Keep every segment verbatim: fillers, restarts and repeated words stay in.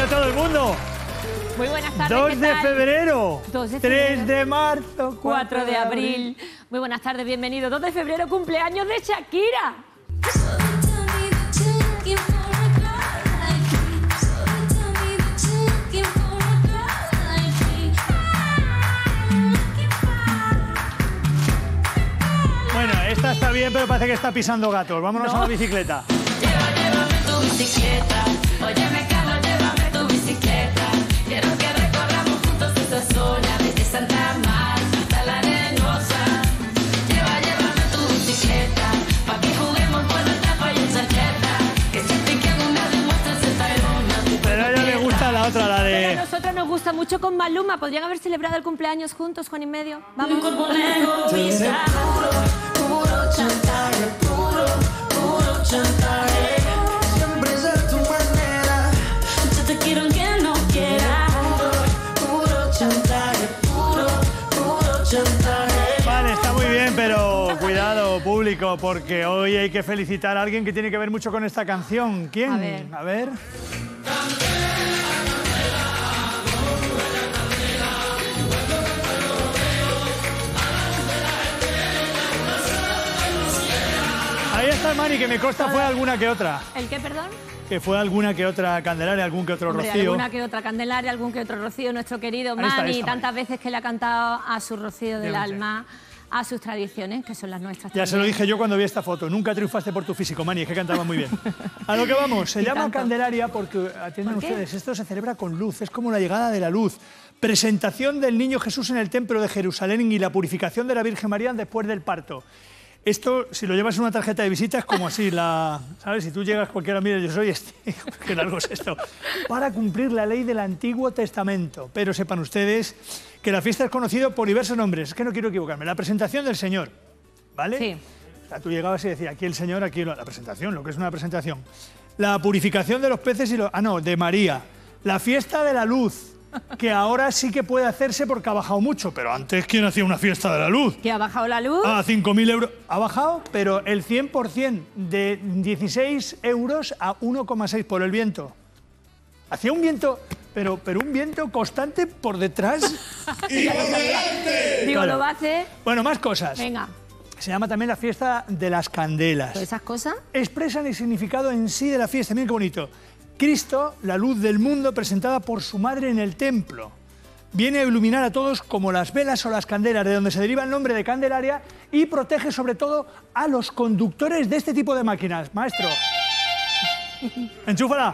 todo el mundo. Muy buenas tardes. dos de febrero, dos de tres febrero, de marzo, cuatro de abril. Muy buenas tardes, bienvenidos. dos de febrero, cumpleaños de Shakira. Bueno, esta está bien, pero parece que está pisando gatos. Vámonos No. a la bicicleta. Lleva, llévame tu bicicleta. Óyeme, Carlos, llévame tu bicicleta. Quiero que recorramos juntos esa zona desde Santa Marta hasta la Arenosa. Lleva, llévame tu bicicleta. Pa' que juguemos por la tapa y en sarcheta. Que siempre que alguna demuestres esta aroma. Pero a ella le gusta la otra, la Pero a de... nosotros nos gusta mucho con Maluma. ¿Podrían haber celebrado el cumpleaños juntos, Juan y medio? Mi Vamos. cuerpo egoísta, puro, puro chantaje, puro, puro chantaje. Siempre es a tu manera. Yo te quiero aunque no quiera. Puro, puro chantaje, puro, puro chantaje. Vale, está muy bien, pero cuidado, público, porque hoy hay que felicitar a alguien que tiene que ver mucho con esta canción. ¿Quién? A ver. A ver. Ahí está, Mari, que me consta fue alguna que otra. ¿El qué, perdón? Que fue alguna que otra Candelaria, algún que otro Hombre, Rocío. alguna que otra Candelaria, algún que otro Rocío, nuestro querido Ahí está, Mani, ahí está, tantas veces que le ha cantado a su Rocío del Obviamente. alma, a sus tradiciones, que son las nuestras Ya se lo también. dije yo cuando vi esta foto. Nunca triunfaste por tu físico, Mani, es que cantaba muy bien. A lo que vamos, se Y llama tanto. Candelaria porque, atiendan ¿Por qué? ustedes, esto se celebra con luz, es como la llegada de la luz. Presentación del niño Jesús en el templo de Jerusalén y la purificación de la Virgen María después del parto. Esto, si lo llevas en una tarjeta de visita, es como así, la, ¿sabes? Si tú llegas cualquiera, mira, yo soy este, qué largo es esto, para cumplir la ley del Antiguo Testamento. Pero sepan ustedes que la fiesta es conocida por diversos nombres, es que no quiero equivocarme, la presentación del Señor, ¿vale? Sí. O sea, tú llegabas y decías, aquí el Señor, aquí la presentación, lo que es una presentación. La purificación de los peces y los... Ah, no, de María. La fiesta de la luz, que ahora sí que puede hacerse porque ha bajado mucho, pero antes, ¿quién hacía una fiesta de la luz? ¿Que ha bajado la luz? A cinco mil euros. Ha bajado, pero el cien por cien, de dieciséis euros a uno coma seis por el viento. Hacía un viento, pero, pero un viento constante por detrás. Digo, Claro. lo va a hacer. Bueno, más cosas. Venga, Se llama también la fiesta de las candelas. todas esas cosas. Expresan el significado en sí de la fiesta. Miren qué bonito. Cristo, la luz del mundo, presentada por su madre en el templo. Viene a iluminar a todos como las velas o las candelas, de donde se deriva el nombre de Candelaria, y protege sobre todo a los conductores de este tipo de máquinas. Maestro, enchúfala.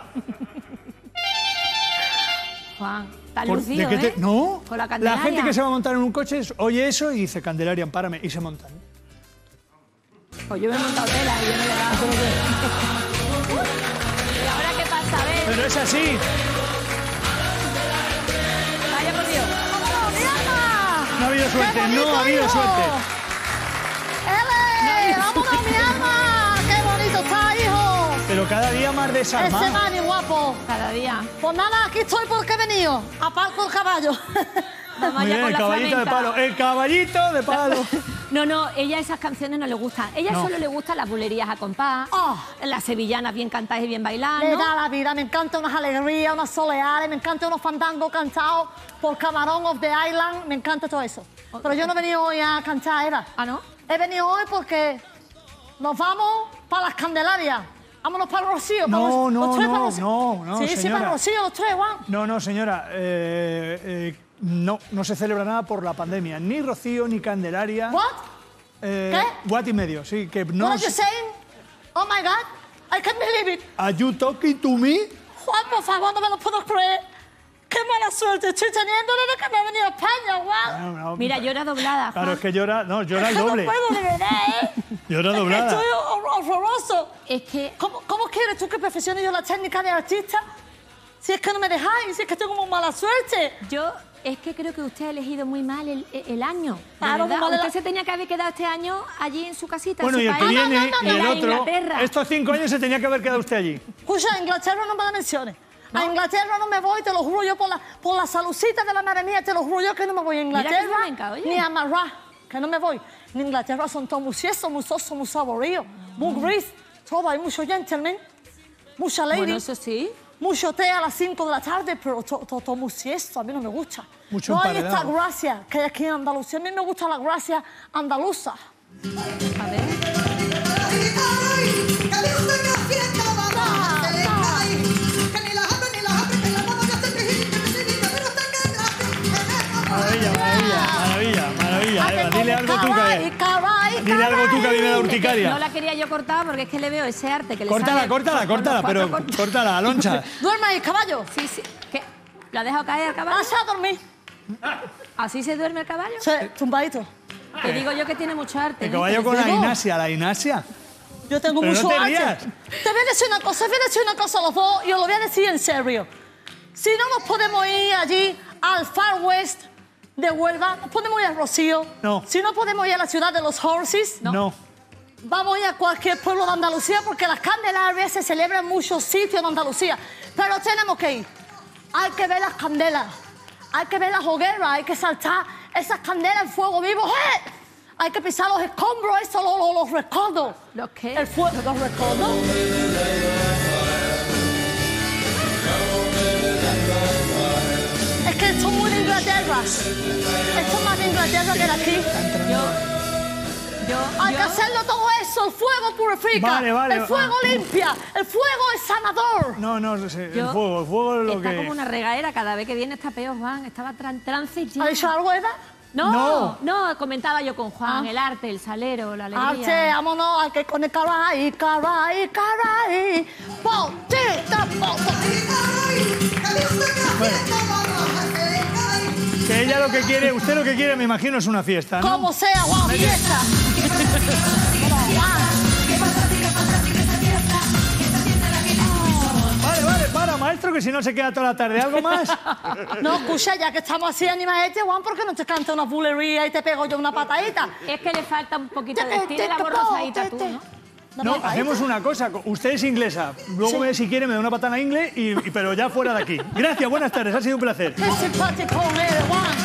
Juan, está Por- lucido, ¿de qué te- ¿eh? No, Con la la Candelaria. gente que se va a montar en un coche es- oye eso y dice, Candelaria, párame, y se montan. Pues yo me he montado tela y yo no le he dado. ¿Y ahora qué pasa? A ver, Pero es así. vaya por Dios. No ha habido suerte, no ha habido suerte. ¡Ele! ¡Vámonos, mi alma! ¡Qué bonito está, hijo! Pero cada día más Ese desarmado. Mani, guapo. Cada día. Pues nada, aquí estoy porque he venido. A palco el caballo. Vamos Muy allá bien, con el la caballito de flamenca. palo. El caballito de palo. No, no, ella esas canciones no le gustan. Ella No. solo le gustan las bulerías a compás, Oh. las sevillanas bien cantadas y bien bailadas, Me ¿no? da la vida, me encantan unas alegrías, unas soleares, me encantan unos fandangos cantados por Camarón of the Island, me encanta todo eso. Pero yo no he venido hoy a cantar, Eva. ¿Ah, no? He venido hoy porque nos vamos para las Candelarias. Vámonos para el Rocío. No, para los- no, los tres no, para Rocío. no, no, Sí, sí, señora. para el Rocío, los tres, Juan. No, no, señora. eh, eh, no, no se celebra nada por la pandemia. Ni Rocío, ni Candelaria. What? Eh, ¿Qué? What y medio, sí. Que no What are you saying? Oh my God, I can't believe it. Are you talking to me? Juan, por favor, no me lo puedo creer. Qué mala suerte estoy teniendo desde que me he venido a España, Juan. No, no, Mira, llora doblada, Claro, Juan. es que llora, no, llora el Es que doble. no puedo, de verdad, ¿eh? Llora Es que doblada. estoy hor- horroroso. Es que... ¿Cómo, ¿Cómo quieres tú que perfeccione yo la técnica de artista? Si es que no me dejáis, si es que tengo como mala suerte. Yo es que creo que usted ha elegido muy mal el, el año. de Claro, verdad. muy mal el Usted a- se tenía que haber quedado este año allí en su casita, Bueno, en y su el que país. viene, no, no, y no, el en otro. Inglaterra. Estos cinco años se tenía que haber quedado usted allí. Escucha, a Inglaterra no me la menciones. A Inglaterra no me voy, te lo juro yo, por la, por la salucita de la madre mía, te lo juro yo que no me voy a Mira qué Inglaterra. flamenca, oye. Ni a Marra, que no me voy. En Inglaterra son todos muy siesos, muy sosos, muy saboridos, muy gris. Todo hay mucho gentleman, mucha lady. Bueno, eso sí. mucho té a las cinco de la tarde, pero to, to, tomo siesta, a mí no me gusta. Mucho no hay esta emparedado. gracia que hay aquí en Andalucía. A mí me gusta la gracia andaluza. A ver. Maravilla, maravilla, maravilla, maravilla. Hace Eva, dile como algo tú caray, que... caray, Dile algo tú que a mí me da caray. urticaria. No la quería yo cortar porque es que le veo ese arte que le Córtala, sale córtala, con los córtala, cuatro pero cortes. córtala, Aloncha. Duerme ahí, caballo. Sí, sí. ¿Qué? ¿Lo ha dejado caer el caballo? Vas a dormir. ¿Así se duerme el caballo? Sí, tumbadito. Te digo yo que tiene mucho arte. El ¿eh? caballo Te con la digo. Inasia, la Inasia. Yo tengo Pero no mucho te arte. rías. Te voy a decir una cosa, te voy a decir una cosa a los dos y os lo voy a decir en serio. Si no nos podemos ir allí al Far West de Huelva, nos podemos ir al Rocío. No. Si no podemos ir a la ciudad de los Horses, No. vamos a ir a cualquier pueblo de Andalucía porque las Candelarias se celebran en muchos sitios de Andalucía. Pero tenemos que ir. Hay que ver las candelas, hay que ver las hogueras, hay que saltar esas candelas en fuego vivo. ¡Eh! Hay que pisar los escombros, eso los, los, los recuerdos. ¿Los qué? El fuego, los recuerdos. Es que esto es muy de Inglaterra. Esto es más de Inglaterra que de aquí. Yo... Yo... Hay yo- que hacerlo todo eso. El fuego purifica. Vale, vale. El fuego limpia. El fuego es sanador. No, no, no sé, el yo- fuego, el fuego es lo Está que... como una regadera, cada vez que viene está peor, Juan. Estaba tran trance ya. ¿Ha dicho algo, Eva? No, No. no, comentaba yo con Juan, Ah. el arte, el salero, la alegría. Arte, vámonos, hay que conectar ahí, caray, caray. Potita, Que ella lo que quiere, usted lo que quiere, me imagino, es una fiesta, ¿no? como sea, Juan, fiesta. Vale, vale, para, maestro, que si no se queda toda la tarde. ¿Algo más? No, escucha, ya que estamos así, animadete, Juan, ¿por qué no te canta una bulería y te pego yo una patadita? Es que le falta un poquito de Te- estilo y te- la te- borrosadita tú, te- ¿no? Una No, patadita. hacemos una cosa. Usted es inglesa. Luego, Sí. me, si quiere, me da una patada inglés, y, y- pero ya fuera de aquí. Gracias, buenas tardes. Ha sido un placer. Qué simpático eres, Juan.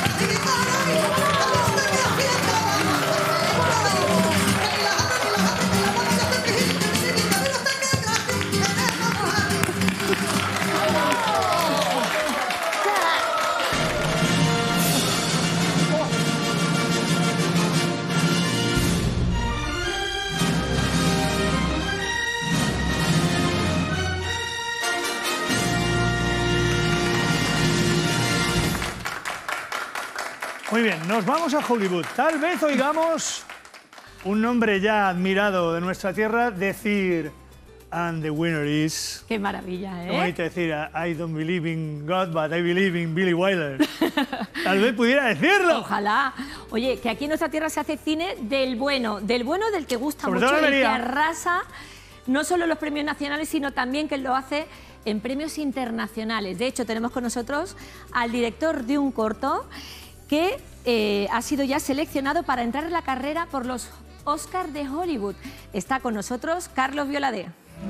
Muy bien, nos vamos a Hollywood. Tal vez oigamos un nombre ya admirado de nuestra tierra decir "And the winner is..." Qué maravilla, Como ¿eh? ahorita decir "I don't believe in God, but I believe in Billy Wilder." Tal vez pudiera decirlo. Ojalá. Oye, que aquí en nuestra tierra se hace cine del bueno, del bueno del que gusta Sobre mucho, todo en del que Almería. arrasa no solo los premios nacionales, sino también que lo hace en premios internacionales. De hecho, tenemos con nosotros al director de un corto que eh, ha sido ya seleccionado para entrar en la carrera por los Oscars de Hollywood. Está con nosotros Carlos Violadé.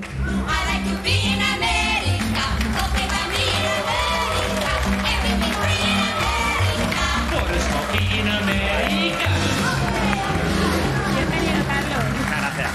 Bienvenido, Carlos.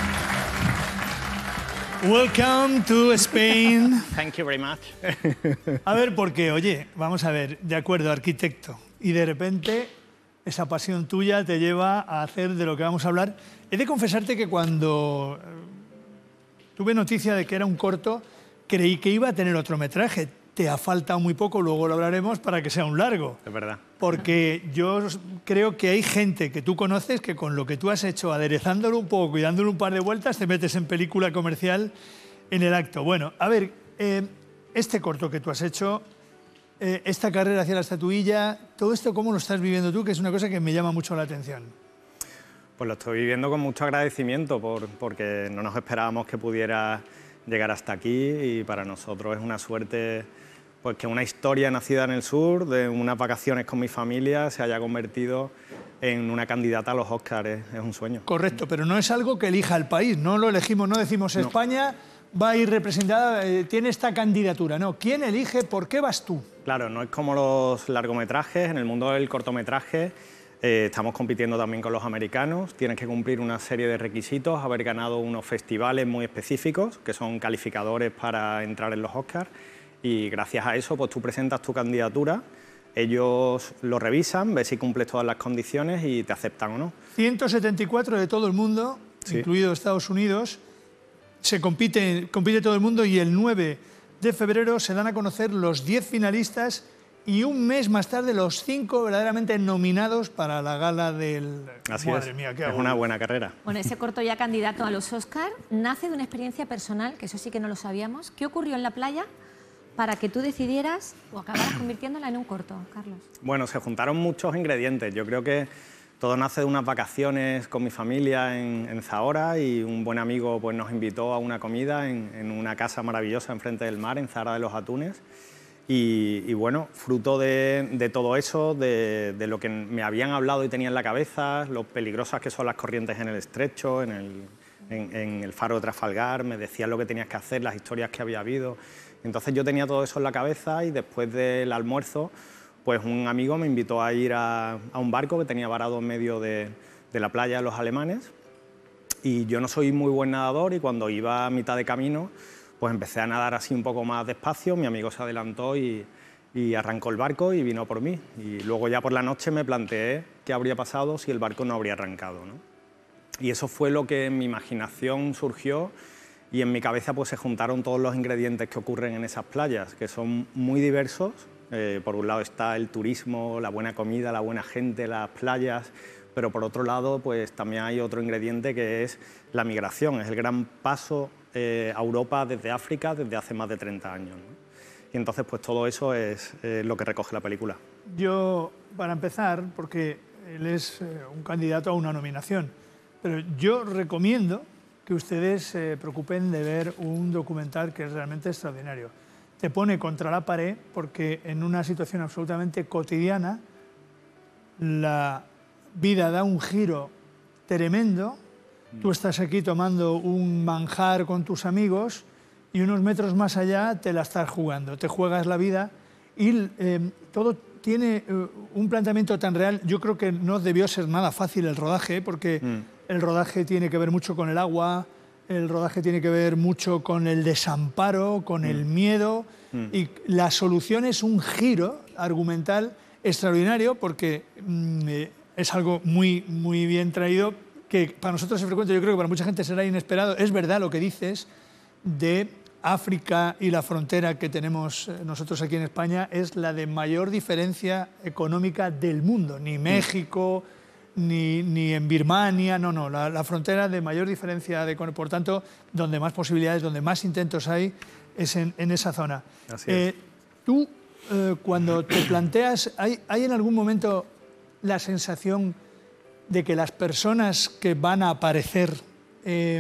Welcome to Spain. Thank you very much. A ver, porque, oye, vamos a ver, de acuerdo, arquitecto, y de repente esa pasión tuya te lleva a hacer de lo que vamos a hablar. He de confesarte que cuando eh, tuve noticia de que era un corto, creí que iba a tener otro metraje. Te ha faltado muy poco, luego lo hablaremos, para que sea un largo. Es verdad. Porque yo creo que hay gente que tú conoces que con lo que tú has hecho, aderezándolo un poco y dándole un par de vueltas, te metes en película comercial en el acto. Bueno, a ver, eh, este corto que tú has hecho, eh, esta carrera hacia la estatuilla, todo esto, ¿cómo lo estás viviendo tú? Que es una cosa que me llama mucho la atención. Pues lo estoy viviendo con mucho agradecimiento por, porque no nos esperábamos que pudiera llegar hasta aquí y para nosotros es una suerte pues, que una historia nacida en el sur, de unas vacaciones con mi familia, se haya convertido en una candidata a los Oscars. Es, es un sueño. Correcto, pero no es algo que elija el país, no lo elegimos, no decimos No. España va a ir representada, eh, tiene esta candidatura, no. ¿Quién elige? ¿Por qué vas tú? Claro, no es como los largometrajes, en el mundo del cortometraje eh, estamos compitiendo también con los americanos, tienes que cumplir una serie de requisitos, haber ganado unos festivales muy específicos, que son calificadores para entrar en los Oscars, y gracias a eso pues tú presentas tu candidatura, ellos lo revisan, ven si cumples todas las condiciones y te aceptan o no. ciento setenta y cuatro de todo el mundo, sí, incluido Estados Unidos, se compite, compite todo el mundo y el nueve de febrero se dan a conocer los diez finalistas y un mes más tarde los cinco verdaderamente nominados para la gala del... Así Madre es, mía, qué es agobio. una buena carrera. Bueno, ese corto ya candidato a los Oscar nace de una experiencia personal, que eso sí que no lo sabíamos. ¿Qué ocurrió en la playa para que tú decidieras o acabaras convirtiéndola en un corto, Carlos? Bueno, se juntaron muchos ingredientes. Yo creo que todo nace de unas vacaciones con mi familia en, en Zahora y un buen amigo pues, nos invitó a una comida en, en una casa maravillosa enfrente del mar, en Zahara de los Atunes. Y, y bueno, fruto de, de todo eso, de, de lo que me habían hablado y tenía en la cabeza, lo peligrosas que son las corrientes en el estrecho, en el, en, en el faro de Trafalgar, me decían lo que tenías que hacer, las historias que había habido. Entonces yo tenía todo eso en la cabeza y después del almuerzo, pues un amigo me invitó a ir a, a un barco que tenía varado en medio de, de la playa de los Alemanes. Y yo no soy muy buen nadador y cuando iba a mitad de camino, pues empecé a nadar así un poco más despacio, mi amigo se adelantó y, y arrancó el barco y vino por mí. Y luego ya por la noche me planteé qué habría pasado si el barco no habría arrancado, ¿no? Y eso fue lo que en mi imaginación surgió y en mi cabeza pues se juntaron todos los ingredientes que ocurren en esas playas, que son muy diversos. Eh, por un lado está el turismo, la buena comida, la buena gente, las playas, pero por otro lado pues también hay otro ingrediente que es la migración, es el gran paso eh, a Europa desde África desde hace más de treinta años, ¿no? Y entonces pues todo eso es eh, lo que recoge la película. Yo, para empezar, porque él es eh, un candidato a una nominación, pero yo recomiendo que ustedes se preocupen de ver un documental que es realmente extraordinario. Te pone contra la pared porque en una situación absolutamente cotidiana la vida da un giro tremendo. Tú estás aquí tomando un manjar con tus amigos y unos metros más allá te la estás jugando, te juegas la vida y eh, todo tiene eh, un planteamiento tan real. Yo creo que no debió ser nada fácil el rodaje porque mm. el rodaje tiene que ver mucho con el agua, el rodaje tiene que ver mucho con el desamparo, con mm. el miedo mm. y la solución es un giro argumental extraordinario porque mm, eh, es algo muy, muy bien traído que para nosotros es frecuente, yo creo que para mucha gente será inesperado. Es verdad lo que dices de África y la frontera que tenemos nosotros aquí en España es la de mayor diferencia económica del mundo. Ni México, mm. ni, ni en Birmania, no, no. La, la frontera de mayor diferencia, de, por tanto, donde más posibilidades, donde más intentos hay, es en, en esa zona. Así es. Eh, tú, eh, cuando te planteas, ¿hay, ¿hay en algún momento la sensación de que las personas que van a aparecer eh,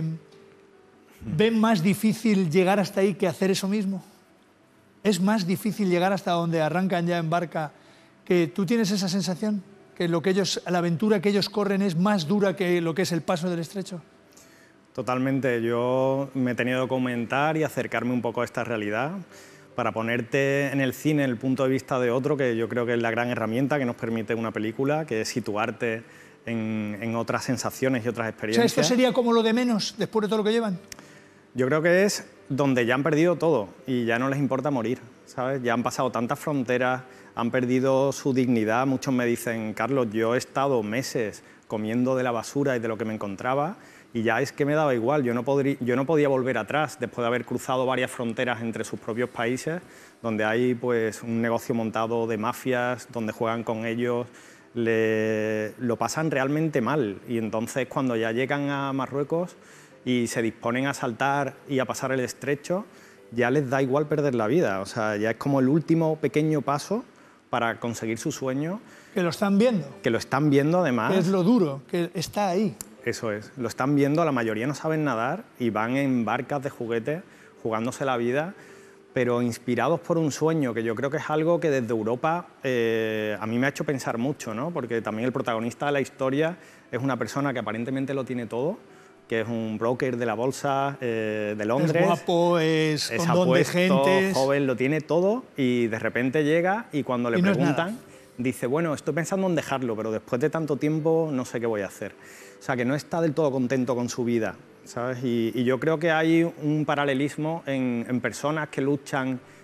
ven más difícil llegar hasta ahí que hacer eso mismo? ¿Es más difícil llegar hasta donde arrancan ya en barca? ¿Que tú tienes esa sensación? ¿Que lo que ellos, la aventura que ellos corren es más dura que lo que es el paso del estrecho? Totalmente. Yo me he tenido que documentar y acercarme un poco a esta realidad para ponerte en el cine el punto de vista de otro, que yo creo que es la gran herramienta que nos permite una película, que es situarte en, en otras sensaciones y otras experiencias. O sea, ¿esto sería como lo de menos después de todo lo que llevan? Yo creo que es donde ya han perdido todo y ya no les importa morir, ¿sabes? Ya han pasado tantas fronteras, han perdido su dignidad. Muchos me dicen, Carlos, yo he estado meses comiendo de la basura y de lo que me encontraba y ya es que me daba igual. Yo no, podría, yo no podía volver atrás después de haber cruzado varias fronteras entre sus propios países, donde hay pues, un negocio montado de mafias, donde juegan con ellos, le, lo pasan realmente mal. Y entonces cuando ya llegan a Marruecos y se disponen a saltar y a pasar el estrecho, ya les da igual perder la vida. O sea, ya es como el último pequeño paso para conseguir su sueño. Que lo están viendo. Que lo están viendo además. Que es lo duro, que está ahí. Eso es, lo están viendo, la mayoría no saben nadar y van en barcas de juguete jugándose la vida, pero inspirados por un sueño, que yo creo que es algo que desde Europa eh, a mí me ha hecho pensar mucho, ¿no? Porque también el protagonista de la historia es una persona que aparentemente lo tiene todo, que es un broker de la bolsa eh, de Londres. Es guapo, es, es con don de gentes. Joven, lo tiene todo y de repente llega y cuando le y no preguntan, dice, bueno, estoy pensando en dejarlo, pero después de tanto tiempo no sé qué voy a hacer. O sea, que no está del todo contento con su vida, ¿sabes? Y, y yo creo que hay un paralelismo en, en personas que luchan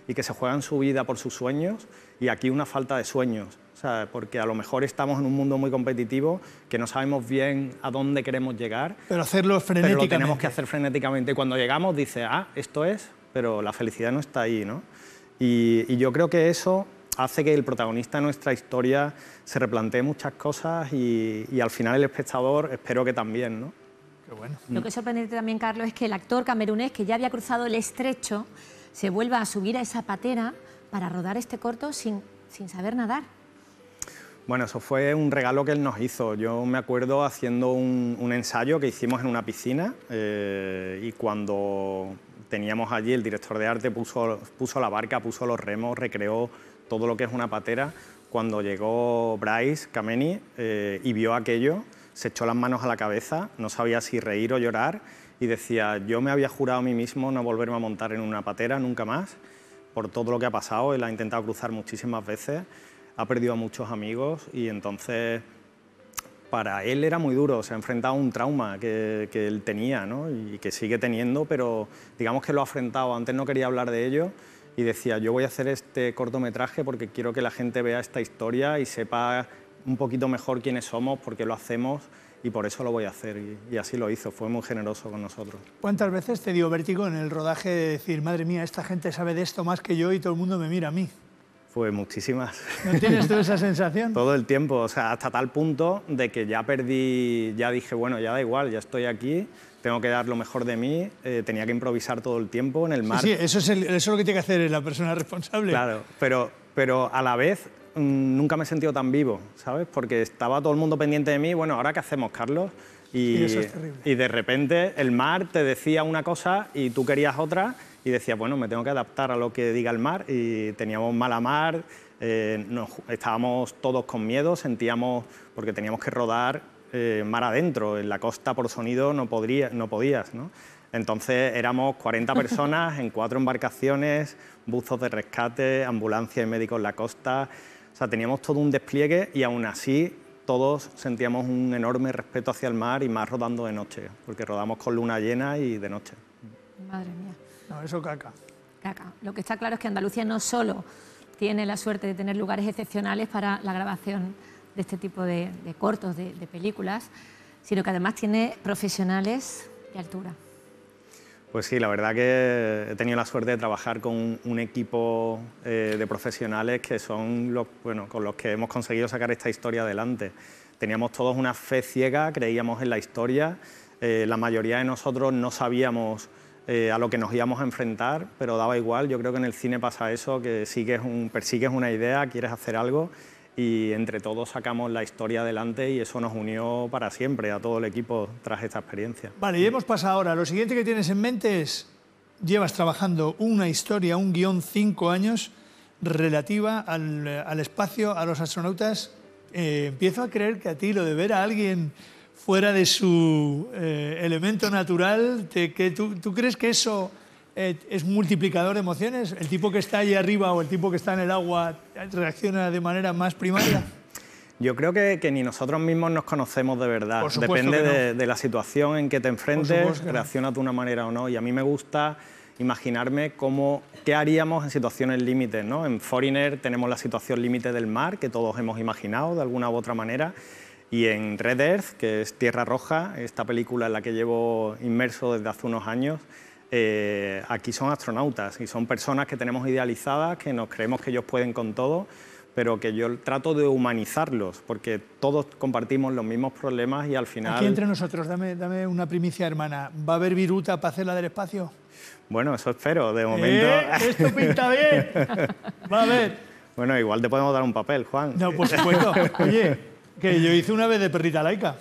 y que se juegan su vida por sus sueños, y aquí una falta de sueños. O sea, porque a lo mejor estamos en un mundo muy competitivo que no sabemos bien a dónde queremos llegar. Pero hacerlo Pero frenéticamente. lo tenemos que hacer frenéticamente. Cuando llegamos dice, ah, esto es, pero la felicidad no está ahí, ¿no? Y, y yo creo que eso hace que el protagonista de nuestra historia se replantee muchas cosas y, y al final el espectador espero que también, ¿no? Qué bueno. Lo que es sorprendente también, Carlos, es que el actor camerunés, que ya había cruzado el estrecho, se vuelva a subir a esa patera para rodar este corto sin, sin saber nadar. Bueno, eso fue un regalo que él nos hizo. Yo me acuerdo haciendo un, un ensayo que hicimos en una piscina eh, y cuando teníamos allí, el director de arte puso, puso la barca, puso los remos, recreó todo lo que es una patera. Cuando llegó Bryce Kameni eh, y vio aquello, se echó las manos a la cabeza, no sabía si reír o llorar y decía, yo me había jurado a mí mismo no volverme a montar en una patera nunca más por todo lo que ha pasado. Él ha intentado cruzar muchísimas veces, ha perdido a muchos amigos y entonces para él era muy duro, se ha enfrentado a un trauma que, que él tenía, ¿no? Y que sigue teniendo, pero digamos que lo ha afrontado. Antes no quería hablar de ello y decía, yo voy a hacer este cortometraje porque quiero que la gente vea esta historia y sepa un poquito mejor quiénes somos, por qué lo hacemos y por eso lo voy a hacer. Y, y así lo hizo, fue muy generoso con nosotros. ¿Cuántas veces te dio vértigo en el rodaje de decir, madre mía, esta gente sabe de esto más que yo y todo el mundo me mira a mí? Fue muchísimas. ¿No tienes tú esa sensación? Todo el tiempo, o sea, hasta tal punto de que ya perdí, ya dije, bueno, ya da igual, ya estoy aquí, tengo que dar lo mejor de mí, eh, tenía que improvisar todo el tiempo en el mar. Sí, sí, eso, es el- eso es lo que tiene que hacer la persona responsable. Claro, pero, pero a la vez mmm, nunca me he sentido tan vivo, ¿sabes? Porque estaba todo el mundo pendiente de mí, bueno, ¿ahora qué hacemos, Carlos? Y, Sí, eso es terrible. y de repente el mar te decía una cosa y tú querías otra y decías, bueno, me tengo que adaptar a lo que diga el mar y teníamos mala mar, eh, nos, estábamos todos con miedo, sentíamos, porque teníamos que rodar eh, mar adentro, en la costa por sonido no, podría, no podías, ¿no? Entonces éramos cuarenta personas en cuatro embarcaciones, buzos de rescate, ambulancia y médicos en la costa, o sea, teníamos todo un despliegue y aún así todos sentíamos un enorme respeto hacia el mar y más rodando de noche, porque rodamos con luna llena y de noche. Madre mía. No, eso caca. Caca. Lo que está claro es que Andalucía no solo tiene la suerte de tener lugares excepcionales para la grabación de este tipo de, de cortos, de, de películas, sino que además tiene profesionales de altura. Pues sí, la verdad que he tenido la suerte de trabajar con un, un equipo eh, de profesionales que son los, bueno, con los que hemos conseguido sacar esta historia adelante. Teníamos todos una fe ciega, creíamos en la historia, eh, la mayoría de nosotros no sabíamos eh, a lo que nos íbamos a enfrentar, pero daba igual. Yo creo que en el cine pasa eso, que sigues un, persigues una idea, quieres hacer algo y entre todos sacamos la historia adelante y eso nos unió para siempre a todo el equipo tras esta experiencia. Vale, y hemos pasado ahora. Lo siguiente que tienes en mente es, llevas trabajando una historia, un guión, cinco años, relativa al, al espacio, a los astronautas. Eh, empiezo a creer que a ti lo de ver a alguien fuera de su eh, elemento natural, te, que tú, ¿tú crees que eso eh, es multiplicador de emociones? ¿El tipo que está ahí arriba o el tipo que está en el agua reacciona de manera más primaria? Yo creo que, que ni nosotros mismos nos conocemos de verdad. Por supuesto Depende que no. de, de la situación en que te Por enfrentes, supuesto que no. reaccionas de una manera o no. Y a mí me gusta imaginarme cómo, qué haríamos en situaciones límites, ¿no? En Foreigner tenemos la situación límite del mar, que todos hemos imaginado de alguna u otra manera. Y en Red Earth, que es Tierra Roja, esta película en la que llevo inmerso desde hace unos años, eh, aquí son astronautas y son personas que tenemos idealizadas, que nos creemos que ellos pueden con todo, pero que yo trato de humanizarlos, porque todos compartimos los mismos problemas y al final... Aquí entre nosotros, dame, dame una primicia, hermana. ¿Va a haber viruta para hacer la del espacio? Bueno, eso espero, de momento... ¿Eh? ¡Esto pinta bien! Va a haber. Bueno, igual te podemos dar un papel, Juan. No, por supuesto. Oye, que yo hice una vez de perrita laica.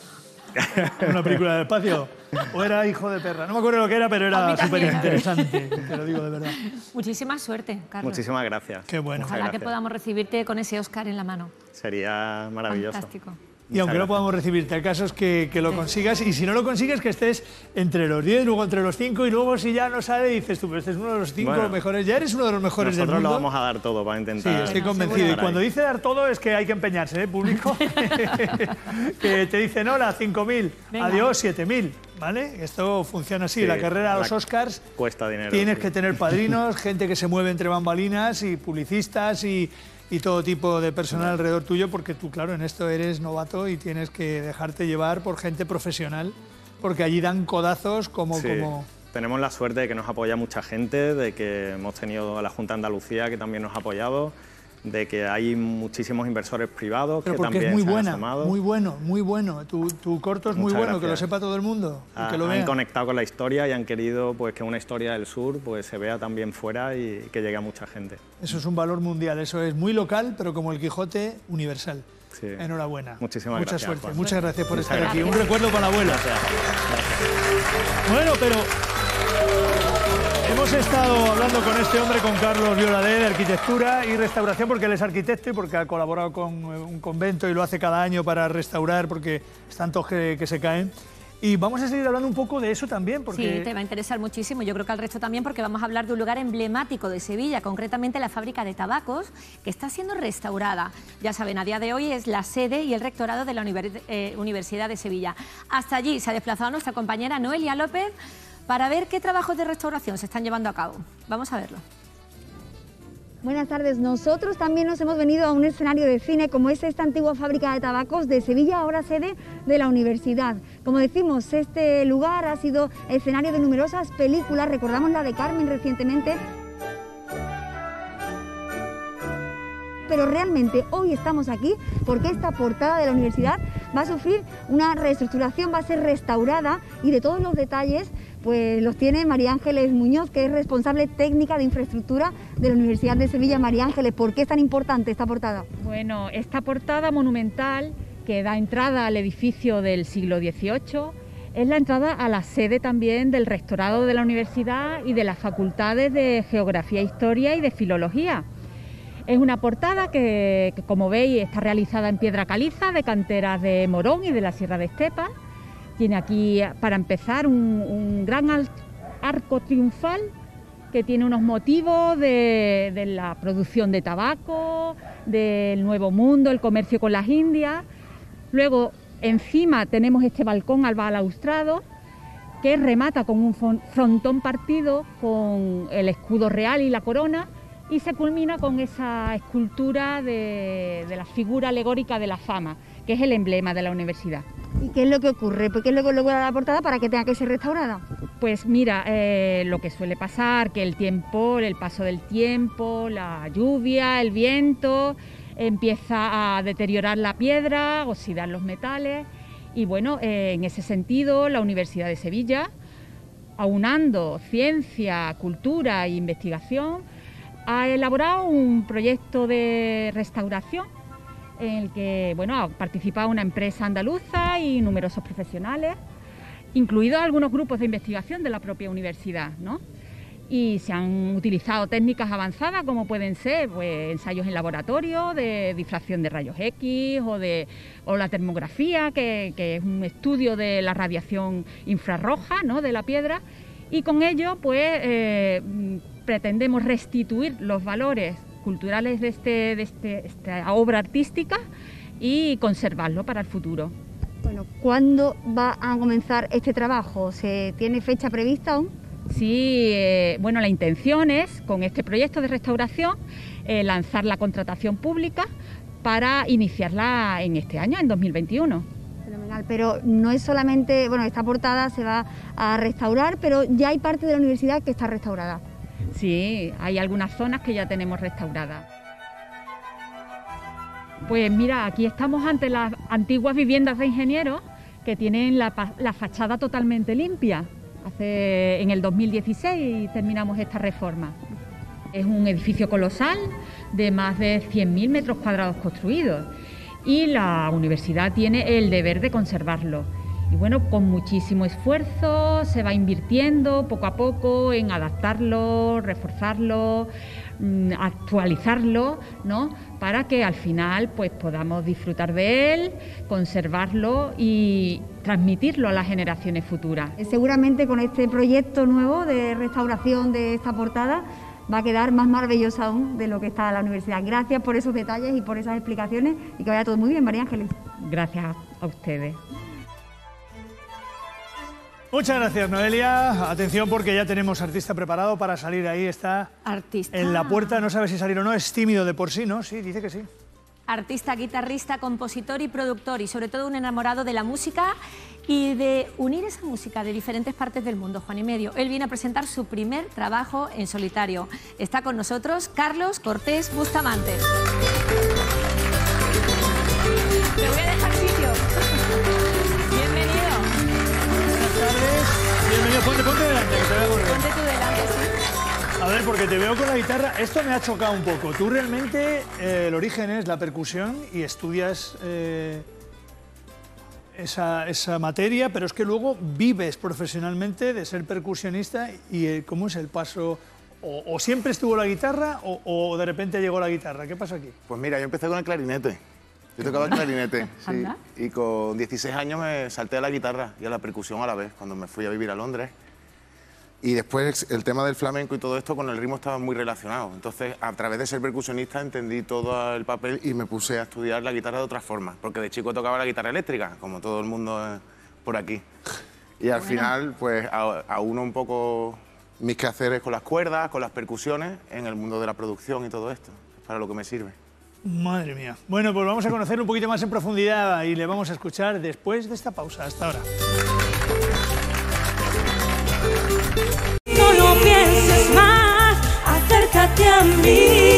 Una película del espacio. O era hijo de perra. No me acuerdo lo que era, pero A era mí súper también. interesante. Te lo digo de verdad. Muchísima suerte, Carlos. Muchísimas gracias. Qué bueno. Muchas Ojalá que gracias. podamos recibirte con ese Oscar en la mano. Sería maravilloso. Fantástico. Y aunque no gracias. podamos recibirte, el caso es que, que lo consigas. Y si no lo consigues, que estés entre los diez, luego entre los cinco. Y luego, si ya no sale, dices tú, pero este es uno de los cinco Bueno, mejores. Ya eres uno de los mejores del Nosotros mundo. lo vamos a dar todo para Sí, intentar... estoy Bueno, convencido. seguro. Y cuando dice dar todo es que hay que empeñarse, ¿eh, público? Que te dicen, hola, cinco mil, Venga. adiós, siete mil. ¿vale? Esto funciona así, Sí, la carrera a los la- Oscars cuesta dinero, tienes sí. que tener padrinos, gente que se mueve entre bambalinas y publicistas y, y todo tipo de personal alrededor tuyo, porque tú, claro, en esto eres novato y tienes que dejarte llevar por gente profesional, porque allí dan codazos como... Sí. como... Tenemos la suerte de que nos apoya mucha gente, de que hemos tenido a la Junta de Andalucía que también nos ha apoyado, de que hay muchísimos inversores privados Pero que porque también es muy se han buena, asomado. muy bueno, muy bueno. Tu, tu corto es muy Muchas bueno, que lo gracias. sepa todo el mundo y Ha- que lo han vea. conectado con la historia y han querido pues, que una historia del sur pues, se vea también fuera y que llegue a mucha gente. Eso es un valor mundial, eso es muy local, pero como el Quijote, universal. Sí. Enhorabuena. Muchísimas Mucha gracias, suerte. Juan. Muchas gracias por Muchas estar aquí. gracias. Un recuerdo para la abuela. Bueno, pero hemos estado hablando con este hombre, con Carlos Violadé, de arquitectura y restauración, porque él es arquitecto y porque ha colaborado con eh, un convento y lo hace cada año para restaurar, porque están tantos que, que se caen. Y vamos a seguir hablando un poco de eso también, porque... Sí, te va a interesar muchísimo, yo creo que al resto también, porque vamos a hablar de un lugar emblemático de Sevilla, concretamente la fábrica de tabacos, que está siendo restaurada. Ya saben, a día de hoy es la sede y el rectorado de la Univers- eh, Universidad de Sevilla. Hasta allí se ha desplazado nuestra compañera Noelia López para ver qué trabajos de restauración se están llevando a cabo. Vamos a verlo. Buenas tardes. Nosotros también nos hemos venido a un escenario de cine como es esta antigua fábrica de tabacos de Sevilla, ahora sede de la universidad. Como decimos, este lugar ha sido escenario de numerosas películas, recordamos la de Carmen recientemente. Pero realmente hoy estamos aquí porque esta portada de la universidad va a sufrir una reestructuración, va a ser restaurada y de todos los detalles pues los tiene María Ángeles Muñoz, que es responsable técnica de infraestructura de la Universidad de Sevilla. María Ángeles, ¿por qué es tan importante esta portada? Bueno, esta portada monumental que da entrada al edificio del siglo dieciocho es la entrada a la sede también del rectorado de la universidad y de las facultades de Geografía, Historia y de Filología. Es una portada que, que, como veis, está realizada en piedra caliza de canteras de Morón y de la Sierra de Estepa. Tiene aquí, para empezar, un, un gran arco triunfal que tiene unos motivos de, de la producción de tabaco, del Nuevo Mundo, el comercio con las Indias. Luego, encima tenemos este balcón al balaustrado que remata con un frontón partido con el escudo real y la corona, y se culmina con esa escultura de, de la figura alegórica de la fama, que es el emblema de la universidad. ¿Y qué es lo que ocurre? ¿Por qué es lo que logra la portada para que tenga que ser restaurada? Pues mira, eh, lo que suele pasar, que el tiempo, el paso del tiempo, la lluvia, el viento, empieza a deteriorar la piedra, oxidar los metales, y bueno, eh, en ese sentido la Universidad de Sevilla, aunando ciencia, cultura e investigación, ha elaborado un proyecto de restauración en el que bueno, ha participado una empresa andaluza y numerosos profesionales, incluidos algunos grupos de investigación de la propia universidad, ¿no? Y se han utilizado técnicas avanzadas como pueden ser pues, ensayos en laboratorio de difracción de rayos X o, de, o la termografía, que, que es un estudio de la radiación infrarroja, ¿no?, de la piedra, y con ello pues eh, pretendemos restituir los valores culturales de, este, de este, esta obra artística y conservarlo para el futuro. Bueno, ¿cuándo va a comenzar este trabajo? ¿Se tiene fecha prevista aún? Sí, eh, bueno, la intención es, con este proyecto de restauración, eh, lanzar la contratación pública para iniciarla en este año, en dos mil veintiuno. Fenomenal, pero no es solamente, bueno, esta portada se va a restaurar, pero ya hay parte de la universidad que está restaurada. Sí, hay algunas zonas que ya tenemos restauradas. Pues mira, aquí estamos ante las antiguas viviendas de ingenieros que tienen la, la fachada totalmente limpia. Hace, en el dos mil dieciséis terminamos esta reforma. Es un edificio colosal de más de cien mil metros cuadrados construidos y la universidad tiene el deber de conservarlo. Y bueno, con muchísimo esfuerzo se va invirtiendo poco a poco en adaptarlo, reforzarlo, actualizarlo, ¿no?, para que al final pues podamos disfrutar de él, conservarlo y transmitirlo a las generaciones futuras. Seguramente con este proyecto nuevo de restauración de esta portada va a quedar más maravillosa aún de lo que está la universidad. Gracias por esos detalles y por esas explicaciones y que vaya todo muy bien, María Ángeles. Gracias a ustedes. Muchas gracias, Noelia. Atención porque ya tenemos artista preparado para salir ahí. Está Artista. en la puerta, no sabe si salir o no. Es tímido de por sí, ¿no? Sí, dice que sí. Artista, guitarrista, compositor y productor, y sobre todo un enamorado de la música y de unir esa música de diferentes partes del mundo, Juan y Medio. Él viene a presentar su primer trabajo en solitario. Está con nosotros Carlos Cortés Bustamante. Te voy a dejar sitio. Bienvenido. Buenas tardes. Bienvenido. Ponte, ponte delante, que te voy a correr. Ponte tú delante, sí. A ver, porque te veo con la guitarra. Esto me ha chocado un poco. Tú realmente eh, el origen es la percusión y estudias eh, esa, esa materia, pero es que luego vives profesionalmente de ser percusionista y eh, ¿cómo es el paso? O, o siempre estuvo la guitarra o, o de repente llegó la guitarra. ¿Qué pasa aquí? Pues mira, yo empecé con el clarinete. Yo tocaba el clarinete, sí. Anda. Y con dieciséis años me salté a la guitarra y a la percusión a la vez, cuando me fui a vivir a Londres. Y después el tema del flamenco y todo esto con el ritmo estaba muy relacionado. Entonces, a través de ser percusionista entendí todo el papel y me puse a estudiar la guitarra de otra forma. Porque de chico tocaba la guitarra eléctrica, como todo el mundo eh, por aquí. Y al final, pues a, a uno un poco mis quehaceres con las cuerdas, con las percusiones, en el mundo de la producción y todo esto. Es para lo que me sirve. Madre mía. Bueno, pues vamos a conocerlo un poquito más en profundidad y le vamos a escuchar después de esta pausa. Hasta ahora. No lo pienses más, acércate a mí.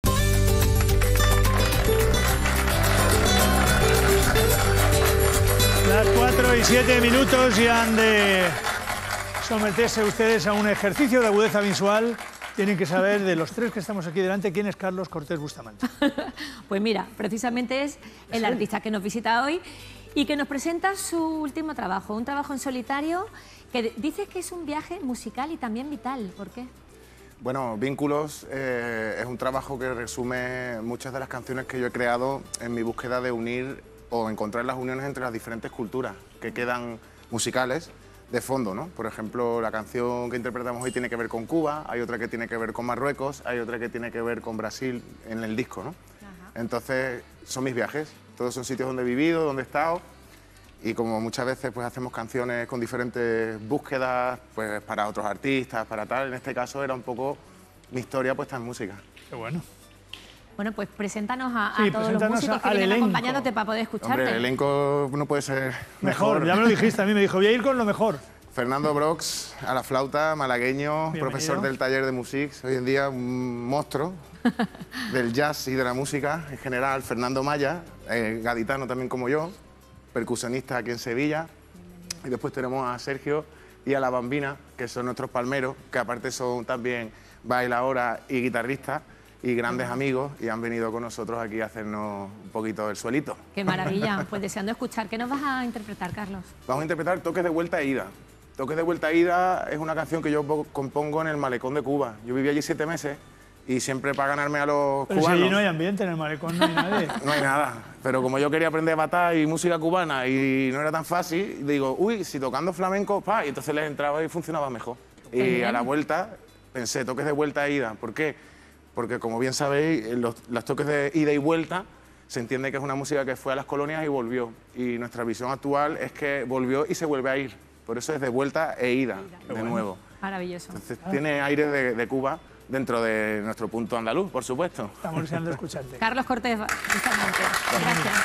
Las cuatro y siete minutos y han de someterse ustedes a un ejercicio de agudeza visual. Tienen que saber de los tres que estamos aquí delante quién es Carlos Cortés Bustamante. Pues mira, precisamente es el artista que nos visita hoy y que nos presenta su último trabajo, un trabajo en solitario que dices que es un viaje musical y también vital. ¿Por qué? Bueno, Vínculos eh, es un trabajo que resume muchas de las canciones que yo he creado en mi búsqueda de unir o encontrar las uniones entre las diferentes culturas que quedan musicales de fondo, ¿no? Por ejemplo, la canción que interpretamos hoy tiene que ver con Cuba, hay otra que tiene que ver con Marruecos, hay otra que tiene que ver con Brasil en el disco, ¿no? Ajá. Entonces, son mis viajes, todos son sitios donde he vivido, donde he estado, y como muchas veces pues hacemos canciones con diferentes búsquedas, pues para otros artistas, para tal, en este caso era un poco mi historia puesta en música. Qué bueno. Bueno, pues preséntanos a, Sí, a todos los preséntanos músicos a- que al vienen elenco. acompañándote para poder escucharte. Hombre, el elenco no puede ser Mejor, mejor. ya me lo dijiste a mí, me dijo, voy a ir con lo mejor. Fernando Brox, a la flauta, malagueño, Bienvenido. profesor del taller de Musics, hoy en día un monstruo del jazz y de la música en general. Fernando Maya, eh, gaditano también como yo, percusionista aquí en Sevilla. Y después tenemos a Sergio y a la Bambina, que son nuestros palmeros, que aparte son también bailadoras y guitarristas y grandes amigos, y han venido con nosotros aquí a hacernos un poquito del suelito. Qué maravilla, pues deseando escuchar. ¿Qué nos vas a interpretar, Carlos? Vamos a interpretar Toques de Vuelta e Ida. Toques de Vuelta e Ida es una canción que yo po- compongo en el malecón de Cuba. Yo viví allí siete meses y siempre para ganarme a los Pero si cubanos... allí no hay ambiente, en el malecón no hay nadie. No hay nada, pero como yo quería aprender batá y música cubana y no era tan fácil, digo, uy, si tocando flamenco, pa, y entonces les entraba y funcionaba mejor. Y bien. a la vuelta pensé, toques de vuelta e ida. ¿Por qué? Porque como bien sabéis, en los, los toques de ida y vuelta se entiende que es una música que fue a las colonias y volvió. Y nuestra visión actual es que volvió y se vuelve a ir. Por eso es de vuelta e ida, de nuevo. Maravilloso. Entonces tiene aire de, de Cuba dentro de nuestro punto andaluz, por supuesto. Estamos deseando escucharte. Carlos Cortés Bustamante. Gracias.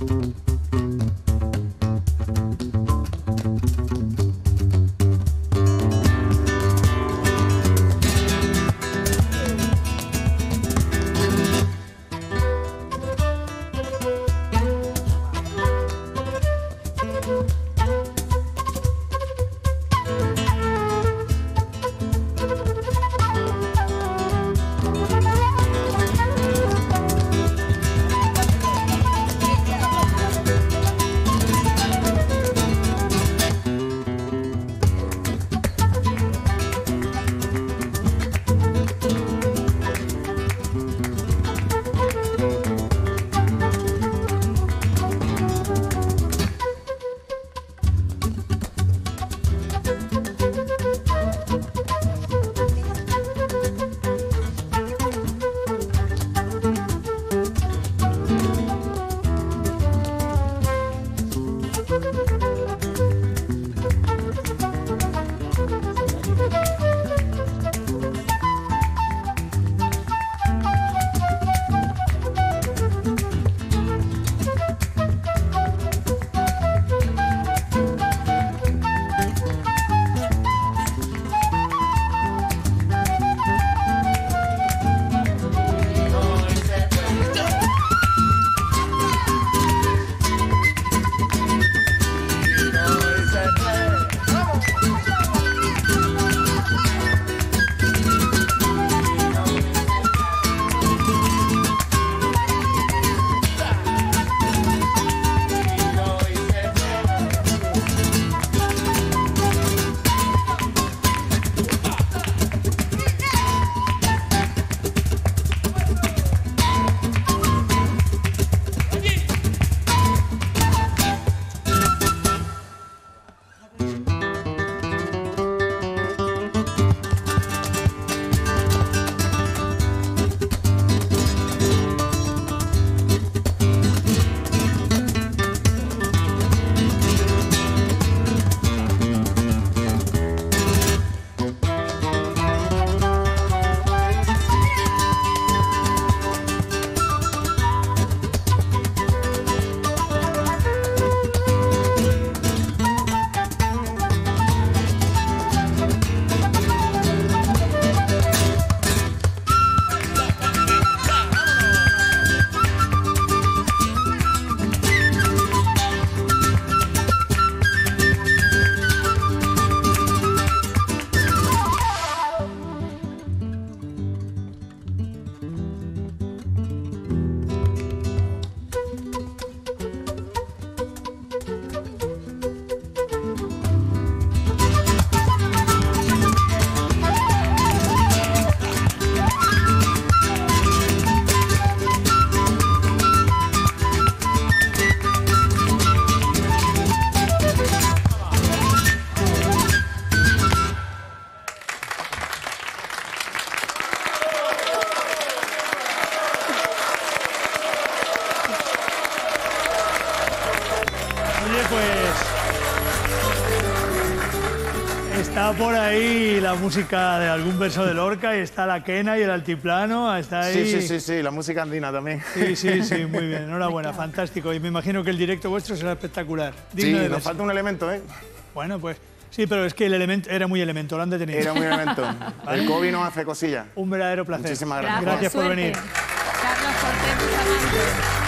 Está por ahí la música de algún verso de Lorca y está la quena y el altiplano, está ahí... Sí, sí, sí, sí, la música andina también. Sí, sí, sí, muy bien, enhorabuena, fantástico. Y me imagino que el directo vuestro será espectacular. Digno Sí, de nos verse. falta un elemento, ¿eh? Bueno, pues sí, pero es que el elemento era muy elemento, lo han detenido. Era muy elemento. ¿Vale? El COVID nos hace cosillas. Un verdadero placer. Muchísimas gracias. Gracias por Suerte. venir. Carlos Cortés Bustamante.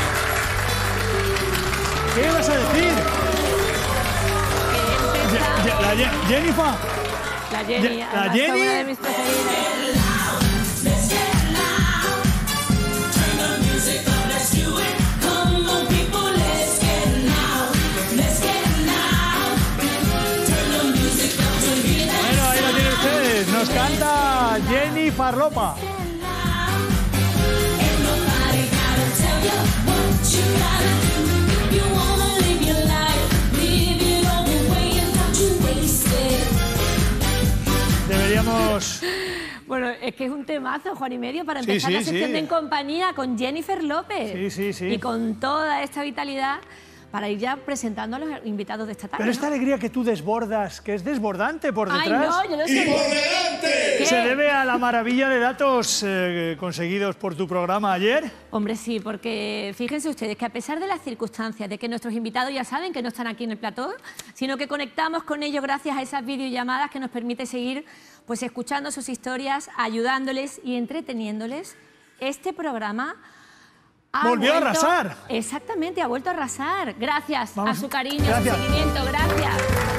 ¿Qué ibas a decir? Que Ye- empieza Ye- la Ye- Jennifer. la Jenny, la además, Jenny. fue una de mis preferidas. Bueno, ahí lo tienen ustedes. Nos canta Jenny Farlopa. Deberíamos... Bueno, es que es un temazo, Juan y Medio, para Sí, empezar sí, la sección sí. de En Compañía con Jennifer López. Sí, sí, sí. Y con toda esta vitalidad, para ir ya presentando a los invitados de esta tarde. Pero esta ¿no? alegría que tú desbordas, que es desbordante por Ay, detrás, no, yo no sé. ¿Qué? ¿se debe a la maravilla de datos eh, conseguidos por tu programa ayer? Hombre, sí, porque fíjense ustedes que a pesar de las circunstancias, de que nuestros invitados ya saben que no están aquí en el plató, sino que conectamos con ellos gracias a esas videollamadas que nos permite seguir pues escuchando sus historias, ayudándoles y entreteniéndoles, este programa ha Volvió a vuelto- arrasar. Exactamente, ha vuelto a arrasar. Gracias Vamos. a su cariño, Gracias. a su seguimiento, gracias.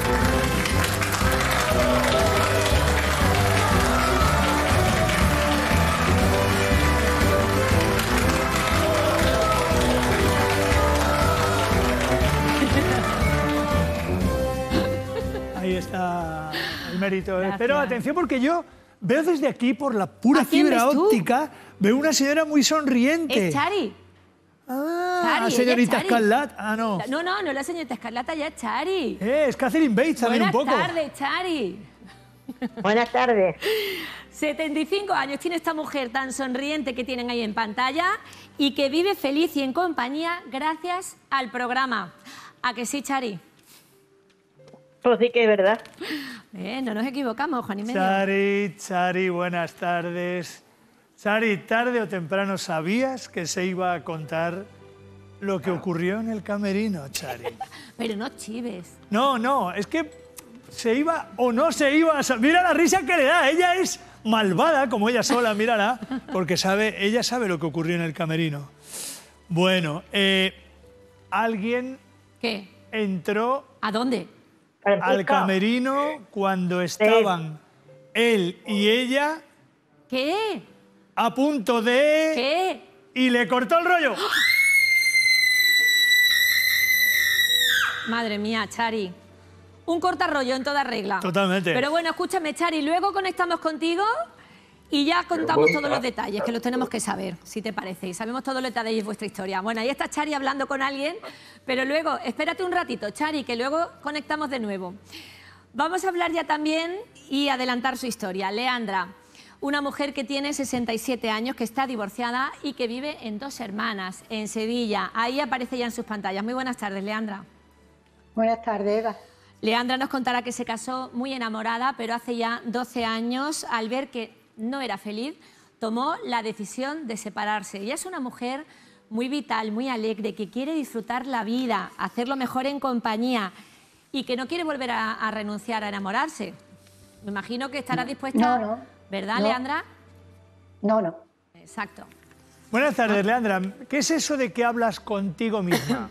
Ahí está el mérito. Gracias. Pero atención, porque yo veo desde aquí, por la pura ¿A quién fibra ves tú? óptica, veo una señora muy sonriente. Es Chari. Ah, Chari, ella señorita es Chari. Escarlat. Ah, no. No, no, no la señorita Escarlata, ya es Chari. Eh, es Catherine Bates también Buenas un poco. tardes, Chari. Buenas tardes. setenta y cinco años tiene esta mujer tan sonriente que tienen ahí en pantalla y que vive feliz y en compañía gracias al programa. ¿A que sí, Chari? Pues sí que es verdad. Eh, no nos equivocamos, Juan y medio. Chari, Chari, buenas tardes. Chari, tarde o temprano sabías que se iba a contar lo que ocurrió en el camerino, Chari. Pero no chives. No, no, es que se iba o no se iba a... sa- Mira la risa que le da, ella es malvada como ella sola, mírala, porque sabe, ella sabe lo que ocurrió en el camerino. Bueno, eh, alguien ¿Qué? entró ¿A dónde? al Francisco, camerino cuando estaban él y ella ¿Qué? a punto de... ¿Qué? Y le cortó el rollo. Madre mía, Chari. Un cortarrollo en toda regla. Totalmente. Pero bueno, escúchame, Chari, luego conectamos contigo y ya contamos todos los detalles, que los tenemos que saber, si te parece. Y sabemos todos los detalles de vuestra historia. Bueno, ahí está Chari hablando con alguien, pero luego, espérate un ratito, Chari, que luego conectamos de nuevo. Vamos a hablar ya también y adelantar su historia. Leandra, una mujer que tiene sesenta y siete años, que está divorciada y que vive en Dos Hermanas, en Sevilla. Ahí aparece ya en sus pantallas. Muy buenas tardes, Leandra. Buenas tardes, Eva. Leandra nos contará que se casó muy enamorada, pero hace ya doce años, al ver que no era feliz, tomó la decisión de separarse. Ella es una mujer muy vital, muy alegre, que quiere disfrutar la vida, hacerlo mejor en compañía y que no quiere volver a, a renunciar a enamorarse. Me imagino que estará dispuesta, No, no. ¿verdad, No. Leandra? No, no. Exacto. Buenas tardes, Leandra. ¿Qué es eso de que hablas contigo misma?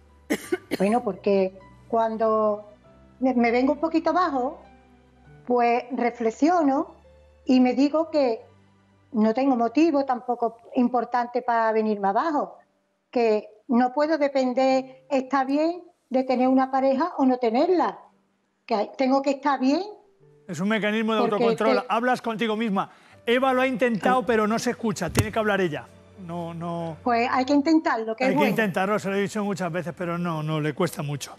Bueno, porque cuando me me vengo un poquito abajo, pues reflexiono y me digo que no tengo motivo tampoco importante para venirme abajo, que no puedo depender, está bien, de tener una pareja o no tenerla, que hay- tengo que estar bien. Es un mecanismo de Porque autocontrol. te- Hablas contigo misma. Eva lo ha intentado, pero no se escucha. Tiene que hablar ella. No, no. Pues hay que intentarlo, que Hay es que bueno. intentarlo, se lo he dicho muchas veces, pero no, no, le cuesta mucho.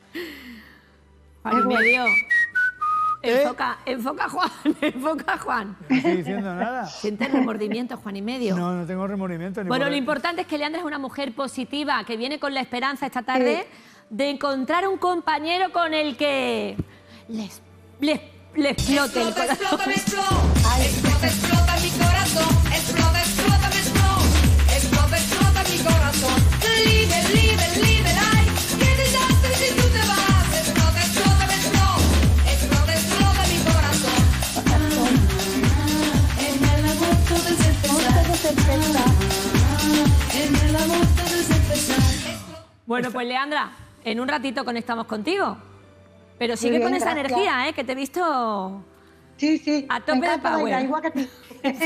Juan y Es bueno. medio. ¿Eh? Enfoca, enfoca, Juan, enfoca, Juan. No estoy diciendo nada. ¿Sientes remordimiento, Juan y medio? No, no tengo remordimiento. Ni Bueno, por- lo importante es que Leandra es una mujer positiva, que viene con la esperanza esta tarde de encontrar un compañero con el que les, les, le explote el corazón. Explota, explota, explota, explota mi corazón. Explota, explota, me explota. Explota, explota mi corazón. Libre, libre, libre, ay. Qué desastre si tú te vas. Explota, explota, me explota. Explota, explota mi corazón. En el amor todo es empezar. En el amor todo es empezar. Bueno, pues Leandra, en un ratito conectamos contigo. Pero sigue bien, con esa gracias. energía, ¿eh? Que te he visto... Sí, sí. A tope me de encanta power. bailar, igual que a ti.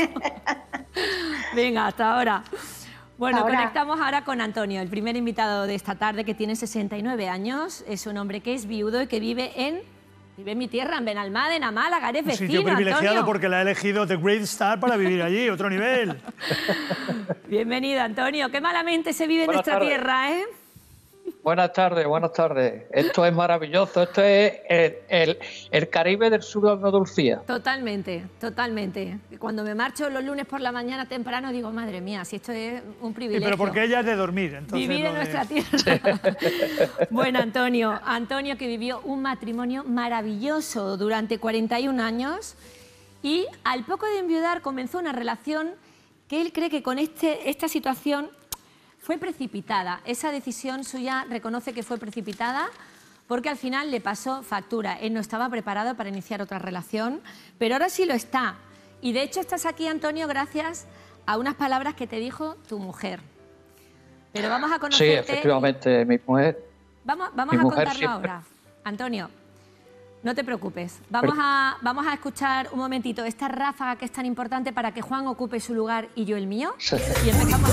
Venga, hasta ahora. Bueno, Ahora. conectamos ahora con Antonio, el primer invitado de esta tarde, que tiene sesenta y nueve años. Es un hombre que es viudo y que vive en... Vive en mi tierra, en Benalmádena, Málaga, eres Un vecino, sitio privilegiado Antonio. porque la ha elegido The Great Star para vivir allí, otro nivel. Bienvenido, Antonio. Qué malamente se vive en Buenas nuestra tardes. tierra, ¿eh? Buenas tardes, buenas tardes. Esto es maravilloso. Esto es el, el, el Caribe del sur de Andalucía. Totalmente, totalmente. Cuando me marcho los lunes por la mañana temprano digo, madre mía, si esto es un privilegio. Sí, pero porque ella es de dormir. Entonces Vivir en no de... nuestra tierra. Bueno, Antonio, Antonio que vivió un matrimonio maravilloso durante cuarenta y un años y al poco de enviudar comenzó una relación que él cree que con este, esta situación fue precipitada. Esa decisión suya reconoce que fue precipitada porque al final le pasó factura. Él no estaba preparado para iniciar otra relación, pero ahora sí lo está. Y de hecho estás aquí, Antonio, gracias a unas palabras que te dijo tu mujer. Pero vamos a conocerte... Sí, efectivamente, mi mujer... Vamos, vamos mi a mujer contarlo siempre... ahora. Antonio, no te preocupes. Vamos a, vamos a escuchar un momentito esta ráfaga que es tan importante para que Juan ocupe su lugar y yo el mío. Sí. Y empezamos.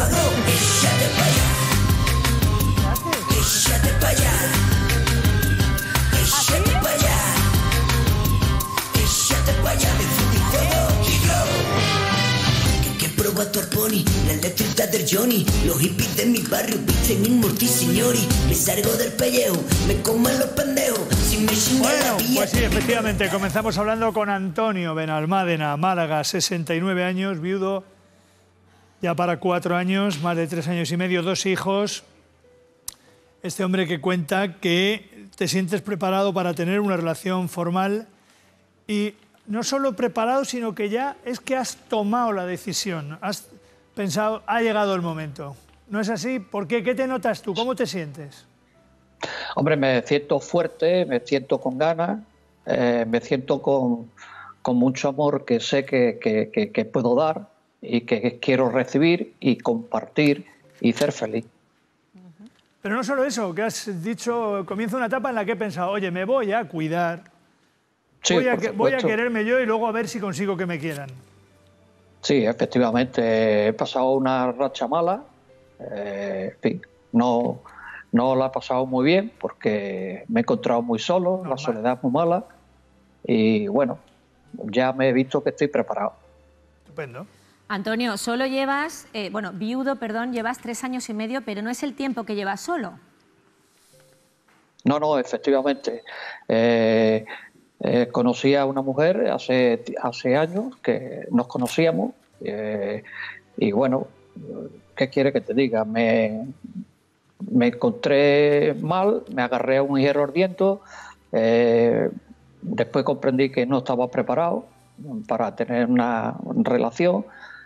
Proba tu Arponi, la electricidad del Johnny. Los hippies de mi barrio visten en Morty Signori. Me salgo del pellejo, me coman los pendejos. Si me chingan Bueno, la vía. pues sí, efectivamente, comenzamos hablando con Antonio Benalmádena, Málaga, sesenta y nueve años, viudo, ya para cuatro años, más de tres años y medio, dos hijos. Este hombre que cuenta que te sientes preparado para tener una relación formal y no solo preparado, sino que ya es que has tomado la decisión, has pensado, ha llegado el momento. ¿No es así? ¿Por qué? ¿Qué te notas tú? ¿Cómo te sientes? Hombre, me siento fuerte, me siento con ganas, eh, me siento con, con mucho amor que sé que, que, que, que puedo dar y que quiero recibir y compartir y ser feliz. Pero no solo eso, que has dicho, comienza una etapa en la que he pensado, oye, me voy a cuidar, Sí, voy, a, por voy a supuesto. quererme yo y luego a ver si consigo que me quieran. Sí, efectivamente, he pasado una racha mala, eh, en fin, no, no la he pasado muy bien porque me he encontrado muy solo, Normal. la soledad es muy mala y bueno, ya me he visto que estoy preparado. Estupendo. Antonio, solo llevas, eh, bueno, viudo, perdón, llevas tres años y medio, pero no es el tiempo que llevas solo. No, no, efectivamente. Eh, eh, conocí a una mujer hace, hace años que nos conocíamos eh, y bueno, ¿qué quiere que te diga? Me, me encontré mal, me agarré a un hierro ardiente, eh, después comprendí que no estaba preparado para tener una relación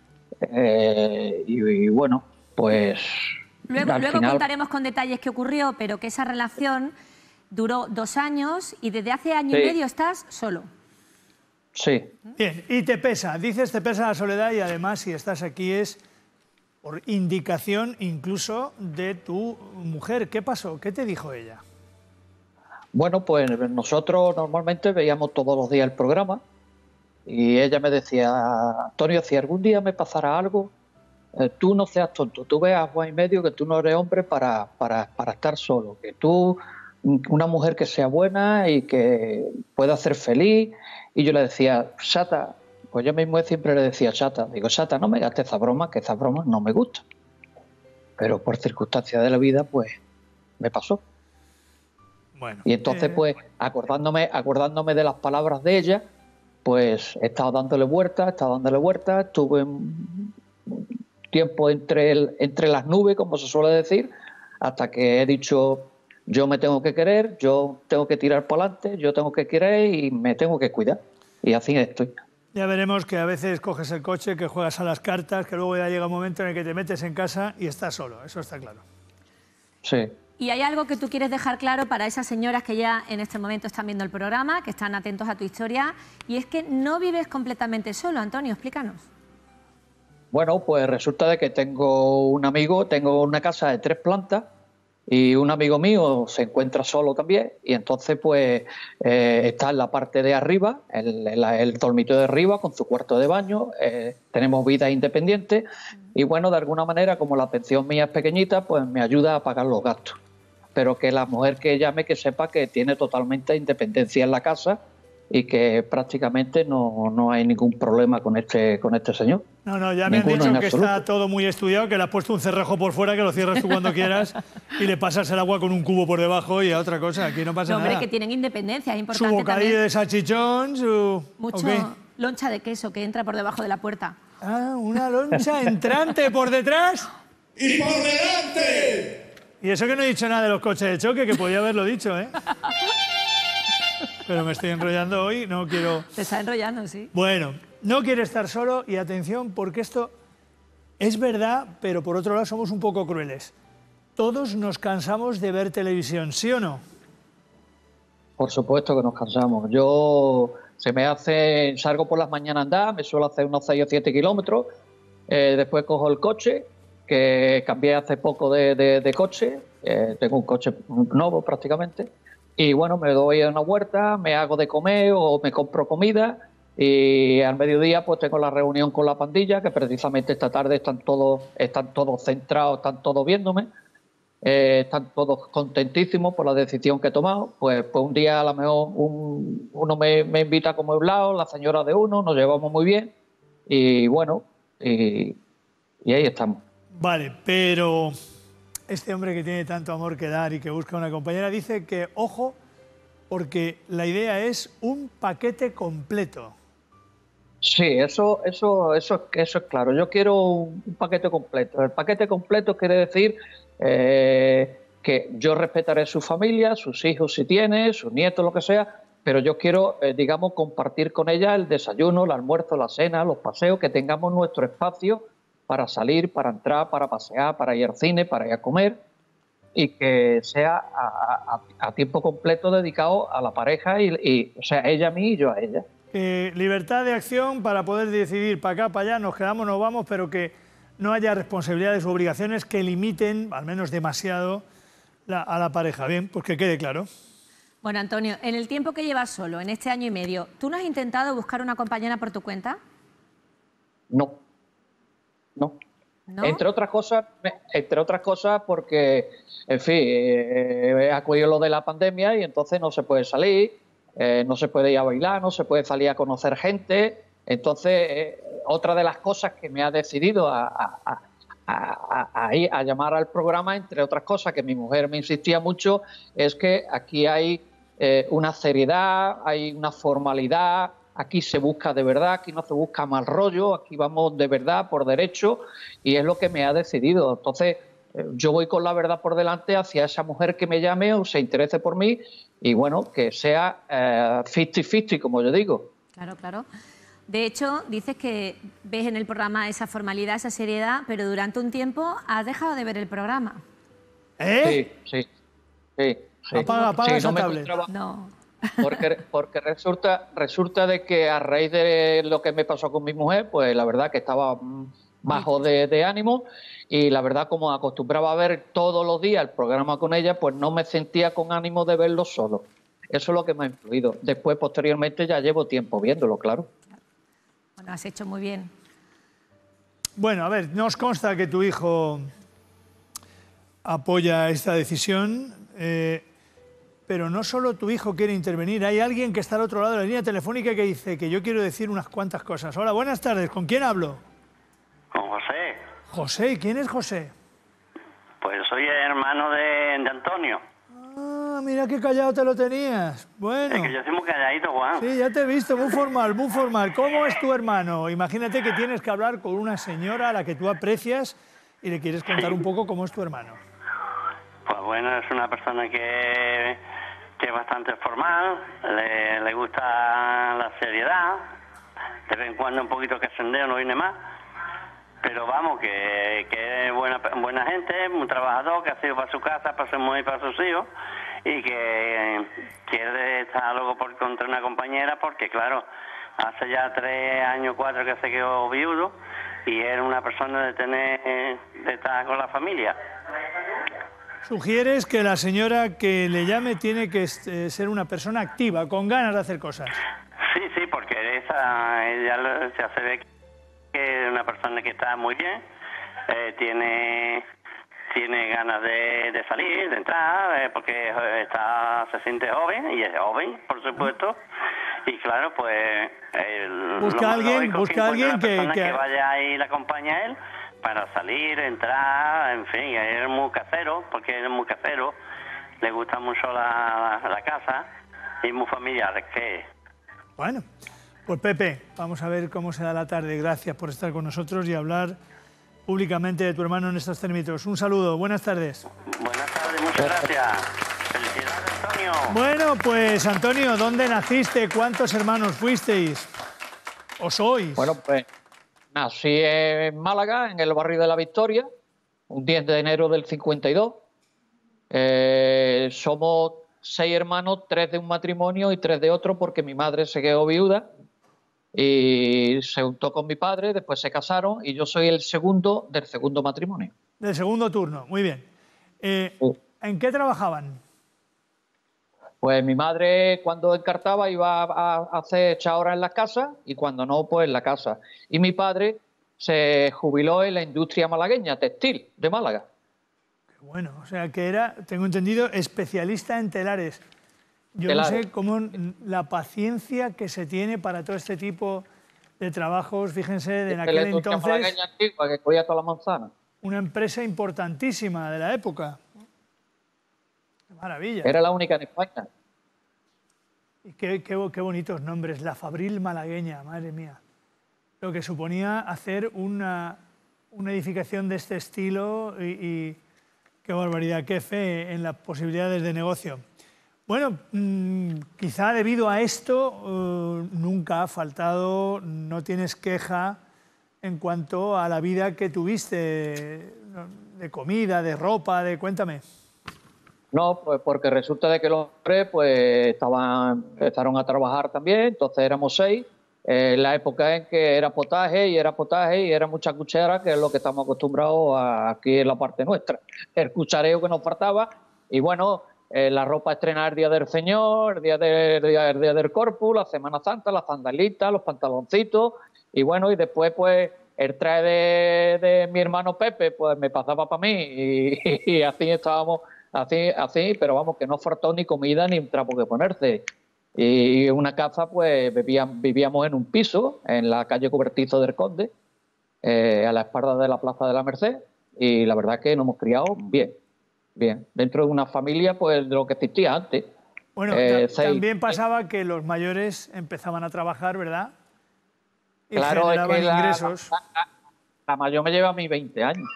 eh, y, y bueno, pues Luego, al luego final... contaremos con detalles qué ocurrió, pero que esa relación duró dos años y desde hace año Sí. y medio estás solo. Sí. Bien, y te pesa, dices te pesa la soledad y además si estás aquí es por indicación incluso de tu mujer. ¿Qué pasó? ¿Qué te dijo ella? Bueno, pues nosotros normalmente veíamos todos los días el programa y ella me decía, Antonio, si algún día me pasara algo, eh, tú no seas tonto, tú veas a Juan y medio que tú no eres hombre para, para, para estar solo, que tú, una mujer que sea buena y que pueda ser feliz. Y yo le decía, Chata, pues yo mismo siempre le decía, Chata, digo, Chata, no me gastes esa broma, que esas bromas no me gustan. Pero por circunstancias de la vida, pues me pasó. Bueno, Y entonces, eh, pues, acordándome, acordándome de las palabras de ella, pues he estado dándole vueltas, he estado dándole vueltas, estuve un tiempo entre, el, entre las nubes, como se suele decir, hasta que he dicho, yo me tengo que querer, yo tengo que tirar para adelante, yo tengo que querer y me tengo que cuidar. Y así estoy. Ya veremos que a veces coges el coche, que juegas a las cartas, que luego ya llega un momento en el que te metes en casa y estás solo, eso está claro. Sí. ¿Y hay algo que tú quieres dejar claro para esas señoras que ya en este momento están viendo el programa, que están atentos a tu historia? Y es que no vives completamente solo, Antonio, explícanos. Bueno, pues resulta de que tengo un amigo, tengo una casa de tres plantas y un amigo mío se encuentra solo también y entonces pues eh, está en la parte de arriba, el, el, el dormitorio de arriba con su cuarto de baño, eh, tenemos vida independiente y bueno, de alguna manera como la pensión mía es pequeñita, pues me ayuda a pagar los gastos. Pero que la mujer que llame que sepa que tiene totalmente independencia en la casa y que prácticamente no, no hay ningún problema con este, con este señor. No, no, ya me han Ninguno dicho en que absoluto. está todo muy estudiado, que le has puesto un cerrojo por fuera, que lo cierras tú cuando quieras y le pasas el agua con un cubo por debajo y a otra cosa. Aquí no pasa No, hombre, nada. que tienen independencia, es Su importante bocadillo también. de salchichón, su... Mucho ¿o qué? loncha de queso que entra por debajo de la puerta. Ah, una loncha entrante por detrás. ¡Y por delante! Y eso que no he dicho nada de los coches de choque, que podía haberlo dicho, ¿eh? Pero me estoy enrollando hoy, no quiero... Te está enrollando, sí. Bueno, no quiere estar solo y atención, porque esto es verdad, pero por otro lado somos un poco crueles. Todos nos cansamos de ver televisión, ¿sí o no? Por supuesto que nos cansamos. Yo se me hace, salgo por las mañanas a andar, me suelo hacer unos seis o siete kilómetros, eh, después cojo el coche, que cambié hace poco de, de, de coche, eh, tengo un coche nuevo prácticamente, y bueno, me doy a una huerta, me hago de comer o me compro comida, y al mediodía pues tengo la reunión con la pandilla, que precisamente esta tarde están todos, están todos centrados, están todos viéndome. Eh, están todos contentísimos por la decisión que he tomado. Pues, pues un día a lo mejor un, uno me, me invita como hablado, la señora de uno, nos llevamos muy bien y bueno, y, y ahí estamos. Vale, pero este hombre que tiene tanto amor que dar y que busca una compañera dice que, ojo, porque la idea es un paquete completo. Sí, eso, eso, eso, eso es claro. Yo quiero un, un paquete completo. El paquete completo quiere decir eh, que yo respetaré su familia, sus hijos si tiene, sus nietos, lo que sea, pero yo quiero, eh, digamos, compartir con ella el desayuno, el almuerzo, la cena, los paseos, que tengamos nuestro espacio para salir, para entrar, para pasear, para ir al cine, para ir a comer, y que sea a, a, a tiempo completo dedicado a la pareja, y, y, o sea, ella a mí y yo a ella. Eh, libertad de acción para poder decidir para acá, para allá, nos quedamos, nos vamos, pero que no haya responsabilidades u obligaciones que limiten, al menos demasiado, la, a la pareja. Bien, pues que quede claro. Bueno, Antonio, en el tiempo que llevas solo, en este año y medio, ¿tú no has intentado buscar una compañera por tu cuenta? No, no. ¿No? Entre otras cosas, entre otras cosas porque, en fin, eh, ha acudido lo de la pandemia y entonces no se puede salir, eh, no se puede ir a bailar, no se puede salir a conocer gente. Entonces, eh, otra de las cosas que me ha decidido a, a, a, a, a, ir a llamar al programa, entre otras cosas que mi mujer me insistía mucho, es que aquí hay eh, una seriedad, hay una formalidad. Aquí se busca de verdad, aquí no se busca mal rollo, aquí vamos de verdad, por derecho, y es lo que me ha decidido. Entonces, eh, yo voy con la verdad por delante hacia esa mujer que me llame o se interese por mí, y bueno, que sea cincuenta cincuenta, como yo digo. Claro, claro. De hecho, dices que ves en el programa esa formalidad, esa seriedad, pero durante un tiempo has dejado de ver el programa. ¿Eh? Sí, sí, sí. sí. Apaga, apaga Sí, esa no me tablet. encontraba- No. Porque, porque resulta, resulta de que a raíz de lo que me pasó con mi mujer, pues la verdad que estaba mm, bajo de, de ánimo, y la verdad como acostumbraba a ver todos los días el programa con ella, pues no me sentía con ánimo de verlo solo. Eso es lo que me ha influido. Después, posteriormente, ya llevo tiempo viéndolo, claro. Bueno, has hecho muy bien. Bueno, a ver, nos consta que tu hijo apoya esta decisión, eh, pero no solo tu hijo quiere intervenir, hay alguien que está al otro lado de la línea telefónica que dice que yo quiero decir unas cuantas cosas. Hola, buenas tardes, ¿con quién hablo? Con José. José, ¿y quién es José? Pues soy hermano de, de Antonio. Ah, mira qué callado te lo tenías. Bueno. Es que yo soy muy calladito, Juan. Sí, ya te he visto, muy formal, muy formal. ¿Cómo es tu hermano? Imagínate que tienes que hablar con una señora a la que tú aprecias y le quieres contar un poco cómo es tu hermano. Pues bueno, es una persona que, que es bastante formal, le, le gusta la seriedad, de vez en cuando un poquito que ascendeo, no viene más. Pero vamos, que, que es buena, buena gente, muy trabajador, que ha sido para su casa, para su mujer y para sus hijos, y que quiere estar luego por contra una compañera, porque claro, hace ya tres años, cuatro que se quedó viudo, y era una persona de tener, de estar con la familia. Sugieres que la señora que le llame tiene que eh, ser una persona activa, con ganas de hacer cosas. Sí, sí, porque esa, ella lo- ya se ve que es una persona que está muy bien, eh, tiene tiene ganas de, de salir, de entrar, eh, porque está se siente joven, y es joven, por supuesto, Y claro, pues... El, busca a alguien, lógico, busca a alguien que, que... que... que vaya y le acompañe a él para salir, entrar, en fin, él es muy casero, porque él es muy casero, le gusta mucho la, la, la casa y muy familiar, es que es. Bueno, pues Pepe, vamos a ver cómo será la tarde. Gracias por estar con nosotros y hablar públicamente de tu hermano en estos términos. Un saludo, buenas tardes. Buenas tardes, muchas gracias. Felicidades, Antonio. Bueno, pues Antonio, ¿dónde naciste? ¿Cuántos hermanos fuisteis? ¿O sois? Bueno, pues nací en Málaga, en el barrio de La Victoria, un diez de enero del cincuenta y dos. Eh, somos seis hermanos, tres de un matrimonio y tres de otro, porque mi madre se quedó viuda y se juntó con mi padre, después se casaron y yo soy el segundo del segundo matrimonio. Del segundo turno, muy bien. Eh, ¿En qué trabajaban? Pues mi madre cuando encartaba iba a hacer echar horas en las casas y cuando no, pues en la casa. Y mi padre se jubiló en la industria malagueña, textil, de Málaga. Qué bueno, o sea que era, tengo entendido, especialista en telares. Yo Telares. no sé cómo la paciencia que se tiene para todo este tipo de trabajos, fíjense, de en aquel la industria entonces, malagueña antigua que cogía toda la manzana. una empresa importantísima de la época. Qué maravilla. Era la única en España. Y qué, qué, qué bonitos nombres, la Fabril malagueña, madre mía. Lo que suponía hacer una, una edificación de este estilo y, y qué barbaridad, qué fe en las posibilidades de negocio. Bueno, mmm, quizá debido a esto uh, nunca ha faltado, no tienes queja en cuanto a la vida que tuviste, de comida, de ropa, de cuéntame. No, pues porque resulta de que los hombres pues estaban, empezaron a trabajar también, entonces éramos seis, en la época en que era potaje y era potaje y era mucha cuchara, que es lo que estamos acostumbrados a, aquí en la parte nuestra, el cuchareo que nos faltaba, y bueno, eh, la ropa estrenada el día del Señor, el día, de, el día, el día del Corpus, la Semana Santa, las sandalitas, los pantaloncitos, y bueno, y después pues el traje de, de mi hermano Pepe pues me pasaba para mí y, y así estábamos. Así, así, pero vamos, que no faltó ni comida ni un trapo que ponerse. Y una casa, pues vivíamos, vivíamos en un piso, en la calle Cobertizo del Conde, eh, a la espalda de la Plaza de la Merced, y la verdad que nos hemos criado bien, bien. Dentro de una familia, pues de lo que existía antes. Bueno, eh, ta también pasaba que los mayores empezaban a trabajar, ¿verdad? Y claro, generaban es que la, ingresos. La, la, la mayor me lleva a mis veinte años.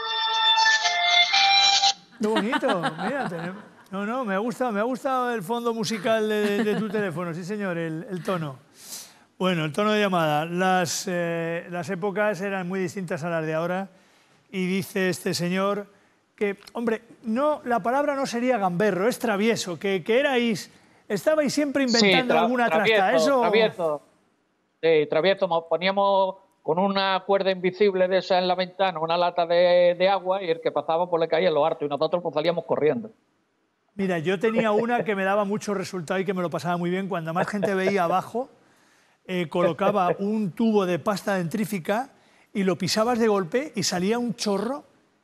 Qué bonito, mira, tenemos... no, no, me ha gustado, me ha gustado el fondo musical de, de tu teléfono, sí señor, el, el tono. Bueno, el tono de llamada. Las, eh, las épocas eran muy distintas a las de ahora y dice este señor que, hombre, no, la palabra no sería gamberro, es travieso, que, que erais, estabais siempre inventando sí, tra alguna travieso, trasta. Eso... Travieso, sí, travieso, poníamos con una cuerda invisible de esa en la ventana, una lata de, de agua, y el que pasaba pues le caía en lo harto y nosotros pues salíamos corriendo. Mira, yo tenía una que me daba mucho resultado y que me lo pasaba muy bien. Cuando más gente veía abajo, eh, colocaba un tubo de pasta dentrífica y lo pisabas de golpe y salía un chorro,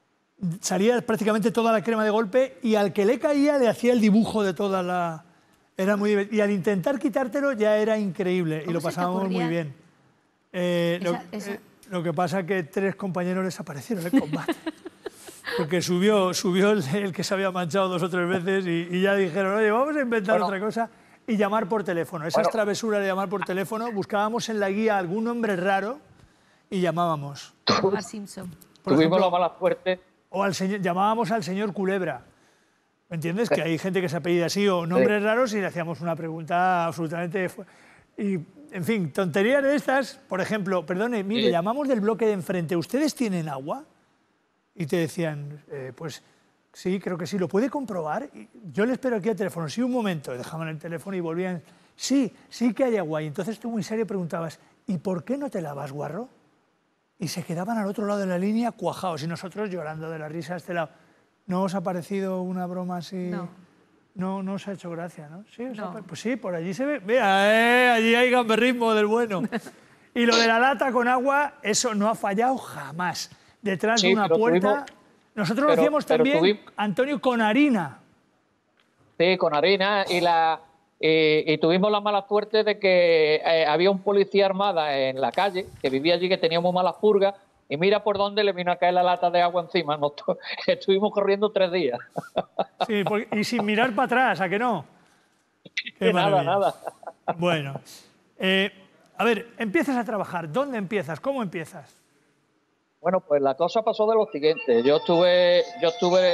salía prácticamente toda la crema de golpe y al que le caía le hacía el dibujo de toda la... Era muy divertido. Y al intentar quitártelo ya era increíble y lo pasábamos muy bien. Eh, esa, lo, esa. Eh, lo que pasa es que tres compañeros desaparecieron en combate. Porque subió, subió el, el que se había manchado dos o tres veces y, y ya dijeron, oye, vamos a inventar bueno. otra cosa y llamar por teléfono. Esas bueno. travesuras de llamar por teléfono, buscábamos en la guía algún nombre raro y llamábamos. Homer Simpson. Tuvimos ejemplo, la mala suerte. O al señor, llamábamos al señor Culebra. ¿Me entiendes? Que hay gente que se apellida así o nombres sí. raros y le hacíamos una pregunta absolutamente... Y, en fin, tonterías de estas, por ejemplo, perdone, mire, sí. llamamos del bloque de enfrente, ¿ustedes tienen agua? Y te decían, eh, pues sí, creo que sí, ¿lo puede comprobar? Y yo le espero aquí al teléfono, sí, un momento, dejaban el teléfono y volvían, sí, sí que hay agua. Y entonces tú muy serio preguntabas, ¿y por qué no te lavas, guarro? Y se quedaban al otro lado de la línea cuajados y nosotros llorando de la risa a este lado. ¿No os ha parecido una broma así? No. No, no os ha hecho gracia, ¿no? Sí, no. Ha... Pues sí, por allí se ve. Mira, eh, allí hay gamberrismo del bueno. Y lo de la lata con agua, eso no ha fallado jamás. Detrás sí, de una puerta. Tuvimos... Nosotros pero, lo hacíamos también, tuvimos... Antonio, con harina. Sí, con harina y la, y, y tuvimos la mala suerte de que eh, había un policía armada en la calle que vivía allí, que teníamos malas purgas, y mira por dónde le vino a caer la lata de agua encima. Nos estuvimos corriendo tres días. Sí, porque, y sin mirar para atrás, ¿a que no? Qué nada, maravilla. nada. Bueno, eh, a ver, empiezas a trabajar. ¿Dónde empiezas? ¿Cómo empiezas? Bueno, pues la cosa pasó de lo siguiente. Yo estuve, yo estuve.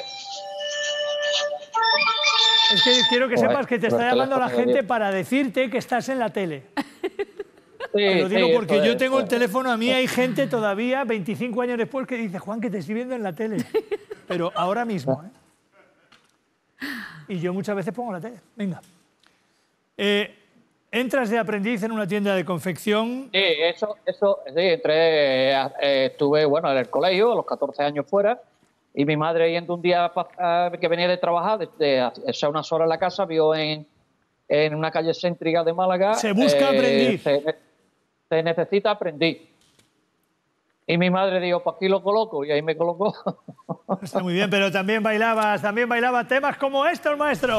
Es que quiero que Joder, sepas que te por está el llamando la teléfono, gente Dios. para decirte que estás en la tele. Sí, Te lo digo sí, porque eso yo es, tengo el eso es. teléfono, a mí hay gente todavía, veinticinco años después, que dice, Juan, que te estoy viendo en la tele. Pero ahora mismo, ¿eh? Y yo muchas veces pongo la tele. Venga. Eh, entras de aprendiz en una tienda de confección. Sí, eso, eso, sí, entré, eh, estuve, bueno, en el colegio, a los catorce años fuera, y mi madre yendo un día pa- que venía de trabajar, de, de hacer unas horas en la casa, vio en, en una calle céntrica de Málaga. Se busca aprendiz. Se, se necesita aprendiz. Y mi madre dijo, pues aquí lo coloco, y ahí me colocó. Está muy bien, pero también bailabas, también bailabas temas como estos, maestro.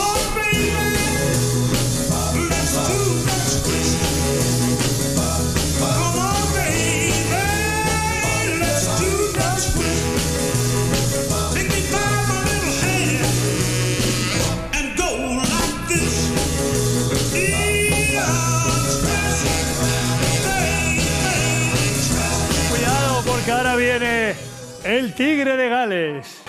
Cuidado, porque ahora viene el Tigre de Gales.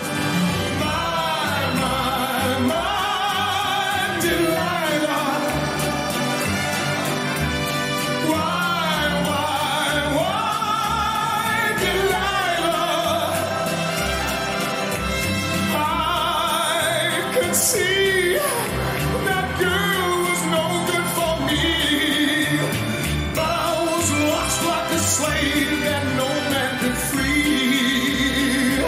See that girl was no good for me, but I was lost like a slave that no man could free.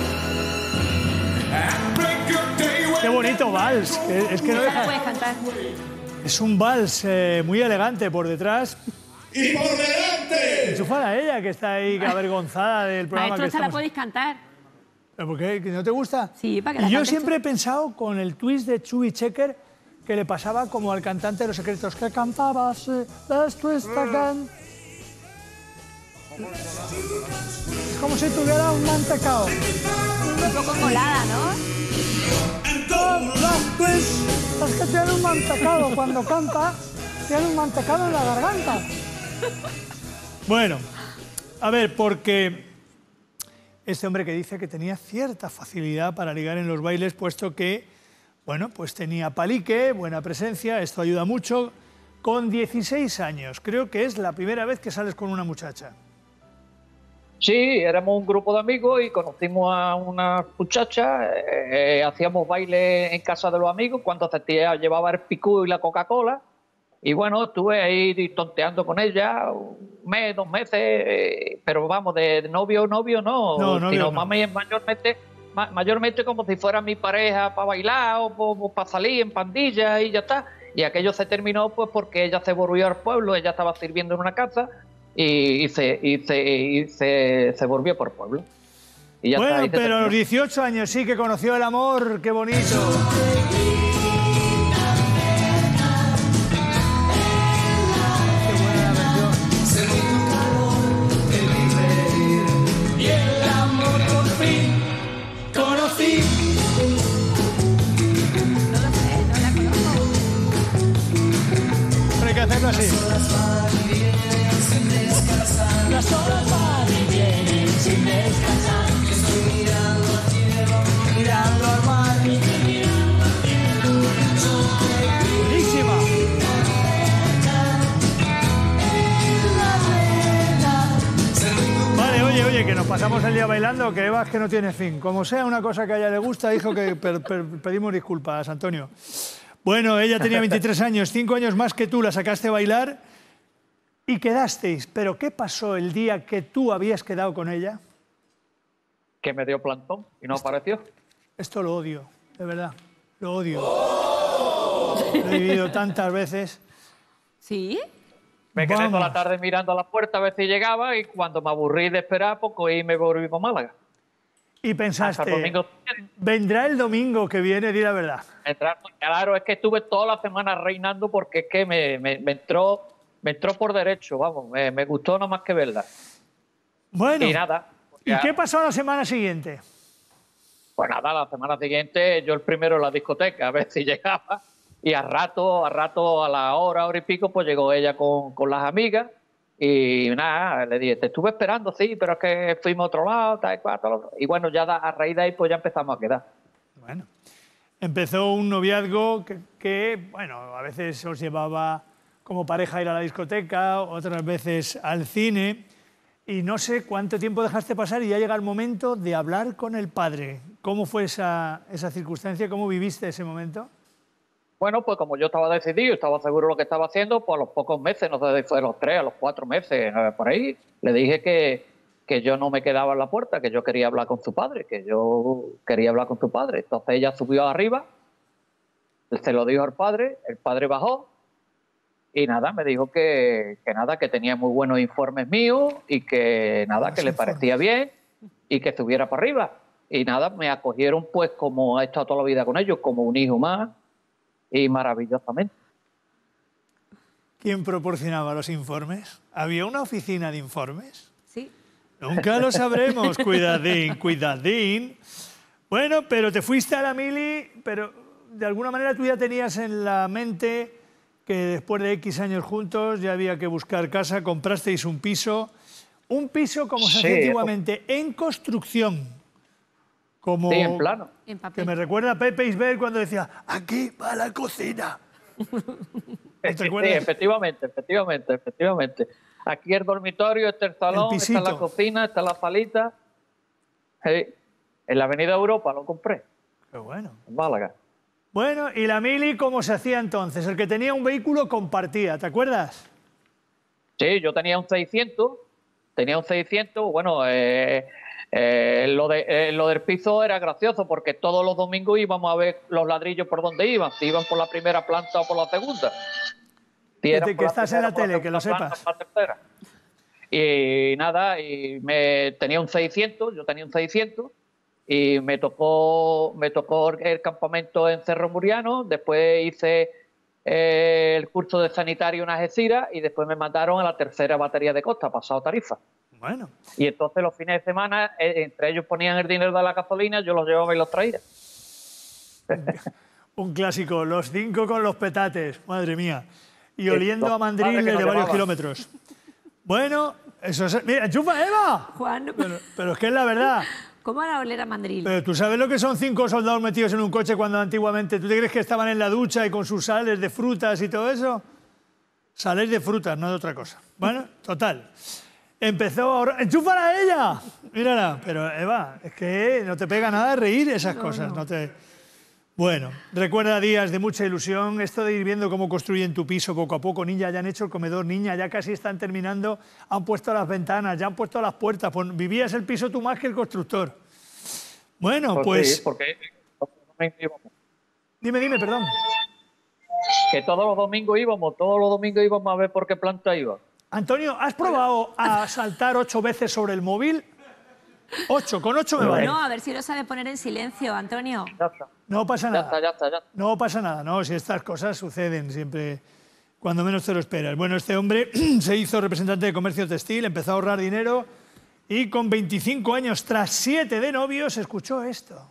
And break your day when Qué bonito vals. que- Es que no Esa la deja- puedes cantar. Es un vals eh, muy elegante por detrás. y por delante. Enchúfala a ella, que está ahí avergonzada del programa Maestro, que esta la estamos... podéis cantar. ¿Pero por qué? ¿Que no te gusta? Sí, para que Y la yo cantes siempre tú. he pensado con el twist de Chubby Checker que le pasaba como al cantante de Los Secretos, que cantaba así, Let's twist again. Es como si tuviera un mantecao. Un poco colada, ¿no? Let's twist. Es que tiene un mantecado cuando canta, tiene un mantecado en la garganta. Bueno, a ver, porque este hombre que dice que tenía cierta facilidad para ligar en los bailes, puesto que, bueno, pues tenía palique, buena presencia, esto ayuda mucho. Con dieciséis años, creo que es la primera vez que sales con una muchacha. Sí, éramos un grupo de amigos y conocimos a una muchacha, eh, hacíamos baile en casa de los amigos, cuando Cetilla llevaba el picú y la Coca-Cola, y bueno, estuve ahí tonteando con ella un mes, dos meses, eh, pero vamos, de, de novio, novio no, No, novio sino no. más bien mayormente, ma- mayormente como si fuera mi pareja para bailar o, para salir en pandilla y ya está. Y aquello se terminó pues porque ella se volvió al pueblo, ella estaba sirviendo en una casa y, y, se, y, se, y se, se volvió por pueblo. Y ya Bueno, está, ahí se pero a terminó. los dieciocho años sí que conoció el amor, qué bonito. Y el amor por fin conocí. Pero hay que hacerlo así. Las horas van y vienen sin descansar. Estoy mirando al cielo, mirando al mar. Buenísima. Vale, oye, oye, que nos pasamos el día bailando, que Eva es que no tiene fin. Como sea una cosa que a ella le gusta, dijo que per- per- pedimos disculpas, Antonio. Bueno, ella tenía veintitrés años, cinco años más que tú, la sacaste a bailar y quedasteis. Pero ¿qué pasó el día que tú habías quedado con ella? Que me dio plantón y no apareció. Esto lo odio, de verdad, lo odio. Lo he vivido tantas veces. ¿Sí? Me quedé toda Vamos. la tarde mirando a la puerta a ver si llegaba y cuando me aburrí de esperar, pues cogí y me volví para Málaga. Y pensaste, Hasta el domingo. vendrá el domingo que viene, di la verdad. Entrar- Claro, es que estuve toda la semana reinando porque es que me, me, me entró me entró por derecho, vamos, me, me gustó nada más que verla. Bueno, Y nada. ¿y ya- qué pasó la semana siguiente? Pues nada, la semana siguiente yo el primero en la discoteca, a ver si llegaba. Y a rato, a rato, a la hora, hora y pico, pues llegó ella con, con las amigas. Y nada, le dije, te estuve esperando, sí, pero es que fuimos a otro lado, tal y cual, tal, otro. Y bueno, ya da- a raíz de ahí, pues ya empezamos a quedar. Bueno, empezó un noviazgo que, que, bueno, a veces os llevaba como pareja a ir a la discoteca, otras veces al cine. Y no sé cuánto tiempo dejaste pasar y ya llega el momento de hablar con el padre. ¿Cómo fue esa, esa circunstancia? ¿Cómo viviste ese momento? Bueno, pues como yo estaba decidido, estaba seguro de lo que estaba haciendo, pues a los pocos meses, no sé si fue a los tres, a los cuatro meses, eh, por ahí, le dije que, que yo no me quedaba en la puerta, que yo quería hablar con su padre, que yo quería hablar con su padre. Entonces ella subió arriba, se lo dijo al padre, el padre bajó y nada, me dijo que, que nada, que tenía muy buenos informes míos y que nada, que le parecía bien y que estuviera para arriba. Y nada, me acogieron pues como he estado toda la vida con ellos, como un hijo más. Y maravillosamente. ¿Quién proporcionaba los informes? ¿Había una oficina de informes? Sí. Nunca lo sabremos, cuidadín, cuidadín. Bueno, pero te fuiste a la mili, pero de alguna manera tú ya tenías en la mente que después de X años juntos ya había que buscar casa, comprasteis un piso, un piso como se Sí, hacía antiguamente, en construcción. Como Sí, en plano. En que papel. me recuerda a Pepe Isbert cuando decía, aquí va la cocina. ¿No te Sí, acuerdas? efectivamente, efectivamente, efectivamente. Aquí el dormitorio, está el salón, está pisito. la cocina, está la salita. Sí. En la Avenida Europa lo compré, Qué bueno. en Málaga. Bueno, y la mili, ¿cómo se hacía entonces? El que tenía un vehículo compartía, ¿te acuerdas? Sí, yo tenía un seiscientos, tenía un seiscientos, bueno, eh, eh, lo, de, eh, lo del piso era gracioso porque todos los domingos íbamos a ver los ladrillos por dónde iban, si iban por la primera planta o por la segunda. Si eran Fíjate por que la estás en primera, la por tele, que lo segunda planta, sepas. por la tercera. Y nada, y me tenía un seiscientos, yo tenía un seiscientos, y me tocó, me tocó el campamento en Cerro Muriano, después hice eh, el curso de sanitario en Algeciras y después me mandaron a la tercera batería de Costa, pasado Tarifa. Bueno, Y entonces los fines de semana, eh, entre ellos ponían el dinero de la gasolina, yo los llevaba y los traía. un clásico, los cinco con los petates, madre mía. Y Sí, oliendo los a padres que mandriles de nos varios llevaban. kilómetros. Bueno, eso es... ¡Mira, enchufa, Eva! Juan, Pero, pero es que es la verdad. ¿cómo era oler a mandril? Pero tú sabes lo que son cinco soldados metidos en un coche cuando antiguamente... ¿Tú te crees que estaban en la ducha y con sus sales de frutas y todo eso? Sales de frutas, no de otra cosa. Bueno, total. Empezó a ahorrar... ¡Enchúfala a ella! Mírala. Pero, Eva, es que no te pega nada reír esas cosas. No te... Bueno, recuerda días de mucha ilusión. Esto de ir viendo cómo construyen tu piso poco a poco. Niña, ya han hecho el comedor. Niña, ya casi están terminando. Han puesto las ventanas, ya han puesto las puertas. Pues vivías el piso tú más que el constructor. Bueno, pues... sí, porque Dime, dime, perdón. que todos los domingos íbamos, todos los domingos íbamos a ver por qué planta iba. Antonio, ¿has probado a saltar ocho veces sobre el móvil? Ocho, con ocho me vale. No, a ver si lo sabe poner en silencio, Antonio. Ya está, No pasa ya nada. está, ya está, ya está. No pasa nada, no, si estas cosas suceden siempre cuando menos te lo esperas. Bueno, este hombre se hizo representante de comercio textil, empezó a ahorrar dinero y con veinticinco años, tras siete de novios, escuchó esto.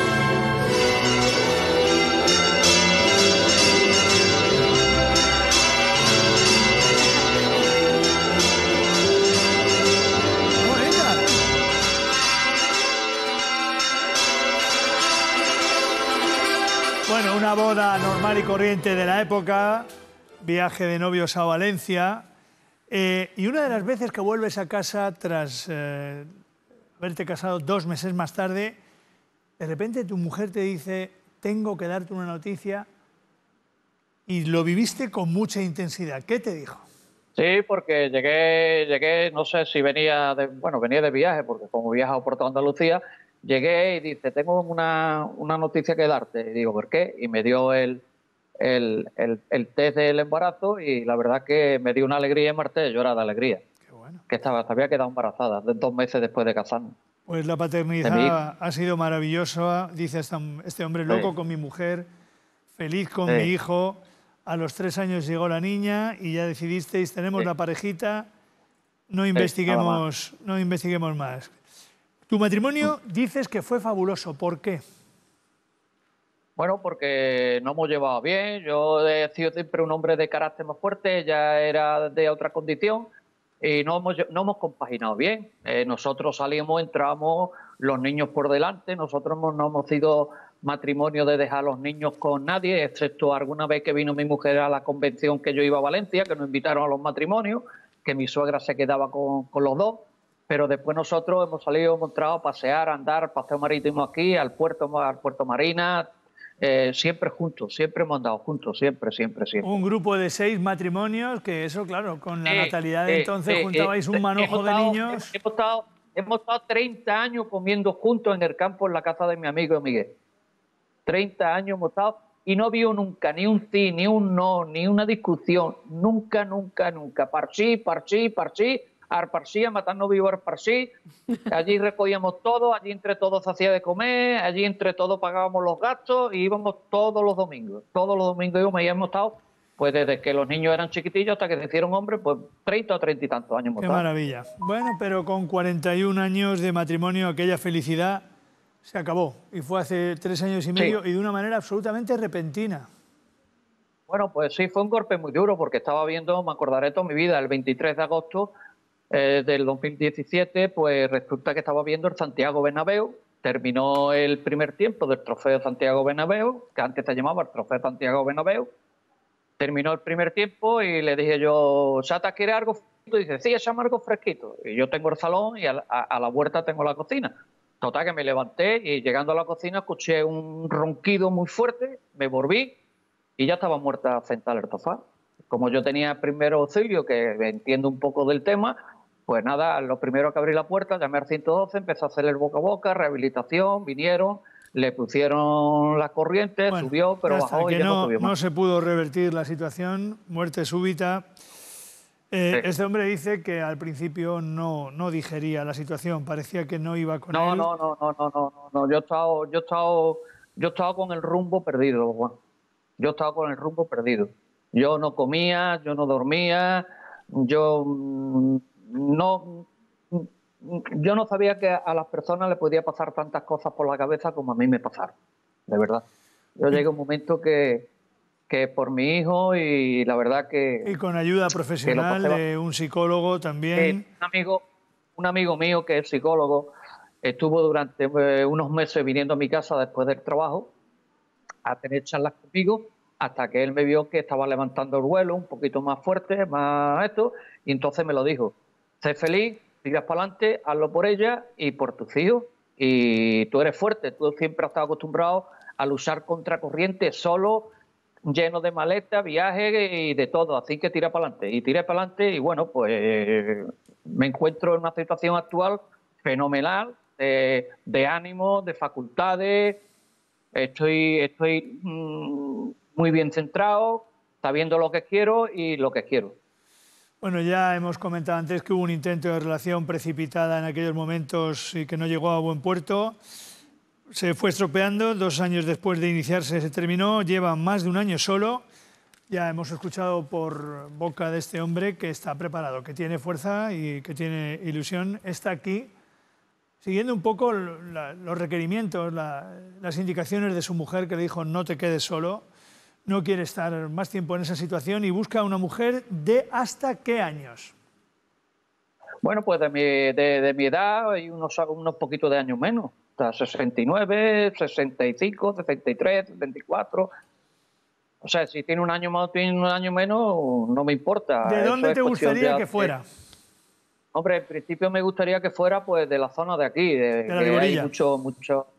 Bueno, una boda normal y corriente de la época, viaje de novios a Valencia, eh, y una de las veces que vuelves a casa tras eh, haberte casado dos meses más tarde, de repente tu mujer te dice, tengo que darte una noticia, y lo viviste con mucha intensidad. ¿Qué te dijo? Sí, porque llegué, llegué, no sé si venía de, bueno, venía de viaje, porque como he viajado por toda Andalucía, llegué y dice, tengo una, una noticia que darte. Y digo, ¿por qué? Y me dio el, el, el, el test del embarazo y la verdad que me dio una alegría en Marte, llorar de alegría. Qué bueno. Que estaba, se había quedado embarazada de dos meses después de casarnos. Pues la de mi paternidad hija. ha sido maravillosa, dice esta- este hombre, loco Sí. con mi mujer, feliz con Sí. mi hijo. A los tres años llegó la niña y ya decidisteis, tenemos Sí. la parejita, no nada investiguemos, no investiguemos más. Tu matrimonio dices que fue fabuloso, ¿por qué? Bueno, porque no hemos llevado bien. Yo he sido siempre un hombre de carácter más fuerte, ella era de otra condición y no hemos, lle- no hemos compaginado bien. Eh, nosotros salimos, entramos, los niños por delante. Nosotros hemos- no hemos sido matrimonio de dejar a los niños con nadie, excepto alguna vez que vino mi mujer a la convención que yo iba a Valencia, que nos invitaron a los matrimonios, que mi suegra se quedaba con, con los dos. Pero después nosotros hemos salido, hemos entrado a pasear, a andar, paseo marítimo aquí, al puerto, al puerto Marina, eh, siempre juntos, siempre hemos andado juntos, siempre, siempre, siempre. Un grupo de seis matrimonios, que eso, claro, con la Eh, natalidad de eh, entonces eh, juntabais eh, un manojo hemos de estado- niños. Hemos estado, hemos estado treinta años comiendo juntos en el campo en la casa de mi amigo Miguel. treinta años hemos estado y no vio nunca ni un sí, ni un no, ni una discusión. Nunca, nunca, nunca. Parchí, parchí, parchí. Ar parchí, a matarnos vivo ar parchí. Allí recogíamos todo, allí entre todos se hacía de comer, allí entre todos pagábamos los gastos y íbamos todos los domingos. Todos los domingos íbamos y hemos estado, pues desde que los niños eran chiquitillos hasta que se hicieron hombres, pues treinta o treinta y tantos años hemos Qué estado. maravilla. Bueno, pero con cuarenta y un años de matrimonio, aquella felicidad se acabó. Y fue hace tres años y medio y de una manera absolutamente repentina. Bueno, pues sí, fue un golpe muy duro porque estaba viendo, me acordaré toda mi vida, el veintitrés de agosto eh, del dos mil diecisiete, pues resulta que estaba viendo el Santiago Bernabéu. Terminó el primer tiempo del Trofeo Santiago Bernabéu, que antes se llamaba el Trofeo Santiago Bernabéu. Terminó el primer tiempo y le dije yo, ¿Sata quiere algo fresquito? Y dice, sí, echame algo fresquito. Y yo tengo el salón y a, a, a la huerta tengo la cocina. Total, que me levanté y llegando a la cocina escuché un ronquido muy fuerte, me volví y ya estaba muerta sentada en el sofá. Como yo tenía primero auxilio, que entiendo un poco del tema, pues nada, lo primero que abrí la puerta, llamé al ciento doce, empecé a hacer el boca a boca, rehabilitación, vinieron, le pusieron la corriente, Bueno, subió, pero ya está, bajó y que ya no, no, subió no más. se pudo revertir la situación, muerte súbita. Eh, Sí. Este hombre dice que al principio no, no digería la situación, parecía que no iba con No, él. no, no, no, no, no, no, no, yo he estado, yo he estado, yo he estado con el rumbo perdido, Juan. Yo he estado con el rumbo perdido. Yo no comía, yo no dormía, yo mm, no, mm, yo no sabía que a las personas les podía pasar tantas cosas por la cabeza como a mí me pasaron, de verdad. Yo llegué a un momento que, que por mi hijo y la verdad que... Y con ayuda profesional pasé de un psicólogo también. Eh, un amigo, un amigo mío que es psicólogo estuvo durante eh, unos meses viniendo a mi casa después del trabajo a tener charlas conmigo hasta que él me vio que estaba levantando el vuelo un poquito más fuerte, más esto, y entonces me lo dijo, sé feliz, tiras para adelante, hazlo por ella y por tus hijos, y tú eres fuerte, tú siempre has estado acostumbrado a luchar contra corriente solo, lleno de maletas, viajes y de todo, así que tira para adelante. Y tiré para adelante y bueno, pues me encuentro en una situación actual fenomenal, de, de ánimo, de facultades, estoy, estoy mm, muy bien centrado, sabiendo lo que quiero y lo que quiero. Bueno, ya hemos comentado antes que hubo un intento de relación precipitada en aquellos momentos y que no llegó a buen puerto. Se fue estropeando, dos años después de iniciarse se terminó, lleva más de un año solo. Ya hemos escuchado por boca de este hombre que está preparado, que tiene fuerza y que tiene ilusión. Está aquí siguiendo un poco la, los requerimientos, la, las indicaciones de su mujer, que le dijo no te quedes solo, no quiere estar más tiempo en esa situación y busca una mujer de ¿hasta qué años? Bueno, pues de mi, de, de mi edad y unos, unos poquitos de años menos. Hasta sesenta y nueve, sesenta y cinco, sesenta y tres, setenta y cuatro. O sea, si tiene un año más o tiene un año menos, no me importa. ¿De Eso dónde es te cuestión gustaría de- que fuera? Hombre, en principio me gustaría que fuera pues de la zona de aquí, de, De la que hay Alborilla. mucho, mucho.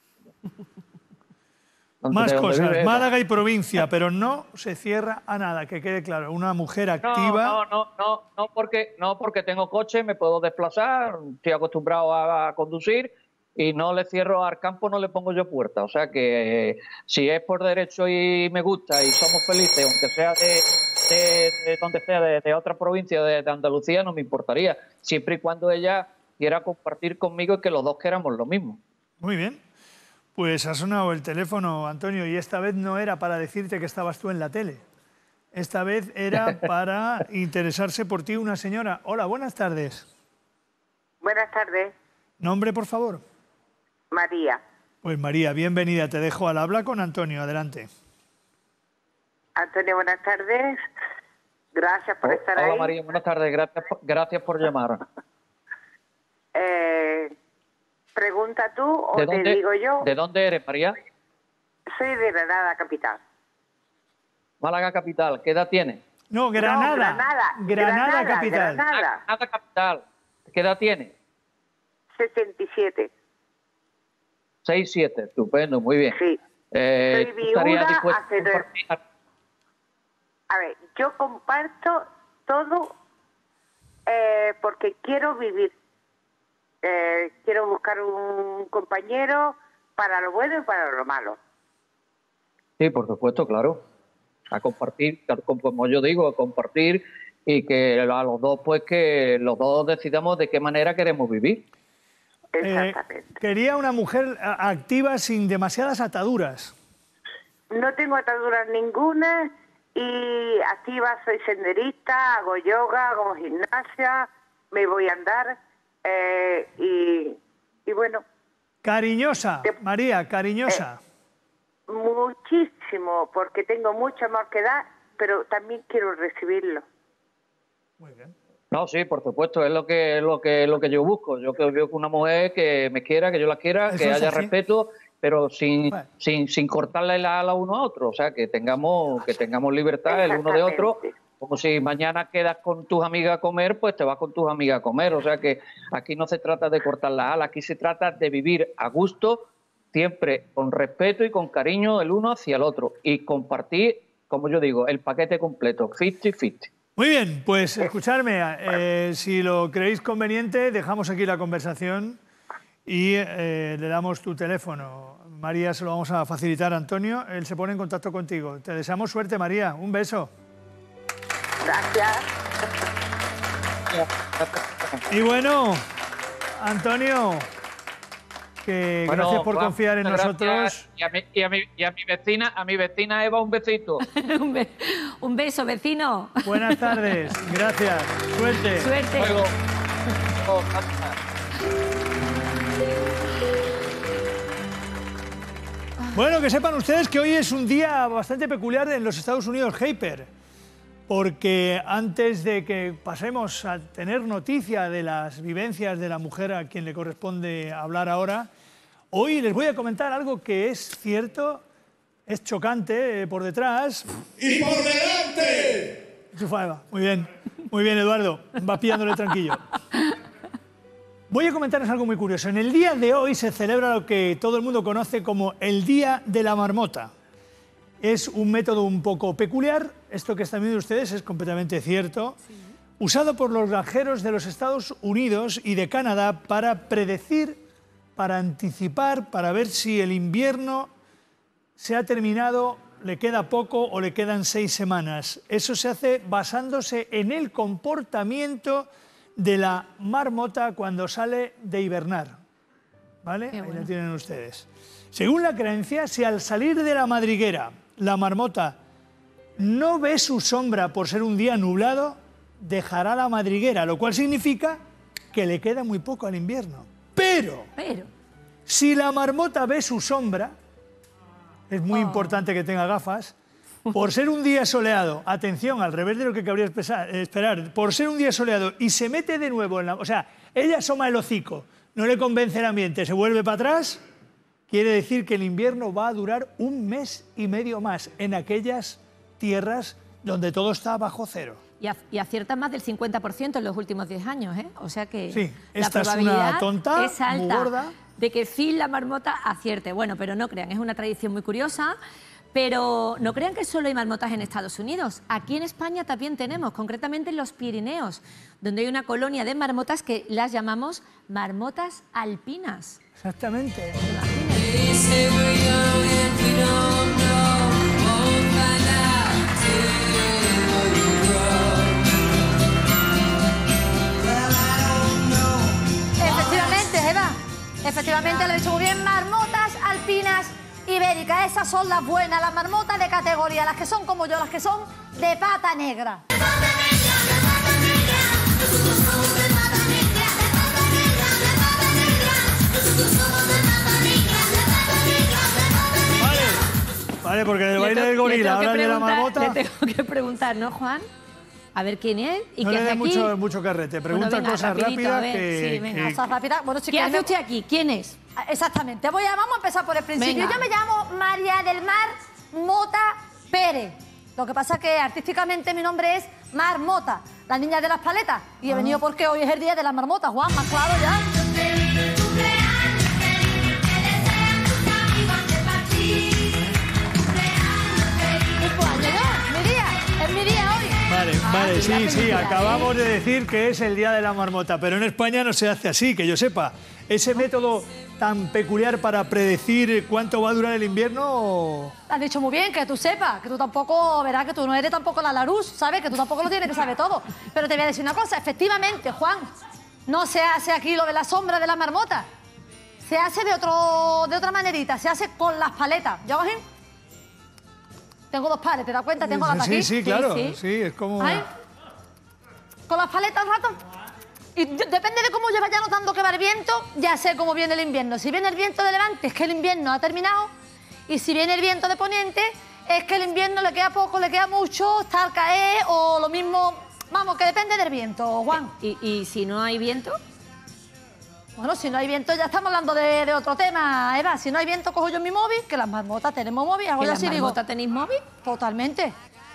Donde- Más de donde cosas, vive- Málaga y provincia, pero no se cierra a nada, que quede claro. Una mujer activa. No, no, no, no, porque, no porque tengo coche, me puedo desplazar, estoy acostumbrado a, a conducir y no le cierro al campo, no le pongo yo puerta. O sea que eh, si es por derecho y me gusta y somos felices, aunque sea de, de, de donde sea, de, de otra provincia de, de Andalucía, no me importaría, siempre y cuando ella quiera compartir conmigo y que los dos queramos lo mismo. Muy bien. Pues ha sonado el teléfono, Antonio, y esta vez no era para decirte que estabas tú en la tele. Esta vez era para interesarse por ti una señora. Hola, buenas tardes. Buenas tardes, ¿Nombre, por favor? María. Pues María, bienvenida. Te dejo al habla con Antonio. Adelante. Antonio, buenas tardes. Gracias por estar Hola ahí. María, buenas tardes, gracias por, gracias por llamar. Eh, ¿Pregunta tú o ¿De te dónde, digo yo? ¿De dónde eres, María? Soy de Granada, capital. Málaga capital, ¿qué edad tienes? No, Granada. No, Granada. Granada capital. Granada. Granada capital, ¿qué edad tienes? sesenta y siete. seis siete, estupendo, muy bien. Sí. Eh, Soy ¿tú estarías viuda dispuesta hace a dos- compartir? A ver, yo comparto todo eh, porque quiero vivir. Eh, quiero buscar un compañero para lo bueno y para lo malo. Sí, por supuesto, claro. A compartir, tal como yo digo, a compartir y que a los dos, pues que los dos decidamos de qué manera queremos vivir. Eh, quería una mujer a- activa sin demasiadas ataduras. No tengo ataduras ninguna y activa, soy senderista, hago yoga, hago gimnasia, me voy a andar eh, y, y bueno, Cariñosa, María, cariñosa. muchísimo, porque tengo mucho amor que dar, pero también quiero recibirlo. No, sí, por supuesto, es lo que es lo que lo que yo busco. Yo que veo que una mujer que me quiera, que yo la quiera, Eso que es haya así. respeto, pero sin, sin sin cortarle la ala uno a otro, o sea, que tengamos que tengamos libertad el uno de otro. Como si mañana quedas con tus amigas a comer, pues te vas con tus amigas a comer. O sea que aquí no se trata de cortar la ala, aquí se trata de vivir a gusto, siempre con respeto y con cariño el uno hacia el otro. Y compartir, como yo digo, el paquete completo, cincuenta cincuenta. Muy bien, pues escuchadme, eh, si lo creéis conveniente, dejamos aquí la conversación y eh, le damos tu teléfono. María, se lo vamos a facilitar a Antonio, él se pone en contacto contigo. Te deseamos suerte, María, un beso. Gracias. Y bueno, Antonio, que Bueno, gracias por Juan, confiar en muchas nosotros. gracias. Y a, mi, y, a mi, y a mi vecina, a mi vecina Eva, un besito. un, be- un beso, vecino. Buenas tardes, gracias, suerte. Suerte. Luego. Oh, Bueno, que sepan ustedes que hoy es un día bastante peculiar en los Estados Unidos, Hyper, porque antes de que pasemos a tener noticia de las vivencias de la mujer a quien le corresponde hablar ahora, hoy les voy a comentar algo que es cierto, es chocante eh, por detrás. ¡Y por delante! Chufa, Eva. Muy bien, muy bien, Eduardo, va pillándole tranquillo. Voy a comentarles algo muy curioso. En el día de hoy se celebra lo que todo el mundo conoce como el Día de la Marmota. Es un método un poco peculiar, esto que están viendo ustedes es completamente cierto, usado por los granjeros de los Estados Unidos y de Canadá para predecir, para anticipar, para ver si el invierno se ha terminado, le queda poco o le quedan seis semanas. Eso se hace basándose en el comportamiento de la marmota cuando sale de hibernar. ¿Vale? Ahí la tienen ustedes. Según la creencia, si al salir de la madriguera la marmota no ve su sombra por ser un día nublado, dejará la madriguera, lo cual significa que le queda muy poco al invierno. Pero, Pero. si la marmota ve su sombra, es muy importante que tenga gafas, por ser un día soleado, atención, al revés de lo que cabría espesa- esperar, por ser un día soleado y se mete de nuevo en la... O sea, ella asoma el hocico, no le convence el ambiente, se vuelve para atrás, quiere decir que el invierno va a durar un mes y medio más en aquellas tierras donde todo está bajo cero. Y, ac- y acierta más del cincuenta por ciento en los últimos diez años, ¿eh? O sea que Sí, la esta es una probabilidad tonta, es muy alta gorda. de que Phil la marmota acierte. Bueno, pero no crean, es una tradición muy curiosa. Pero no crean que solo hay marmotas en Estados Unidos. Aquí en España también tenemos, concretamente en los Pirineos, donde hay una colonia de marmotas que las llamamos marmotas alpinas. Exactamente. esas son las buenas, las marmotas de categoría, las que son como yo, las que son de pata negra. Vale, porque del Le baile to- del le gorila, tengo que ahora de la preguntar- marmota... Le tengo que preguntar, ¿no, Juan? A ver quién es y No qué le hace dé aquí. mucho, mucho carrete, pregunta Bueno, venga, cosas rapidito, rápidas a ver, que... sí, venga, que- Cosas rápidas. Bueno, ¿Qué hace chicos, usted aquí? ¿Quién es? Exactamente. Voy a, vamos a empezar por el principio. Venga. Yo me llamo María del Mar Mota Pérez. Lo que pasa es que artísticamente mi nombre es Mar Mota, la niña de las paletas. Y he venido porque hoy es el día de las marmotas, Juan, más claro ya. Mi día, es mi día hoy. Vale, Ah, vale, y la sí, sí, felicidad, acabamos ¿eh? de decir que es el Día de la Marmota, pero en España no se hace así, que yo sepa. Ese método tan peculiar para predecir cuánto va a durar el invierno... Has dicho muy bien, que tú sepas, que tú tampoco, verás que tú no eres tampoco la Larus, ¿sabes? Que tú tampoco lo tienes que saber todo. Pero te voy a decir una cosa, efectivamente, Juan, no se hace aquí lo de la sombra de la marmota. Se hace de, otro, de otra manerita, se hace con las paletas. ¿Yo cogí? Tengo dos pares, ¿te das cuenta? Tengo las de Sí, aquí. sí, claro, sí, es como... Ahí. Con las paletas un rato. Y de- depende de cómo yo vaya notando que va el viento, ya sé cómo viene el invierno. Si viene el viento de levante, es que el invierno ha terminado. Y si viene el viento de poniente, es que el invierno le queda poco, le queda mucho, está al caer o lo mismo... Vamos, que depende del viento, Juan. ¿Y, y si no hay viento? Bueno, si no hay viento ya estamos hablando de, de otro tema, Eva. Si no hay viento, cojo yo mi móvil, que las marmotas tenemos móvil. Hago ¿Que yo las así, digo... marmotas tenéis móvil? Totalmente.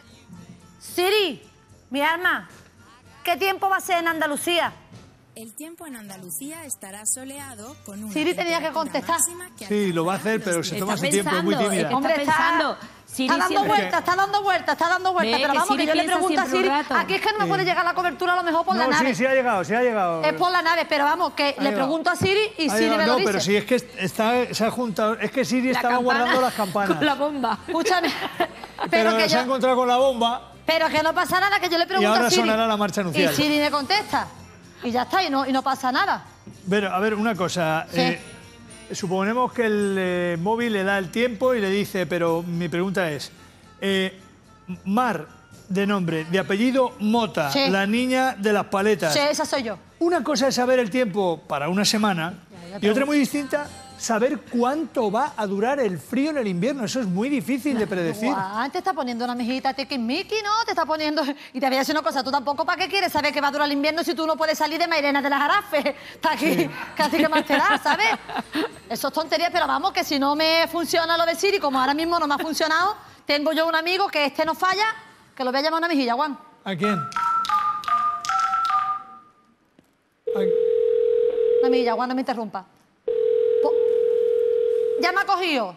Siri, mi alma, ¿qué tiempo va a ser en Andalucía? El tiempo en Andalucía estará soleado con una Siri tenía que temperatura contestar. máxima que Sí, lo va a hacer, pero se Está toma su tiempo, es muy pensando, tímida. es que Hombre, está pensando. Siri está dando siempre- vueltas, está dando vueltas, está dando vueltas. Ve Pero que vamos, Siri que yo le piensa pregunto a siempre un Siri, rato. aquí es que no me Sí. puede llegar la cobertura a lo mejor por la No, nave. sí, sí ha llegado, sí ha llegado. Es por la nave, pero vamos, que le llegado. pregunto a Siri y Ha Siri llegado. me lo No, dice. pero sí, es que está, se ha juntado... Es que Siri La estaba campana guardando las campanas. Con la bomba. Escúchame, pero pero, que se ha yo, encontrado con la bomba. pero que no pasa nada, que yo le pregunto ahora a Siri. sonará la marcha nupcial. Y Siri me contesta. Y ya está, y no, y no pasa nada. Pero, a ver, una cosa. Sí. eh, suponemos que el eh, móvil le da el tiempo y le dice, pero mi pregunta es, eh, Mar, de nombre, de apellido Mota, Sí. la niña de las paletas. Sí, esa soy yo. Una cosa es saber el tiempo para una semana y otra muy distinta, saber cuánto va a durar el frío en el invierno. Eso es muy difícil de predecir. Juan, te está poniendo una mejita tiquismiqui, ¿no? Te está poniendo... Y te voy a decir una cosa, tú tampoco, ¿para qué quieres saber que va a durar el invierno si tú no puedes salir de Mairena de las Jarafes? Está aquí, casi que más te da, ¿sabes? Eso es tontería, pero vamos, que si no me funciona lo de Siri, como ahora mismo no me ha funcionado, tengo yo un amigo que este no falla, que lo voy a llamar una mejilla, Juan. ¿A quién? Una mejilla, Juan, no me interrumpa. Po- Ya me ha cogido.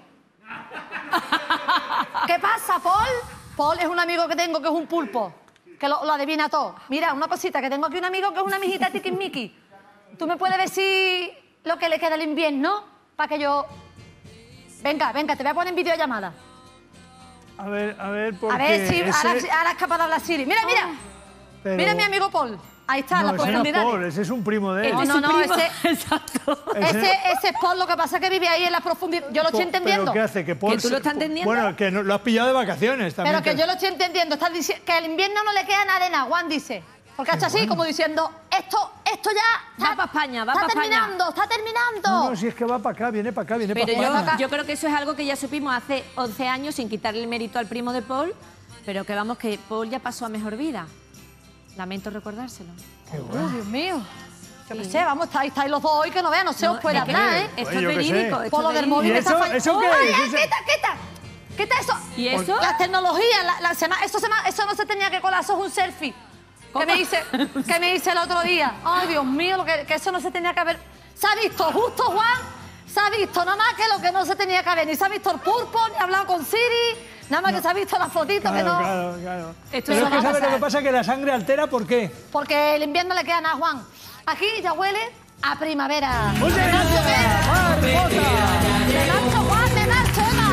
¿Qué pasa, Paul? Paul es un amigo que tengo que es un pulpo, que lo, lo adivina todo. Mira, una cosita, que tengo aquí un amigo que es una mijita tiquismiqui. ¿Tú me puedes decir lo que le queda al invierno? Para que yo... Venga, venga, te voy a poner en videollamada. A ver, a ver, porque A ver si ese- ahora, ahora es capaz de hablar Siri. Mira, mira. pero- Mira a mi amigo Paul. Ahí está, No, la ese no es profundidad. Paul, ese es un primo de él. No, no, no, ese, Exacto. ese, ese es Paul, lo que pasa es que vive ahí en la profundidad. Yo lo estoy entendiendo. ¿Pero qué hace? ¿Que, Paul ¿Que tú lo se- estás entendiendo? Bueno, que no- lo has pillado de vacaciones también. Pero que te- yo lo estoy entendiendo. Estás diciendo que al invierno no le queda nada de nada, Juan dice. Porque ha hecho así, como diciendo, esto, esto ya... Va para España, va está para España. terminando, está terminando. No, no, si es que va para acá, viene para acá, viene Pero para España. yo, yo creo que eso es algo que ya supimos hace once años, sin quitarle el mérito al primo de Paul, pero que vamos, que Paul ya pasó a mejor vida. Lamento recordárselo. Oh, Dios mío. Yo qué sé, vamos, estáis, estáis los dos hoy que no vean, no se No, os puede es que hablar, ¿eh? esto Oye, es yo qué verídico. sé. esto Por lo es del verídico. móvil ¿Y me está eso- fallando. eso qué ¡Ay, es? ay, Eso- quita, quita! ¿Quita eso? ¿Y eso? La tecnología, la, la sema- eso, se ma- eso no se tenía que colar, eso es un selfie. Que me, hice, que me hice el otro día. Ay, Dios mío, lo que, que eso no se tenía que haber... Se ha visto justo, Juan, se ha visto nada más que lo que no se tenía que haber. Ni se ha visto el pulpo, ni ha hablado con Siri, nada más que se ha visto la fotito que Claro, no... claro, claro. Esto Pero no es que va a ¿sabes lo pasar. que pasa? Que la sangre altera, ¿por qué? Porque el invierno le queda nada, Juan. Aquí ya huele a primavera. ¡Muchas gracias! ¡Marmota! ¡Me marcho, Juan, me marcho, Emma!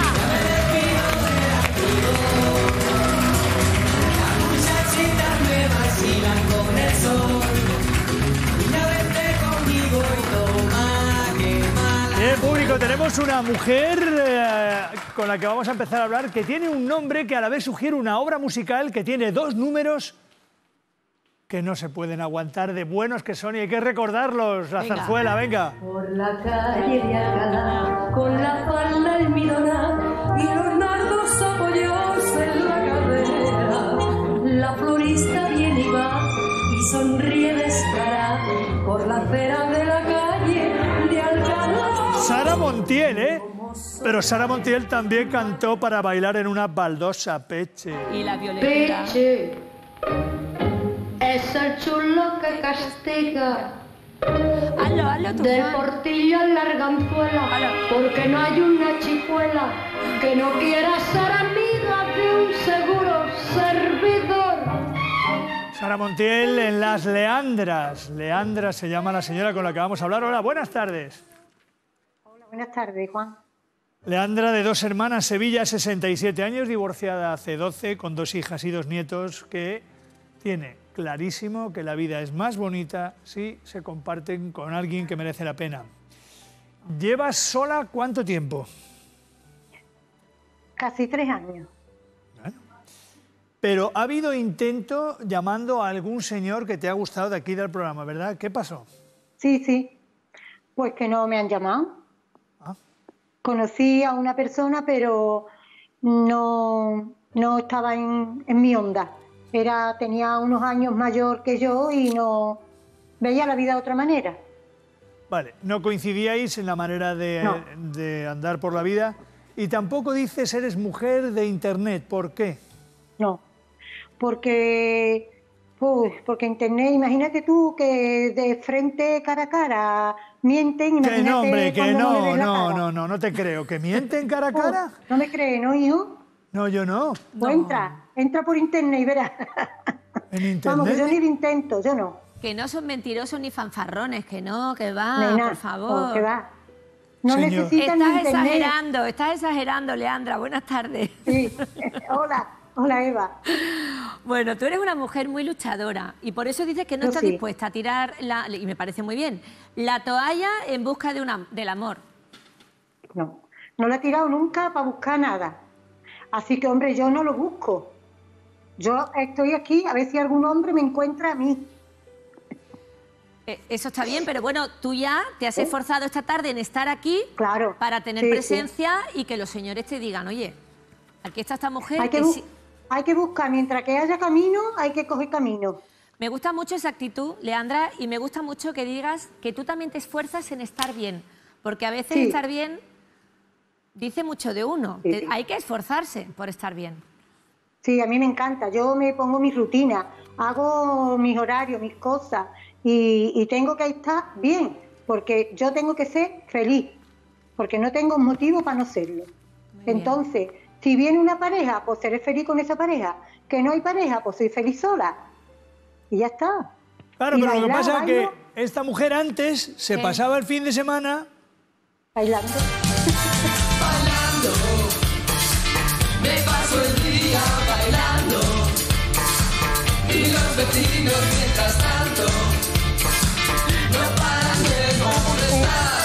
Muchachitas me vacilan con el sol. Niña, vente conmigo y toma que mala. Bien, público, tenemos una mujer eh, señora con la que vamos a empezar a hablar, que tiene un nombre que a la vez sugiere una obra musical que tiene dos números que no se pueden aguantar de buenos que son y hay que recordarlos. La Venga. zarzuela, venga. Por la calle de Alcalá, con la falda almidonada y los nardos apoyados en la cadera, la florista viene y va y sonríe descarada por la acera de la calle de Alcalá. Sara Montiel, ¿eh? Pero Sara Montiel también cantó para bailar en una baldosa, Peche. Y la violeta. Peche es el chulo que castiga. Hazlo, hazlo tú, Del Juan. portillo en la arganzuela, porque no hay una chicuela que no quiera ser amiga de un seguro servidor. Sara Montiel en Las Leandras. Leandra se llama la señora con la que vamos a hablar. Hola, buenas tardes. Buenas tardes, Juan. Leandra, de dos hermanas, Sevilla, sesenta y siete años, divorciada hace doce, con dos hijas y dos nietos, que tiene clarísimo que la vida es más bonita si se comparten con alguien que merece la pena. ¿Llevas sola cuánto tiempo? Casi tres años. Pero ha habido intento llamando a algún señor que te ha gustado de aquí del programa, ¿verdad? ¿Qué pasó? Sí, sí. Pues que no me han llamado. Conocí a una persona, pero no, no estaba en, en mi onda. Era, tenía unos años mayor que yo y no veía la vida de otra manera. Vale, no coincidíais en la manera de, No. de andar por la vida y tampoco dices eres mujer de internet. ¿Por qué? No, porque, pues, porque Internet, imagínate tú que de frente cara a cara mienten. Que Imagínate no, hombre, que cuando le no, ves la no, cara. no, no, no te creo. ¿Que mienten cara a Oh, cara? ¿No me crees, no, hijo? No, yo no. Pues entra, entra por Internet y verás. ¿En Vamos, que yo internet? ni lo intento, yo no. Que no son mentirosos ni fanfarrones, que no, que va, Nena, por favor. oh, que va. No Señor. necesitan ni Estás Internet. exagerando, estás exagerando, Leandra. Buenas tardes. Sí. Hola, hola Eva. Bueno, tú eres una mujer muy luchadora y por eso dices que no Yo estás sí. dispuesta a tirar, la, y me parece muy bien, la toalla en busca de una, del amor. No, no la he tirado nunca para buscar nada. Así que, hombre, yo no lo busco. Yo estoy aquí a ver si algún hombre me encuentra a mí. Eh, Eso está bien, pero bueno, tú ya te has esforzado esta tarde en estar aquí Claro. para tener Sí, presencia y que los señores te digan, oye, aquí está esta mujer Hay que, que bu- sí- hay que buscar, mientras que haya camino, hay que coger camino. Me gusta mucho esa actitud, Leandra, y me gusta mucho que digas que tú también te esfuerzas en estar bien, porque a veces Sí. estar bien dice mucho de uno. Sí, Te- sí. Hay que esforzarse por estar bien. Sí, a mí me encanta. Yo me pongo mi rutina, hago mis horarios, mis cosas y, y tengo que estar bien, porque yo tengo que ser feliz, porque no tengo motivo para no serlo. bien. Entonces, si viene una pareja, pues seré feliz con esa pareja. Que no hay pareja, pues soy feliz sola. Y ya está. Claro, Y pero lo que bailar, pasa es que bailo, esta mujer antes se Sí. pasaba el fin de semana... bailando. Me paso el día bailando y los vecinos mientras tanto no paran de molestar.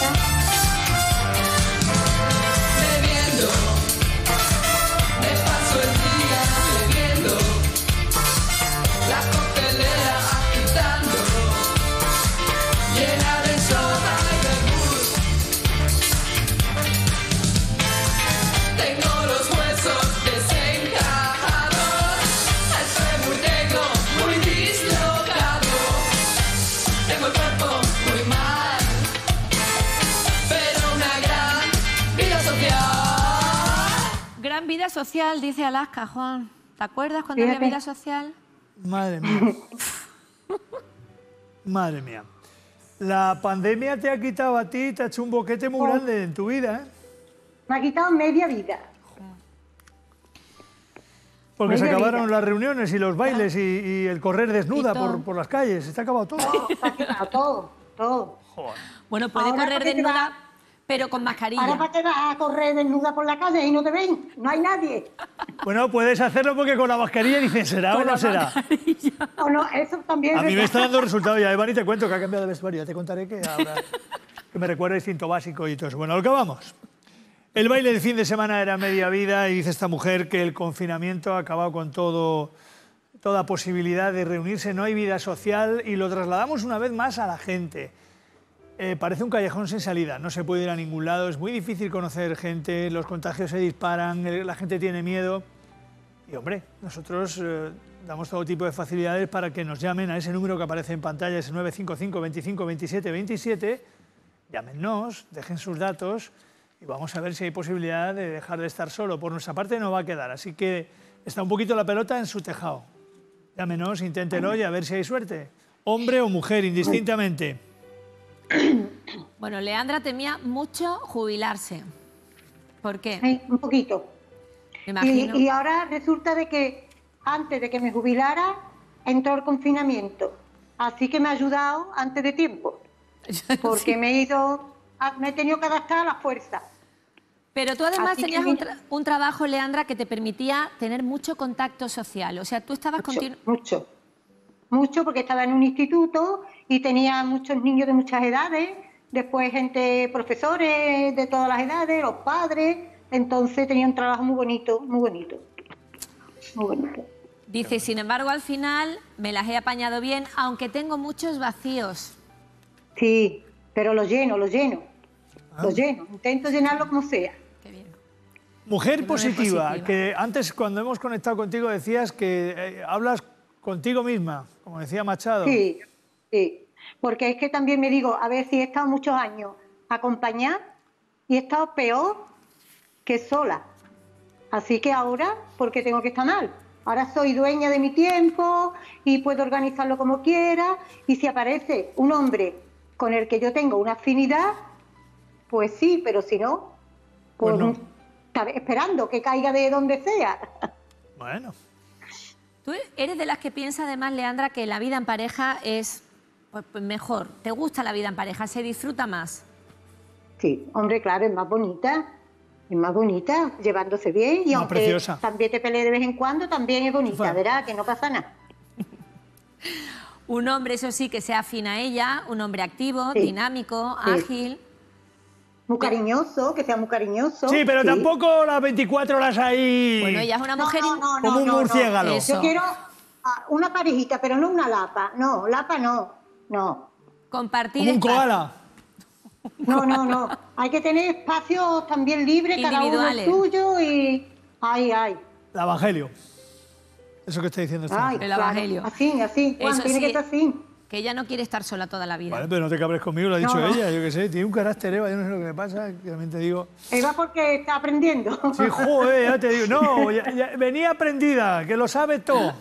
Bebiendo, me paso el día bebiendo, la coctelera agitando, llena de soda y vermouth. Tengo los huesos desencajados, estoy muy negro, muy dislocado. Tengo el cuerpo muy mal, pero una gran vida social. Gran vida social, dice Alaska, Juan. ¿Te acuerdas cuando había Fíjate. vida social? Madre mía. Madre mía. La pandemia te ha quitado a ti, te ha hecho un boquete muy Oh. grande en tu vida, ¿eh? Me ha quitado media vida. Porque se Media acabaron vida. las reuniones y los bailes y, y el correr desnuda Y todo. por, por las calles. Se te ha acabado todo. Se ha quitado todo, todo. Bueno, puede Ahora, correr ¿para qué te desnuda, vas? pero con mascarilla. Ahora, ¿para qué vas a correr desnuda por la calle y no te ven? No hay nadie. Bueno, puedes hacerlo porque con la mascarilla dices, ¿será o Con no la será? O no, eso también. A es mí me verdad. está dando resultado ya, Eva, y te cuento que ha cambiado de vestuario. Ya te contaré que ahora que me recuerda el instinto básico y todo eso. Bueno, a lo que vamos. El baile de fin de semana era media vida y dice esta mujer que el confinamiento ha acabado con todo, toda posibilidad de reunirse, no hay vida social y lo trasladamos una vez más a la gente. Eh, parece un callejón sin salida, no se puede ir a ningún lado, es muy difícil conocer gente, los contagios se disparan, la gente tiene miedo y hombre, nosotros eh, damos todo tipo de facilidades para que nos llamen a ese número que aparece en pantalla, ese nueve cinco cinco, veinticinco, veintisiete, veintisiete, llámenos, dejen sus datos y vamos a ver si hay posibilidad de dejar de estar solo. Por nuestra parte no va a quedar, así que está un poquito la pelota en su tejado. Llámenos, inténtelo y a ver si hay suerte. Hombre o mujer, indistintamente. Bueno, Leandra temía mucho jubilarse. ¿Por qué? Sí, un poquito. Me imagino. Y, y ahora resulta de que antes de que me jubilara entró el confinamiento. Así que me ha ayudado antes de tiempo. Porque sí. me he ido, me he tenido que adaptar a la fuerza. Pero tú además Así tenías que un, tra un trabajo, Leandra, que te permitía tener mucho contacto social. O sea, tú estabas mucho, mucho, mucho, porque estaba en un instituto y tenía muchos niños de muchas edades, después gente, profesores de todas las edades, los padres, entonces tenía un trabajo muy bonito, muy bonito, muy bonito. Dice, sin embargo, al final me las he apañado bien, aunque tengo muchos vacíos. Sí, pero lo lleno, lo lleno, ah. lo lleno, intento llenarlo como sea. Mujer positiva, positiva, que antes cuando hemos conectado contigo decías que eh, hablas contigo misma, como decía Machado. Sí, sí, porque es que también me digo, a ver si he estado muchos años acompañada y he estado peor que sola. Así que ahora, ¿por qué tengo que estar mal? Ahora soy dueña de mi tiempo y puedo organizarlo como quiera y si aparece un hombre con el que yo tengo una afinidad, pues sí, pero si no, pues, pues no. Esperando que caiga de donde sea. Bueno. Tú eres de las que piensa además, Leandra, que la vida en pareja es pues, mejor. ¿Te gusta la vida en pareja? ¿Se disfruta más? Sí, hombre, claro, es más bonita. Es más bonita, llevándose bien. Y más aunque preciosa. También te pelees de vez en cuando, también es bonita, bueno. ¿Verdad? Que no pasa nada. Un hombre, eso sí, que sea afín a ella, un hombre activo, sí. dinámico, sí. ágil... Muy cariñoso, que sea muy cariñoso. Sí, pero sí. tampoco las veinticuatro horas ahí... Bueno, ella es una mujer no, no, no, como un no, murciélago. No. Yo quiero una parejita, pero no una lapa. No, lapa no, no. Compartir como un espacio. koala. No, no, no. Hay que tener espacios también libres, cada uno el suyo y... Ay, ay. El evangelio. Eso que está diciendo esta Ay, el claro. evangelio. Así, así. Juan, Eso tiene sí, que estar así. Que ella no quiere estar sola toda la vida. Vale, pero no te cabres conmigo, lo ha dicho no, no. ella, yo qué sé, tiene un carácter Eva, yo no sé lo que me pasa, que también te digo... Eva porque está aprendiendo. Sí, joder, ya te digo, no, ya, ya, venía aprendida, que lo sabe todo.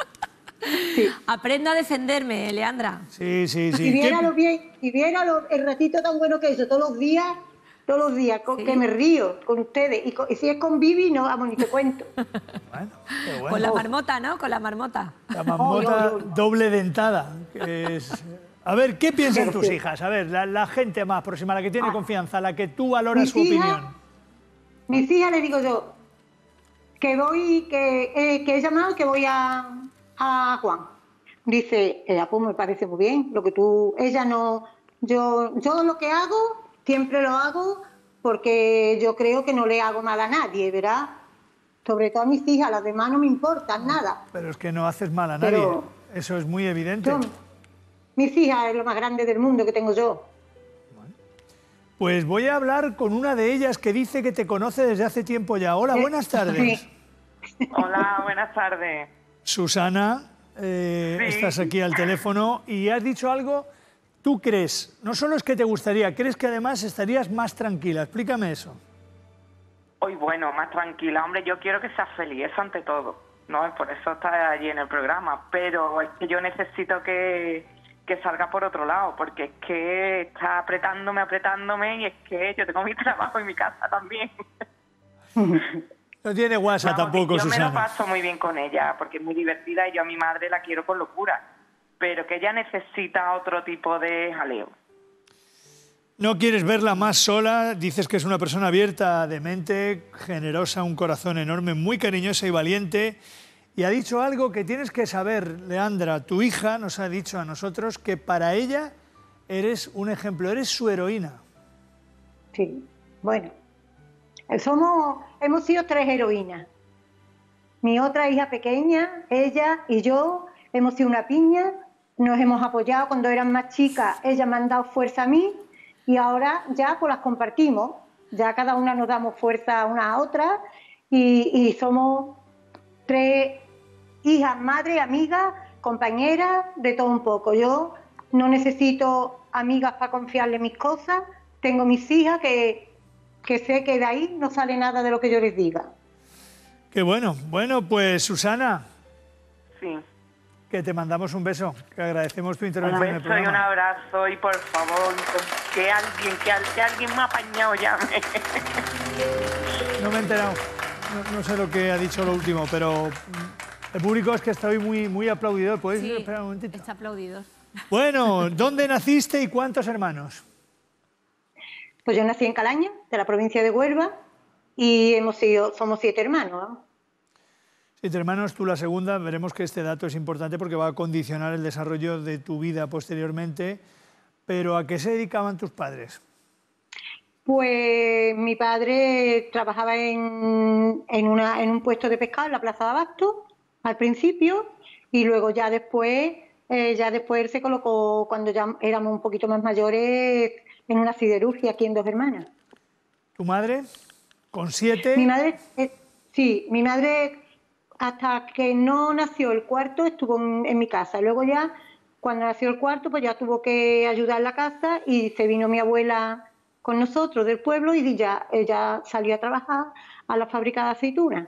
Sí. Aprendo a defenderme, Leandra. Sí, sí, sí. Y viera lo bien, y viera lo, el ratito tan bueno que he hecho todos los días, todos los días, con, sí. que me río con ustedes. Y, con, y si es con Vivi, no, vamos, ni te cuento. Bueno, qué bueno. Con la marmota, ¿no? Con la marmota. La marmota oh, yo, yo. doble dentada. Que es... A ver, ¿qué piensan tus hijas? A ver, la, la gente más próxima, la que tiene ah. confianza, la que tú valoras su hija, opinión. Mis hijas le digo yo que voy, que, eh, que he llamado, que voy a, a Juan. Dice, ella, pues me parece muy bien, lo que tú, ella no, yo, yo lo que hago, siempre lo hago porque yo creo que no le hago mal a nadie, ¿verdad? Sobre todo a mis hijas, las demás no me importan nada. Pero es que no haces mal a nadie, pero eso es muy evidente. Yo, mis hijas es lo más grande del mundo que tengo yo. Bueno. Pues voy a hablar con una de ellas que dice que te conoce desde hace tiempo ya. Hola, buenas tardes. Sí. Hola, buenas tardes. Susana, eh, sí. estás aquí al teléfono y has dicho algo, tú crees, no solo es que te gustaría, crees que además estarías más tranquila. Explícame eso. Hoy, bueno, más tranquila. Hombre, yo quiero que seas feliz, eso ante todo, ¿no? Por eso estás allí en el programa. Pero es que yo necesito que, que salga por otro lado, porque es que está apretándome, apretándome, y es que yo tengo mi trabajo y mi casa también. No tiene WhatsApp Vamos, tampoco, yo Susana. Yo me lo paso muy bien con ella, porque es muy divertida y yo a mi madre la quiero con locura. Pero que ella necesita otro tipo de jaleo. No quieres verla más sola, dices que es una persona abierta de mente, generosa, un corazón enorme, muy cariñosa y valiente. Y ha dicho algo que tienes que saber, Leandra. Tu hija nos ha dicho a nosotros que para ella eres un ejemplo, eres su heroína. Sí, bueno. Somos, hemos sido tres heroínas. Mi otra hija pequeña, ella y yo, hemos sido una piña, nos hemos apoyado cuando eran más chicas, ella me han dado fuerza a mí y ahora ya pues las compartimos, ya cada una nos damos fuerza una a otra y, y somos tres hijas, madres, amigas, compañeras, de todo un poco. Yo no necesito amigas para confiarle mis cosas, tengo mis hijas que, que sé que de ahí no sale nada de lo que yo les diga. Qué bueno. Bueno, pues Susana. Sí. Que te mandamos un beso, que agradecemos tu intervención Un en el beso y un programa. abrazo y por favor, que alguien, que, al- que alguien me ha apañado llame. No me he enterado. No, no sé lo que ha dicho lo último, pero mm, el público es que está hoy muy, muy aplaudidor. ¿Podéis Sí, esperar un momentito? está aplaudido. Bueno, ¿dónde naciste y cuántos hermanos? Pues yo nací en Calaña, de la provincia de Huelva, y hemos sido, somos siete hermanos, ¿no? Siete hermanos, tú la segunda. Veremos que este dato es importante porque va a condicionar el desarrollo de tu vida posteriormente. Pero ¿a qué se dedicaban tus padres? Pues mi padre trabajaba en, en, una, en un puesto de pescado en la Plaza de Abasto, al principio, y luego ya después, eh, ya después él se colocó, cuando ya éramos un poquito más mayores, en una siderurgia aquí en Dos Hermanas. ¿Tu madre? ¿Con siete? Mi madre, eh, sí, mi madre hasta que no nació el cuarto estuvo en, en mi casa. Luego ya, cuando nació el cuarto, pues ya tuvo que ayudar en la casa y se vino mi abuela con nosotros del pueblo y ya ella salió a trabajar a la fábrica de aceitunas.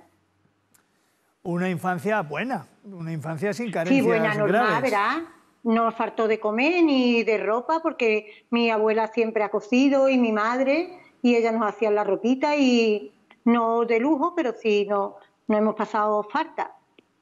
Una infancia buena, una infancia sin carencias Sí, buena, normal, graves. ¿verdad? No nos faltó de comer ni de ropa porque mi abuela siempre ha cosido y mi madre, y ella nos hacía la ropita y no de lujo, pero sí no, no hemos pasado falta.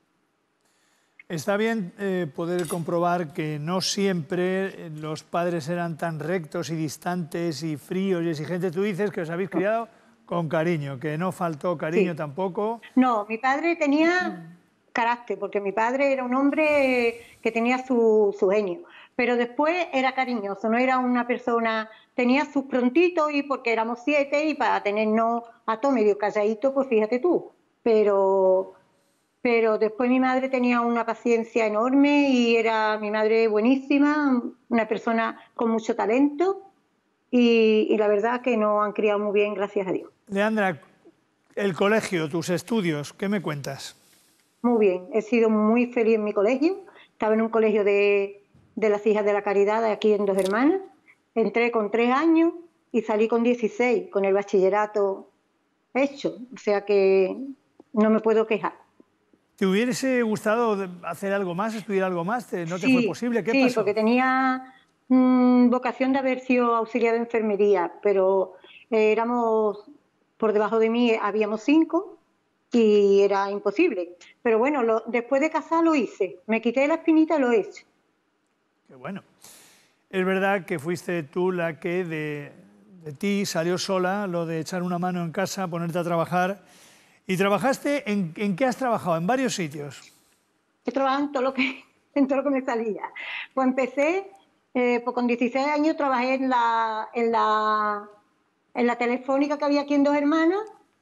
Está bien eh, poder comprobar que no siempre eh, los padres eran tan rectos y distantes y fríos y exigentes. Tú dices que os habéis criado con cariño, que no faltó cariño Sí. tampoco. No, mi padre tenía carácter, porque mi padre era un hombre que tenía su, su genio, pero después era cariñoso, no era una persona, tenía sus prontitos y porque éramos siete y para tenernos a todo medio calladito, pues fíjate tú, pero, pero después mi madre tenía una paciencia enorme y era mi madre buenísima, una persona con mucho talento y, y la verdad que nos han criado muy bien, gracias a Dios. Leandra, el colegio, tus estudios, ¿qué me cuentas? Muy bien, he sido muy feliz en mi colegio. Estaba en un colegio de, de las Hijas de la Caridad de aquí en Dos Hermanas. Entré con tres años y salí con dieciséis, con el bachillerato hecho. O sea que no me puedo quejar. ¿Te hubiese gustado de- hacer algo más, estudiar algo más? ¿Te- ¿No te Sí, fue posible? ¿Qué sí, pasó? porque tenía mm, vocación de haber sido auxiliar de enfermería, pero eh, éramos, por debajo de mí habíamos cinco y era imposible. Pero bueno, lo- después de casar lo hice. Me quité la espinita y lo he hecho. Qué bueno. Es verdad que fuiste tú la que de, de ti salió sola lo de echar una mano en casa, ponerte a trabajar. ¿Y trabajaste? ¿En, en qué has trabajado? En varios sitios. He trabajado en todo lo que, en todo lo que me salía. Pues empecé, eh, pues con dieciséis años trabajé en la, en, la, en la telefónica que había aquí en Dos Hermanas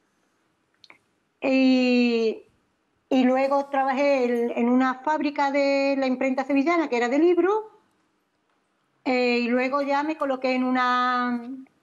y, y luego trabajé en, en una fábrica de la imprenta sevillana que era de libros eh, y luego ya me coloqué en una,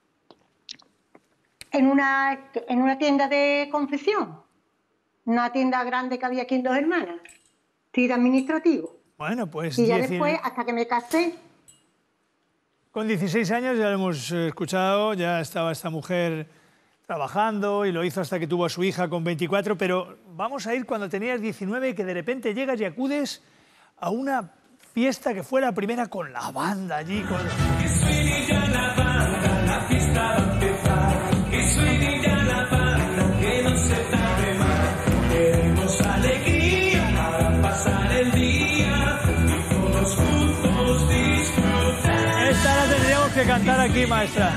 en una, en una tienda de confección, una tienda grande que había aquí en Dos Hermanas. Sí, de administrativo. Bueno, pues Y ya dieci- después, hasta que me casé, con dieciséis años, ya lo hemos eh, escuchado, ya estaba esta mujer trabajando y lo hizo hasta que tuvo a su hija con veinticuatro, pero vamos a ir cuando tenías diecinueve, que de repente llegas y acudes a una fiesta que fue la primera con la banda allí. Con... Que suene ya la banda, la fiesta va a empezar. Que suene ya la banda, que no se tarde más. Queremos alegría para pasar el día y todos juntos disfrutar. Esta la tendríamos que cantar aquí, maestra.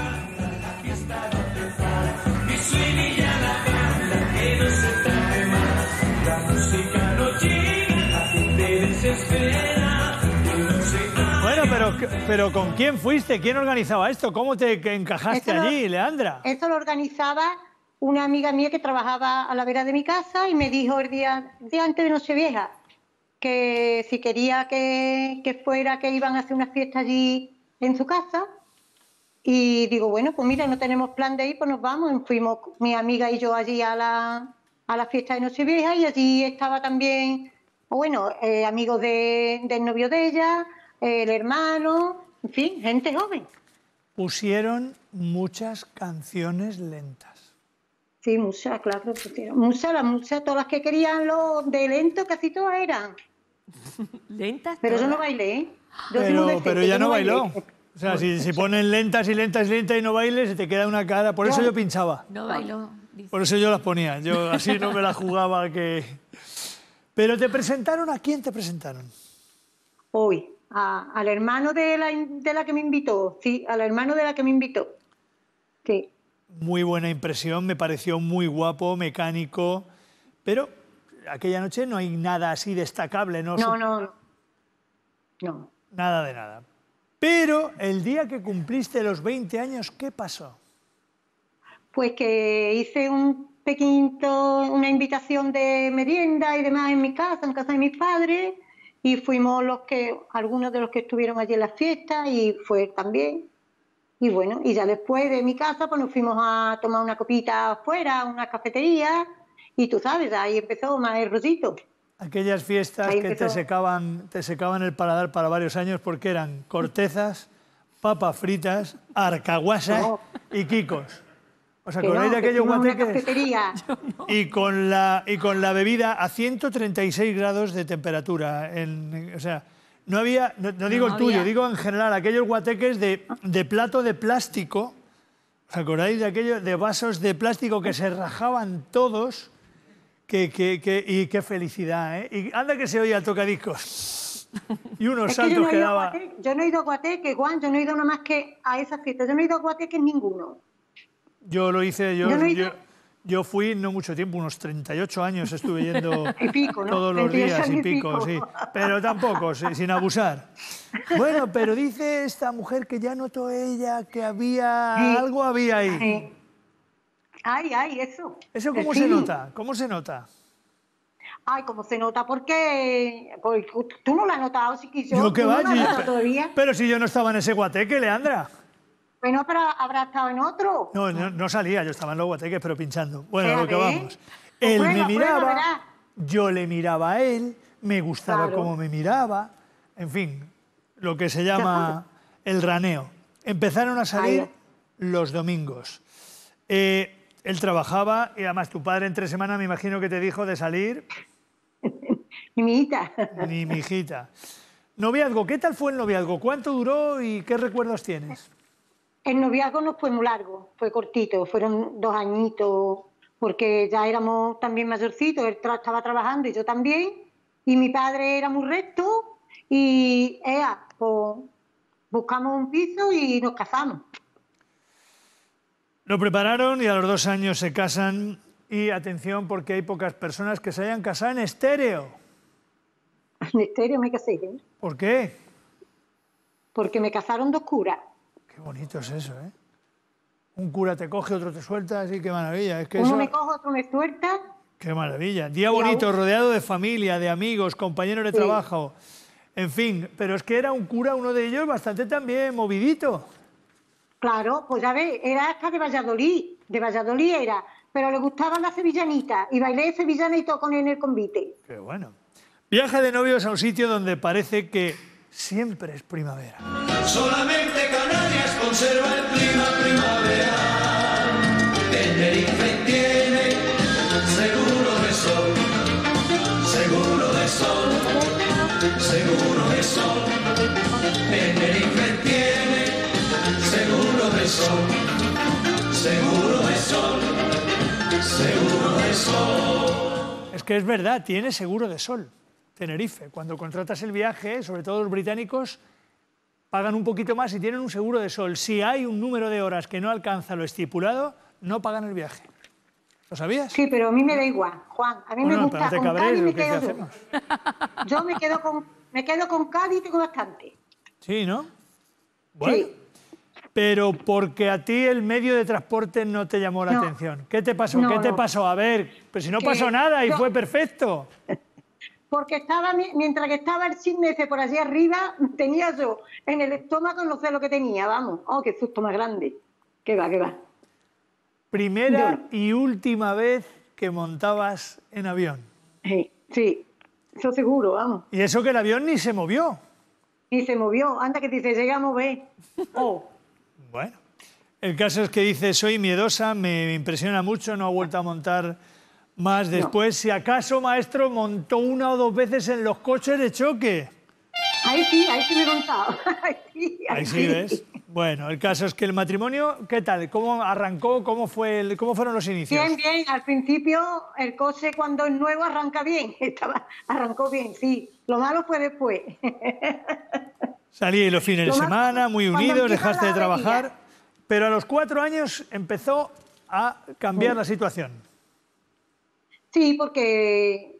Que suene ya la banda, que no se tarde más. La música no llega, la gente desespera. Que no se Bueno, pero, pero ¿con quién fuiste? ¿Quién organizaba esto? ¿Cómo te que encajaste Esto lo- allí, Leandra? esto lo organizaba una amiga mía que trabajaba a la vera de mi casa y me dijo el día, el día antes de Nochevieja que si quería que, que fuera, que iban a hacer una fiesta allí en su casa. Y digo, bueno, pues mira, no tenemos plan de ir, pues nos vamos. Y fuimos mi amiga y yo allí a la, a la fiesta de Nochevieja y allí estaba también, bueno, eh, amigos de, del novio de ella, eh, el hermano, en fin, gente joven. Pusieron muchas canciones lentas. Sí, muchas, claro, pusieron. Muchas, las muchas, todas las que querían los de lento, casi todas eran. ¿Lentas? Pero yo todas. no bailé, ¿eh? Yo soy muy Pero, decente, pero ella yo no bailé. bailó. O sea, si, si ponen lentas y lentas y lentas y no bailes, se te queda una cara. Por eso No. yo pinchaba. No bailó. dice. Por eso yo las ponía. Yo así no me la jugaba que... Pero te presentaron, ¿a quién te presentaron? Hoy, a- al hermano de la, de la que me invitó, sí, al hermano de la que me invitó. Sí. Muy buena impresión, me pareció muy guapo, mecánico, pero aquella noche no hay nada así destacable, ¿no? No, no, no. No. Nada de nada. Pero el día que cumpliste los veinte años, ¿qué pasó? Pues que hice un pequeñito, una invitación de merienda y demás en mi casa, en casa de mis padres, y fuimos los que, algunos de los que estuvieron allí en la fiesta, y fue también. Y bueno, y ya después de mi casa, pues nos fuimos a tomar una copita afuera, a una cafetería, y tú sabes, ahí empezó más el rollito. Aquellas fiestas Ahí que te empezó. secaban, te secaban el paladar para varios años porque eran cortezas, papas fritas, arcaguasas No. y quicos. ¿Os Que acordáis no, de que aquellos fuimos a una guateques? cafetería. Y con, la, y con la bebida a ciento treinta y seis grados de temperatura. En- o sea, no había, no, no digo No el tuyo, había. digo en general, aquellos guateques de, de plato de plástico. ¿Os acordáis de aquellos de vasos de plástico que se rajaban todos? Que, que, que, y qué felicidad, ¿eh? Y anda que se oía el tocadiscos. Y unos Es que yo saltos no, he que ido a daba. Guateque, yo no he ido a Guateque, Juan, yo no he ido nada más que a esas fiestas, yo no he ido a Guateque en ninguno. Yo lo hice, yo, Yo no he yo, ido- yo fui no mucho tiempo, unos treinta y ocho años estuve yendo Y pico, ¿no? todos los treinta y ocho días y años y pico, pico. sí. Pero tampoco, sí, sin abusar. Bueno, pero dice esta mujer que ya notó ella que había, Sí. algo había ahí. Sí. Ay, ay, eso. ¿Eso Que cómo sí. se nota? ¿Cómo se nota? Ay, cómo se nota, porque, porque tú no lo has notado, chiquillo. Yo qué ¿Tú no va, lo has yo- notado pe- todavía? pero si yo no estaba en ese guateque, Leandra. Bueno, pero habrá estado en otro. No, no, no salía, yo estaba en los guateques, pero pinchando. Bueno, a lo que Espérate, vamos. ¿eh? Él Pues me prueba, prueba, miraba, verás. yo le miraba a él, me gustaba Claro. cómo me miraba, en fin, lo que se llama el raneo. Empezaron a salir Ahí. los domingos. Eh, él trabajaba y además tu padre entre semana me imagino que te dijo de salir, Mi hijita. ni mi hijita. Noviazgo, ¿qué tal fue el noviazgo? ¿Cuánto duró y qué recuerdos tienes? El noviazgo no fue muy largo, fue cortito, fueron dos añitos, porque ya éramos también mayorcitos, él tra- estaba trabajando y yo también, y mi padre era muy recto, y ea, pues, buscamos un piso y nos casamos. Lo prepararon y a los dos años se casan. Y atención, porque hay pocas personas que se hayan casado en estéreo. En estéreo me casé, ¿eh? ¿Por qué? Porque me casaron dos curas. Qué bonito es eso, ¿eh? Un cura te coge, otro te suelta, así que maravilla. Es que Uno eso... me coge, otro me suelta. Qué maravilla. Día Y bonito, aún- rodeado de familia, de amigos, compañeros de Sí. trabajo. En fin, pero es que era un cura, uno de ellos, bastante también movidito. Claro, pues ya ves, era hasta de Valladolid, de Valladolid era, pero le gustaban las sevillanitas y bailé sevillana y todo con él en el convite. Qué bueno. Viaja de novios a un sitio donde parece que siempre es primavera. Solamente Canarias conserva el clima primaveral. Tenerife tiene seguro de sol, seguro de sol, seguro de sol. Tenerife tiene seguro de sol, seguro de sol, seguro de sol. Es que es verdad, tiene seguro de sol, Tenerife. Cuando contratas el viaje, sobre todo los británicos, pagan un poquito más y tienen un seguro de sol. Si hay un número de horas que no alcanza lo estipulado, no pagan el viaje. ¿Lo sabías? Sí, pero a mí me da igual, Juan, a mí Bueno, me pero gusta no te con cabres, Cádiz ¿o me qué- qué quedo yo. hacemos? Yo me quedo con, me quedo con Cádiz y tengo bastante. Sí, ¿no? Bueno. Sí. pero porque a ti el medio de transporte no te llamó la No. atención. ¿Qué te pasó? No, ¿Qué te no. pasó? A ver, pues si no Que pasó nada y yo- fue perfecto. Porque estaba, mi- mientras que estaba el cisne ese por allí arriba, tenía yo en el estómago, no sé lo que tenía, vamos. Oh, qué susto más grande. Que va, que va. Primera y última vez que montabas en avión. Sí, sí, eso seguro, vamos. Y eso que el avión ni se movió. Y se movió, anda que dice, llegamos, ve. Oh, Bueno, el caso es que dice, soy miedosa, me impresiona mucho, no ha vuelto a montar más después. Si acaso, maestro, montó una o dos veces en los coches de choque. ahí sí, ahí sí me he contado. Ahí sí, Ahí sí, ¿ves? Bueno, el caso es que el matrimonio, ¿qué tal? ¿Cómo arrancó? ¿Cómo, fue el, cómo fueron los inicios? Bien, bien, al principio el coche cuando es nuevo arranca bien, Estaba, arrancó bien, sí. Lo malo fue después. Salí los fines de Lo más- semana, muy cuando unidos, empieza dejaste de la avería. trabajar, pero a los cuatro años empezó a cambiar la situación. Sí, porque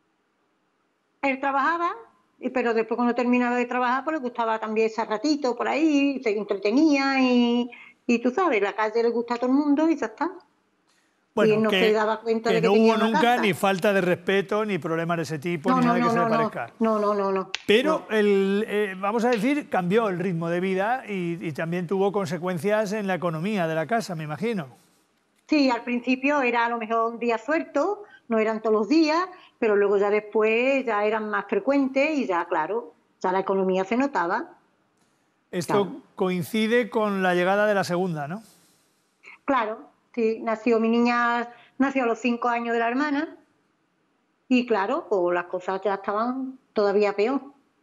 él trabajaba, y- pero después cuando terminaba de trabajar, pues le gustaba también ese ratito por ahí, se entretenía y, y tú sabes, la calle le gusta a todo el mundo y ya está. y él no que, se daba cuenta que de que no tenía hubo una nunca casa. ni falta de respeto, ni problemas de ese tipo, No, ni no, nada no, que se no, le no, parezca. no, no, no, no. Pero, el, eh, vamos a decir, cambió el ritmo de vida y, y también tuvo consecuencias en la economía de la casa, me imagino. Sí, al principio era a lo mejor un día suelto, no eran todos los días, pero luego ya después ya eran más frecuentes y ya, claro, ya la economía se notaba. Esto Claro. coincide con la llegada de la segunda, ¿no? Claro, sí, nació mi niña, nació a los cinco años de la hermana y claro, pues las cosas ya estaban todavía peor.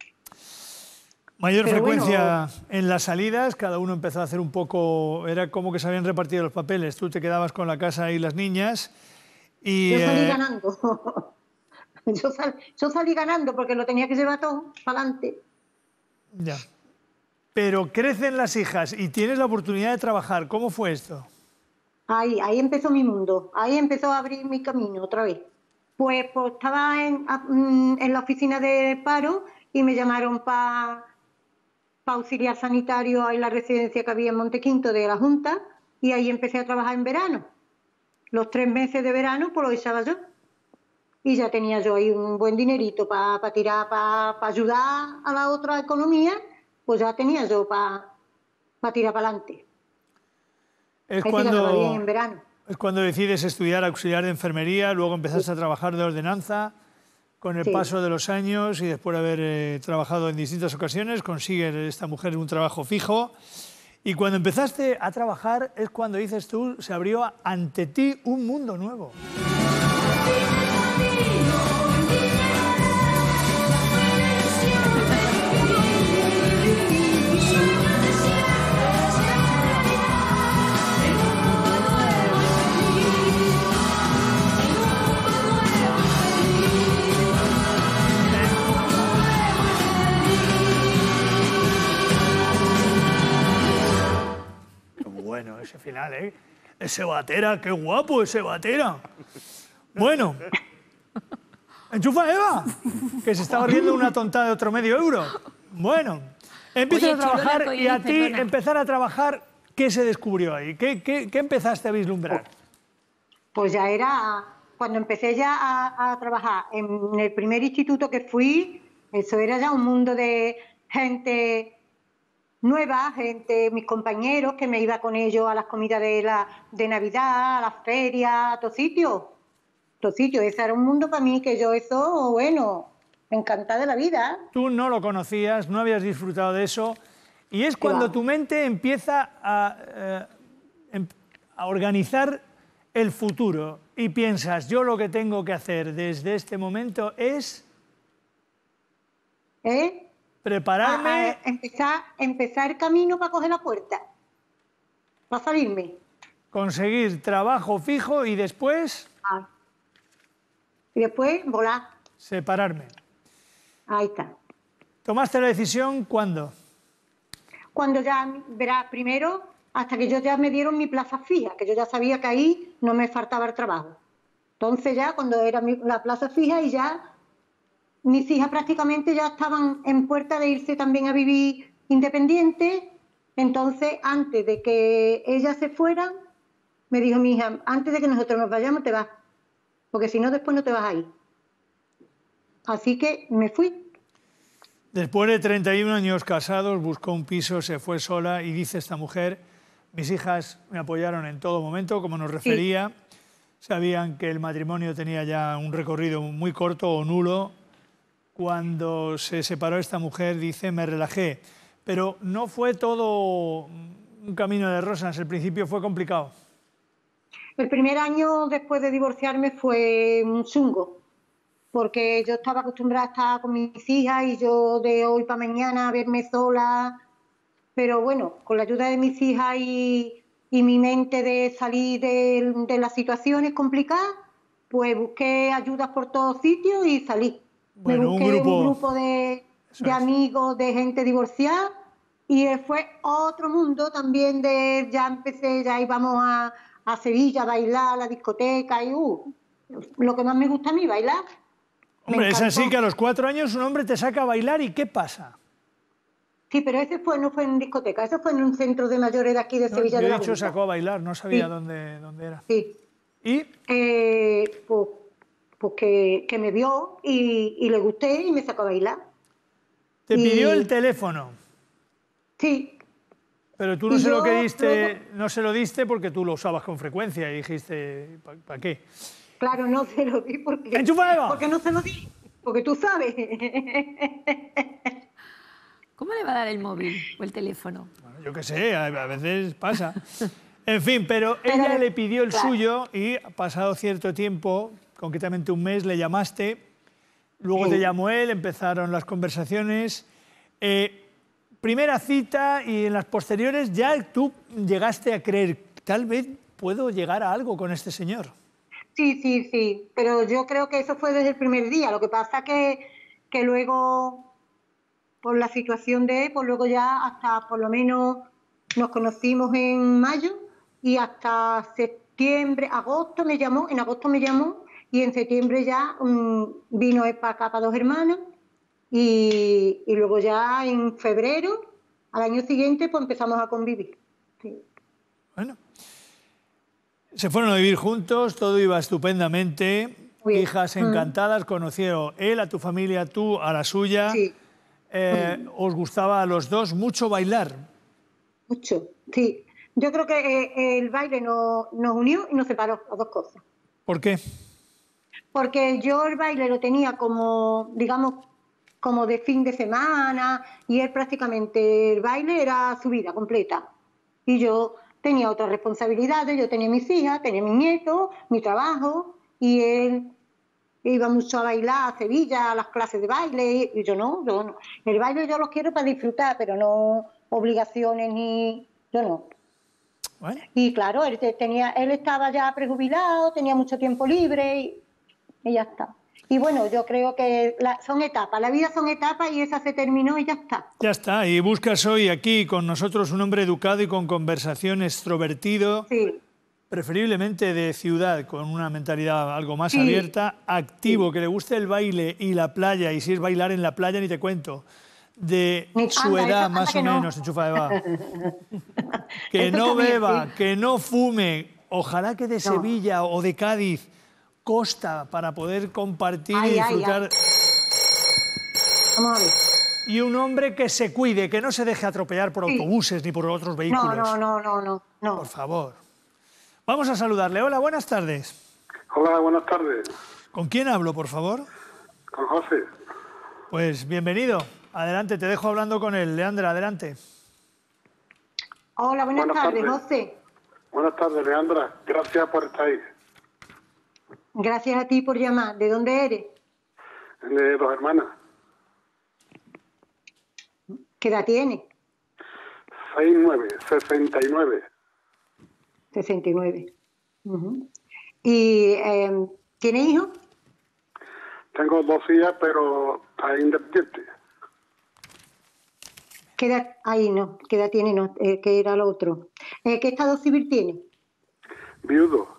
Mayor Pero frecuencia en las salidas, cada uno empezó a hacer un poco, era como que se habían repartido los papeles, tú te quedabas con la casa y las niñas y... Yo salí eh, ganando. yo, sal- yo salí ganando porque lo tenía que llevar todo para adelante. ya. Pero crecen las hijas y tienes la oportunidad de trabajar, ¿cómo fue esto? Ahí, ahí empezó mi mundo, ahí empezó a abrir mi camino otra vez. Pues, pues estaba en, a- mm, en la oficina de paro y me llamaron para auxiliar sanitario en la residencia que había en Montequinto de la Junta y ahí empecé a trabajar en verano. Los tres meses de verano pues lo echaba yo. Y ya tenía yo ahí un buen dinerito para tirar, para ayudar a la otra economía, pues ya tenía yo para tirar para adelante. Es Ahí sí ganaba bien cuando, en verano. es cuando decides estudiar auxiliar de enfermería, luego empezaste a trabajar de ordenanza, con el Sí. paso de los años y después de haber eh, trabajado en distintas ocasiones, consigue esta mujer un trabajo fijo. Y cuando empezaste a trabajar es cuando dices tú, se abrió ante ti un mundo nuevo. Qué bueno ese final, ¿eh? Ese batera, qué guapo ese batera. Bueno, enchufa Eva, que se estaba riendo una tontada de otro medio euro. Bueno, empiezas Oye, a trabajar Cholo, y a Arcoíris, ti perdona. empezar a trabajar, ¿qué se descubrió ahí? ¿Qué, qué, qué empezaste a vislumbrar? Pues ya era, cuando empecé ya a, a trabajar en el primer instituto que fui, eso era ya un mundo de gente nueva, gente, mis compañeros, que me iba con ellos a las comidas de, la, de Navidad, a las ferias, a todos sitios. Todos sitios, ese era un mundo para mí que yo eso, bueno, encantada de la vida. Tú no lo conocías, no habías disfrutado de eso, y es cuando va. tu mente empieza a, eh, em- a organizar el futuro y piensas, yo lo que tengo que hacer desde este momento es ¿Eh? prepararme, A- a empezar, empezar el camino para coger la puerta, para salirme. conseguir trabajo fijo y después Ah. Y después volar. separarme. Ahí está. ¿Tomaste la decisión cuándo? Cuando ya, verás, primero, hasta que yo ya me dieron mi plaza fija, que yo ya sabía que ahí no me faltaba el trabajo. Entonces ya, cuando era mi- la plaza fija y ya mis hijas prácticamente ya estaban en puerta de irse también a vivir independiente Entonces, antes de que ellas se fueran, me dijo mi hija, antes de que nosotros nos vayamos te vas, porque si no después no te vas a ir. Así que me fui. Después de treinta y un años casados, buscó un piso, se fue sola y dice esta mujer, mis hijas me apoyaron en todo momento, como nos refería, sí. Sabían que el matrimonio tenía ya un recorrido muy corto o nulo. Cuando se separó esta mujer, dice, me relajé, pero no fue todo un camino de rosas, el principio fue complicado. El primer año después de divorciarme fue un chungo, porque yo estaba acostumbrada a estar con mis hijas y yo de hoy para mañana a verme sola, pero bueno, con la ayuda de mis hijas y, y mi mente de salir de, de las situaciones complicadas, pues busqué ayudas por todos sitios y salí. Bueno, Me busqué un grupo, un grupo de, de amigos, de gente divorciada y fue otro mundo también de, ya empecé, ya íbamos a, a Sevilla a bailar, a la discoteca y uh, lo que más me gusta a mí, bailar. Hombre, es así que a los cuatro años un hombre te saca a bailar y ¿qué pasa? Sí, pero ese fue, no fue en discoteca, eso fue en un centro de mayores de aquí de no, Sevilla. Yo de he la dicho Junta. Sacó a bailar, no sabía sí. dónde, dónde era. Sí. ¿Y? Eh, pues pues que, que me vio y, y le gusté y me sacó a bailar. ¿Te y... pidió el teléfono? Sí. Pero tú no y se yo, lo que diste, luego... no se lo diste porque tú lo usabas con frecuencia y dijiste, ¿para pa qué? Claro, no se lo di porque... ¡Enchufa! Porque no se lo di, porque tú sabes. ¿Cómo le va a dar el móvil o el teléfono? Bueno, yo qué sé, a, a veces pasa. En fin, pero ella pero, le pidió el claro. suyo y pasado cierto tiempo, concretamente un mes, le llamaste, luego sí. te llamó él, empezaron las conversaciones. Eh, primera cita y en las posteriores ya tú llegaste a creer, tal vez puedo llegar a algo con este señor. Sí, sí, sí, pero yo creo que eso fue desde el primer día. Lo que pasa que, que luego, por la situación de él, pues luego ya hasta por lo menos nos conocimos en mayo y hasta septiembre, agosto me llamó, en agosto me llamó y en septiembre ya um, vino él para acá, para Dos Hermanas y, y luego ya en febrero, al año siguiente, pues empezamos a convivir. Sí. Bueno. Se fueron a vivir juntos, todo iba estupendamente, hijas encantadas, mm. conocieron él a tu familia, tú a la suya. Sí. Eh, mm. ¿Os gustaba a los dos mucho bailar? Mucho, sí. Yo creo que eh, el baile nos, nos unió y nos separó, las dos cosas. ¿Por qué? Porque yo el baile lo tenía como, digamos, como de fin de semana y él prácticamente, el baile era su vida completa. Y yo... tenía otras responsabilidades, yo tenía mis hijas, tenía mis nietos, mi trabajo, y él iba mucho a bailar a Sevilla, a las clases de baile, y yo no, yo no. El baile yo lo quiero para disfrutar, pero no obligaciones ni... yo no. Bueno. Y claro, él, tenía, él estaba ya prejubilado, tenía mucho tiempo libre, y, y ya está. Y bueno, yo creo que la, son etapas, la vida son etapas y esa se terminó y ya está. Ya está, y buscas hoy aquí con nosotros un hombre educado y con conversación extrovertido, sí. preferiblemente de ciudad, con una mentalidad algo más sí. abierta, activo, sí. que le guste el baile y la playa, y si es bailar en la playa ni te cuento, de Ni, su anda, edad más o no. menos, enchufa de va. Que no también, beba, sí. que no fume, ojalá que de no. Sevilla o de Cádiz, costa para poder compartir ay, y disfrutar. Ay, ay. Vamos a ver. Y un hombre que se cuide, que no se deje atropellar por sí. autobuses ni por otros vehículos. No, no, no, no, no. Por favor. Vamos a saludarle. Hola, buenas tardes. Hola, buenas tardes. ¿Con quién hablo, por favor? Con José. Pues bienvenido. Adelante, te dejo hablando con él. Leandra, adelante. Hola, buenas, buenas tardes, tardes, José. Buenas tardes, Leandra. Gracias por estar ahí. Gracias a ti por llamar. ¿De dónde eres? De Dos Hermanas. ¿Qué edad tienes? sesenta y nueve, sesenta y nueve. sesenta y nueve. Uh-huh. ¿Y eh, tienes hijos? Tengo dos hijas, pero está independiente. ¿Qué edad? Ahí no. ¿Qué edad tiene? No, eh, ¿qué era lo otro? Eh, ¿Qué estado civil tiene? Viudo.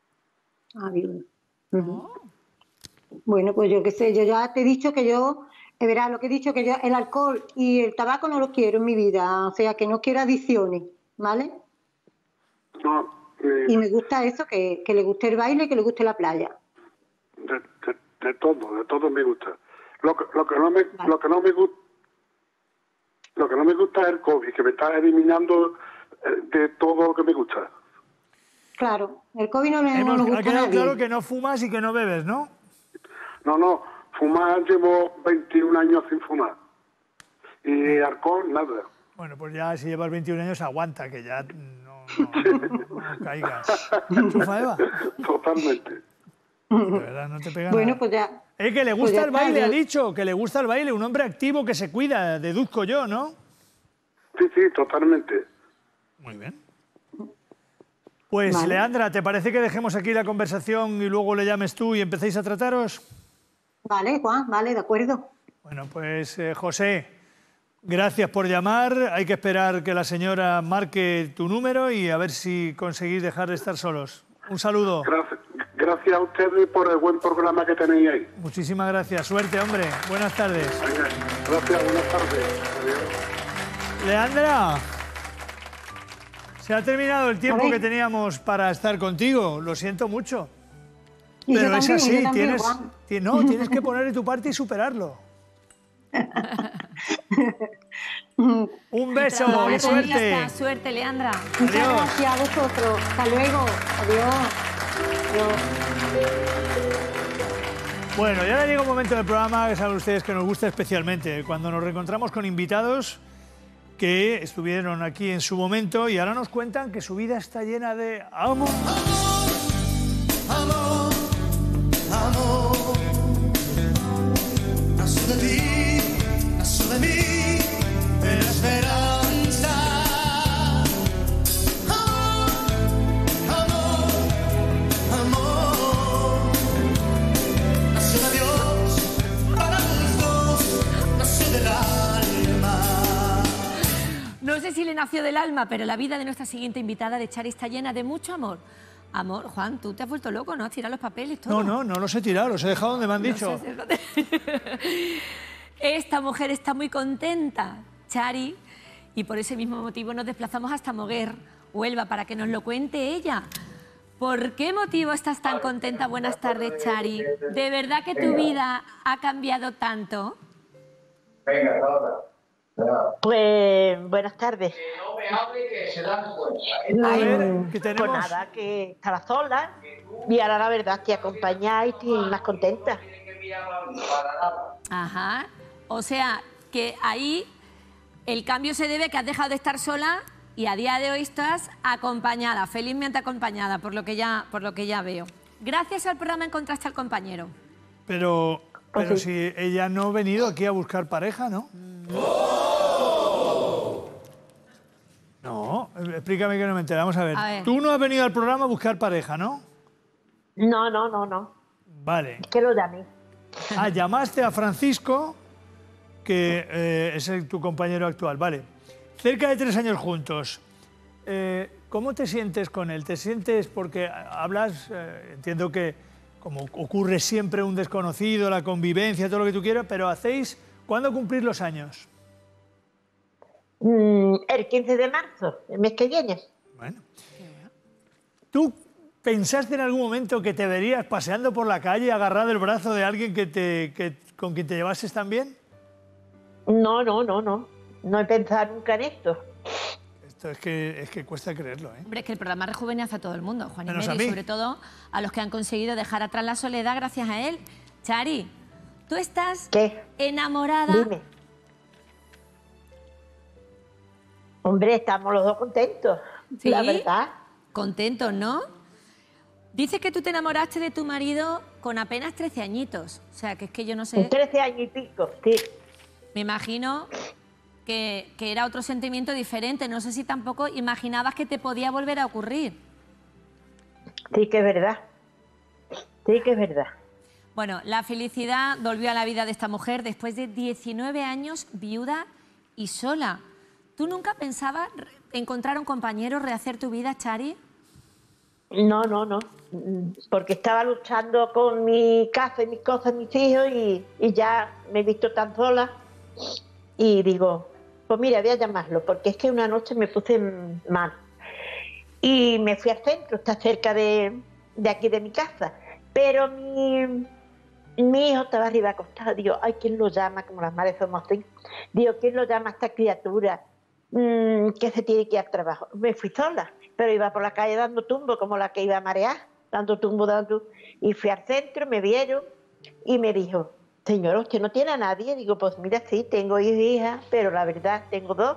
Ah, viudo. Uh-huh. Bueno, pues yo qué sé, yo ya te he dicho que yo Es verdad, lo que he dicho, que yo el alcohol y el tabaco no los quiero en mi vida, o sea, que no quiero adicciones, ¿vale? No, eh, Y me gusta eso, que, que le guste el baile y que le guste la playa. de, de, de todo, de todo me gusta. Lo que, lo que no me, lo que no me gusta, lo que no me gusta es el COVID, que me está eliminando eh, de todo lo que me gusta. Claro, el COVID no, le, no Hemos, nos ha gusta a quedado nadie. claro que no fumas y que no bebes, ¿no? No, no, fumar llevo veintiún años sin fumar. Y alcohol, nada. Bueno, pues ya si llevas veintiún años aguanta, que ya no, no, no, no caigas. ¿Chufa, Eva? Totalmente. De verdad, no te pega Bueno, nada. pues ya. Es que le pues gusta ya el baile, está, ha yo- dicho, que le gusta el baile, un hombre activo que se cuida, deduzco yo, ¿no? Sí, sí, totalmente. Muy bien. Pues, Vale. Leandra, ¿te parece que dejemos aquí la conversación y luego le llames tú y empecéis a trataros? Vale, Juan, vale, de acuerdo. Bueno, pues, eh, José, gracias por llamar. Hay que esperar que la señora marque tu número y a ver si conseguís dejar de estar solos. Un saludo. Gracias, gracias a ustedes por el buen programa que tenéis ahí. Muchísimas gracias. Suerte, hombre. Buenas tardes. Venga, gracias, buenas tardes. Adiós. Leandra, se ha terminado el tiempo A ver. que teníamos para estar contigo. Lo siento mucho. Y yo Pero es también, así, yo también, tienes, Juan. ti- no, tienes que poner de tu parte y superarlo. Un beso Trabajo y con suerte. vista. Suerte, Leandra. Muchas Adiós. gracias a vosotros. Hasta luego. Adiós. Adiós. Bueno, y ahora llega un momento del programa que saben ustedes que nos gusta especialmente, cuando nos reencontramos con invitados que estuvieron aquí en su momento y ahora nos cuentan que su vida está llena de amor. Amor, amor, nació de ti, nació de mí, de la esperanza. Amor, amor, amor, nació de Dios, para los dos, nació del alma. No sé si le nació del alma, pero la vida de nuestra siguiente invitada de Chari está llena de mucho amor. Amor, Juan, tú te has vuelto loco, ¿no? Has tirado los papeles, todo. No, no, no los he tirado, los he dejado donde me han dicho. No sé si- Esta mujer está muy contenta, Chari, y por ese mismo motivo nos desplazamos hasta Moguer, Huelva, para que nos lo cuente ella. ¿Por qué motivo estás tan contenta? Buenas tardes, Chari. ¿De verdad que tu vida ha cambiado tanto? Pues buenas tardes. No me hable que se dan cuenta. A ver, Mm, ¿qué tenemos? Pues nada, que estaba sola y ahora la verdad que acompañada y estoy más contenta. Ajá. O sea, que ahí el cambio se debe que has dejado de estar sola y a día de hoy estás acompañada, felizmente acompañada, por lo que ya, por lo que ya veo. Gracias al programa encontraste al compañero. Pero, Pues pero sí. si ella no ha venido aquí a buscar pareja, ¿no? No, explícame que no me enteré. Vamos a ver. A ver. Tú no has venido al programa a buscar pareja, ¿no? No, no, no, no. Vale. Que lo llamé. Ah, llamaste a Francisco, que eh, es el- tu compañero actual. Vale. Cerca de tres años juntos. Eh, ¿Cómo te sientes con él? ¿Te sientes porque hablas, eh, entiendo que como ocurre siempre un desconocido, la convivencia, todo lo que tú quieras, pero hacéis, ¿cuándo cumplís los años? Mm, el quince de marzo, el mes que viene. Bueno. ¿Tú pensaste en algún momento que te verías paseando por la calle agarrado el brazo de alguien que te, que, con quien te llevases tan bien? No, no, no, no. No he pensado nunca en esto. Esto es que, es que cuesta creerlo, ¿eh? Hombre, es que el programa rejuvenece a todo el mundo, Juan y Menos Mary, a mí. sobre todo a los que han conseguido dejar atrás la soledad gracias a él. Chari, tú estás enamorada. Dime. Hombre, estamos los dos contentos. ¿Sí? La verdad. Contentos, ¿no? Dices que tú te enamoraste de tu marido con apenas trece añitos. O sea, que es que yo no sé... Con trece años y pico, sí. Me imagino que, que era otro sentimiento diferente. No sé si tampoco imaginabas que te podía volver a ocurrir. Sí que es verdad. Sí que es verdad. Bueno, la felicidad volvió a la vida de esta mujer después de diecinueve años viuda y sola. ¿Tú nunca pensabas re- encontrar un compañero, rehacer tu vida, Chari? No, no, no. Porque estaba luchando con mi casa y mis cosas, mis hijos, y, y ya me he visto tan sola. Y digo, pues mira, voy a llamarlo, porque es que una noche me puse mal. Y me fui al centro, está cerca de, de aquí de mi casa. Pero mi, mi hijo estaba arriba acostado. Digo, ay, ¿quién lo llama? Como las madres somos así. Digo, ¿quién lo llama a esta criatura mm, que se tiene que ir al trabajo? Me fui sola, pero iba por la calle dando tumbo, como la que iba a marear, dando tumbo, dando. Y fui al centro, me vieron y me dijo, señor, ¿usted no tiene a nadie? Digo, pues mira, sí, tengo hijos y hijas, pero la verdad, tengo dos.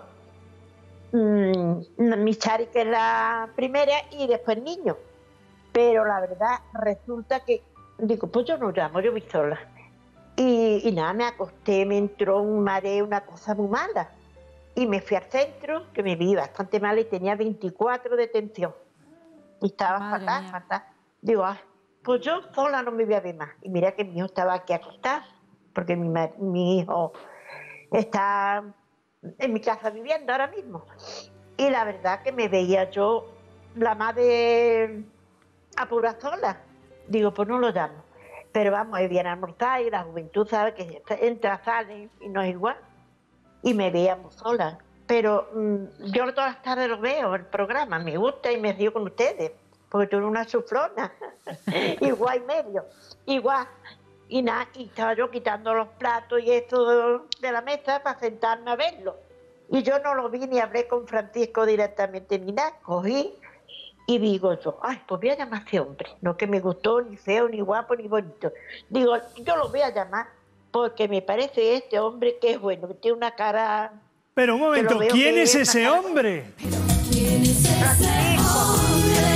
Mm, mi Chari, que es la primera, y después niño. Pero la verdad, resulta que, digo, pues yo no llamo, yo voy sola. Y, y nada, me acosté, me entró un mareo, una cosa muy mala. Y me fui al centro, que me vi bastante mal y tenía veinticuatro de tensión. Y estaba Madre fatal, mía. fatal. Digo, ah, pues yo sola no me voy a ver más. Y mira que mi hijo estaba aquí acostado, porque mi, ma- mi hijo está en mi casa viviendo ahora mismo. Y la verdad que me veía yo la madre apurada sola. Digo, pues no lo llamo. Pero vamos, ahí viene a almorzar y la juventud sabe que entra, sale y no es igual. Y me veíamos sola. Pero mm, yo todas las tardes lo veo, el programa, me gusta y me río con ustedes. Porque tú eres una suflona. Igual y medio. Igual. Y nada, y estaba yo quitando los platos y esto de la mesa para sentarme a verlo. Y yo no lo vi ni hablé con Francisco directamente ni nada. Cogí y digo yo, ay, pues voy a llamar a este hombre. No que me gustó, ni feo, ni guapo, ni bonito. Digo, yo lo voy a llamar porque me parece este hombre que es bueno, que tiene una cara... Pero un momento, que lo veo ¿quién que es una ese cara- hombre? ¿Quién es ese hombre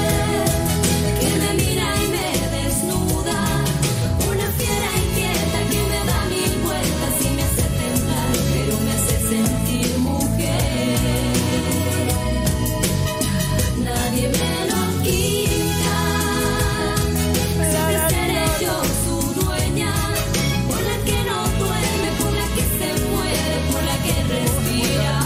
que me mira y me desnuda? Una fiera inquieta que me da mil vueltas y me hace temblar, pero me hace sentir mujer. Nadie me lo quita. Siempre seré yo su dueña, por la que no duerme, por la que se muere, por la que respira.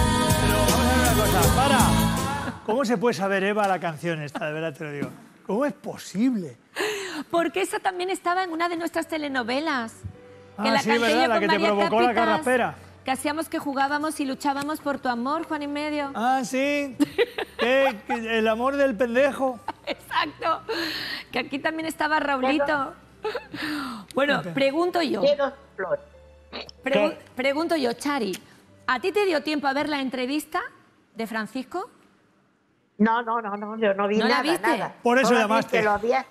Una cosa, para. ¿Cómo se puede saber, Eva, la canción esta? De verdad te lo digo. ¿Cómo es posible? Porque esa también estaba en una de nuestras telenovelas. Que Ah, la sí, canté ¿verdad? yo La con que te María provocó la Capitas, carraspera. que hacíamos que jugábamos y luchábamos por tu amor, Juan y medio. Ah, sí. ¿Qué? ¿Qué? ¿El amor del pendejo? Exacto. Que aquí también estaba Raulito. Bueno, pregunto yo. Quiero flor. Pregu- pregunto yo, Chari, ¿a ti te dio tiempo a ver la entrevista de Francisco? No, no, no, no, yo no vi ¿No la nada, viste? nada. Por eso Solamente llamaste. Lo, había-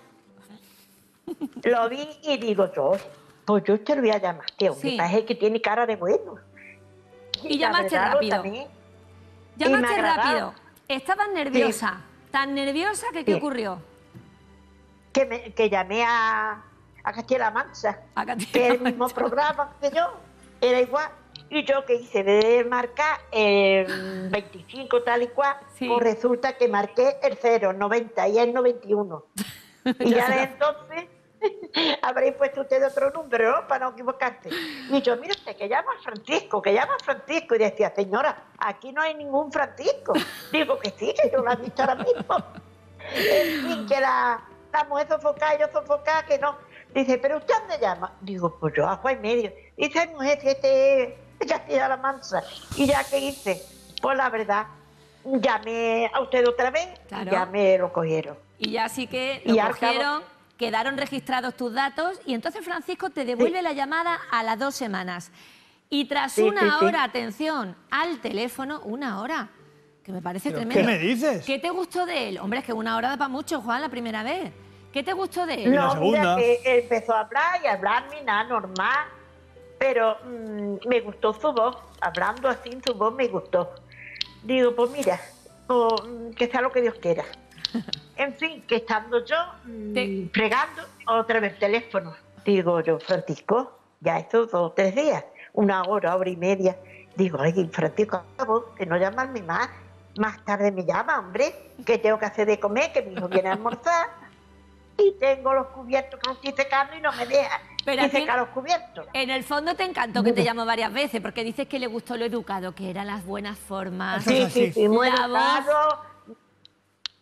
lo vi y digo yo, pues yo te lo voy a llamar, tío. Sí. Me parece que tiene cara de bueno. Y la llamaste verdad, lo rápido. también. Y Llamaste me ha agradado. rápido. Estabas nerviosa. Tan nerviosa que ¿qué Sí. ocurrió? Que, me- que llamé a, a Castilla-La Mancha, A Castilla-La que es el mismo programa que yo, era igual. Y yo que hice de marcar el veinticinco tal y cual, pues resulta que marqué el cero, noventa y el noventa y uno. Y ya desde entonces habréis puesto usted otro número, ¿no? Para no equivocarte. Y yo, mire usted, que llama a Francisco, que llama a Francisco. Y decía, señora, aquí no hay ningún Francisco. Digo que sí, que yo lo he visto ahora mismo. En fin, que la, la mujer sofocada, yo sofocada, que no. Dice, ¿pero usted dónde llama? Digo, pues yo a Juan y medio. Dice, mujer, que este Castilla-La Mancha. Y ya que hice, pues la verdad, llamé a usted otra vez Claro. y ya me lo cogieron. Y ya sí que lo Y al cogieron, quedaron registrados tus datos y entonces Francisco te devuelve la llamada a las dos semanas. Y tras Sí, una sí, sí. hora, atención, al teléfono, una hora, que me parece ¿Pero tremendo. qué me dices? ¿Qué te gustó de él? Hombre, es que una hora da para mucho, Juan, la primera vez. ¿Qué te gustó de él? No, mira que empezó a hablar y a hablarme, nada normal, pero mm, me gustó su voz, hablando así, su voz me gustó. Digo, pues mira, pues, mm, que sea lo que Dios quiera. En fin, que estando yo mm, fregando, otra vez teléfono. Digo yo, Francisco, ya estos dos o tres días, una hora, hora y media. Digo, ay, Francisco, acabo de no llamarme más. Más tarde me llama, hombre, que tengo que hacer de comer, que mi hijo viene a almorzar. Y tengo los cubiertos que los estoy secando y no me deja Pero ni a ti- secar los cubiertos. En el fondo te encantó que te llamó varias veces, porque dices que le gustó lo educado, que eran las buenas formas. Sí, sí, sí, muy la voz. educado.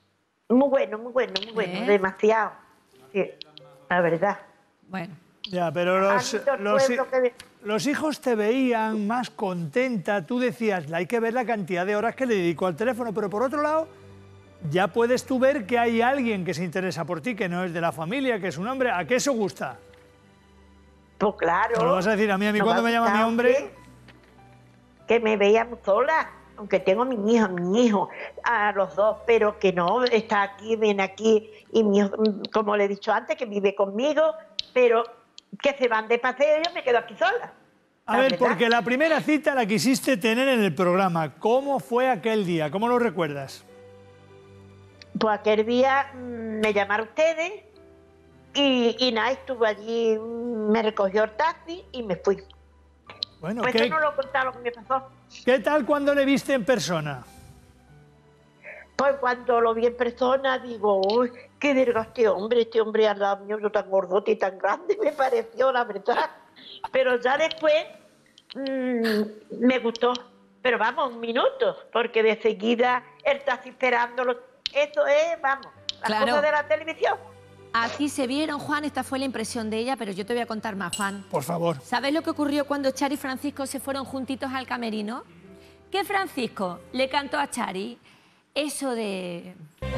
Muy bueno, muy bueno, muy bueno, ¿Eh? demasiado. Sí, la verdad. Bueno. Ya, pero los, Amigo, los, pueblo que ve- los hijos te veían más contenta. Tú decías, hay que ver la cantidad de horas que le dedico al teléfono, pero por otro lado, ya puedes tú ver que hay alguien que se interesa por ti, que no es de la familia, que es un hombre. ¿A qué eso gusta? Pues claro. ¿Me lo vas a decir a mí? A mí No cuando va me a llama mi gustar, hombre... Que me veíamos sola, aunque tengo mi hijo, mi hijo, a los dos, pero que no, está aquí, viene aquí, y mi hijo, como le he dicho antes, que vive conmigo, pero que se van de paseo y yo me quedo aquí sola. A La ver, verdad. porque la primera cita la quisiste tener en el programa. ¿Cómo fue aquel día? ¿Cómo lo recuerdas? Pues aquel día mm, me llamaron ustedes y, y nada, estuve allí, mm, me recogió el taxi y me fui. Bueno, Pues ¿qué, eso no lo he contado lo que me pasó. ¿qué tal cuando le viste en persona? Pues cuando lo vi en persona, digo, uy, qué delgado este hombre, este hombre al lado mío, yo tan gordote y tan grande, me pareció, la verdad. Pero ya después mmm, me gustó. Pero vamos, un minuto, porque de seguida él está así esperándolo. Eso es, vamos, las Claro. cosas de la televisión. Aquí se vieron, Juan, esta fue la impresión de ella, pero yo te voy a contar más, Juan. Por favor. ¿Sabes lo que ocurrió cuando Chari y Francisco se fueron juntitos al camerino? Que Francisco le cantó a Chari eso de...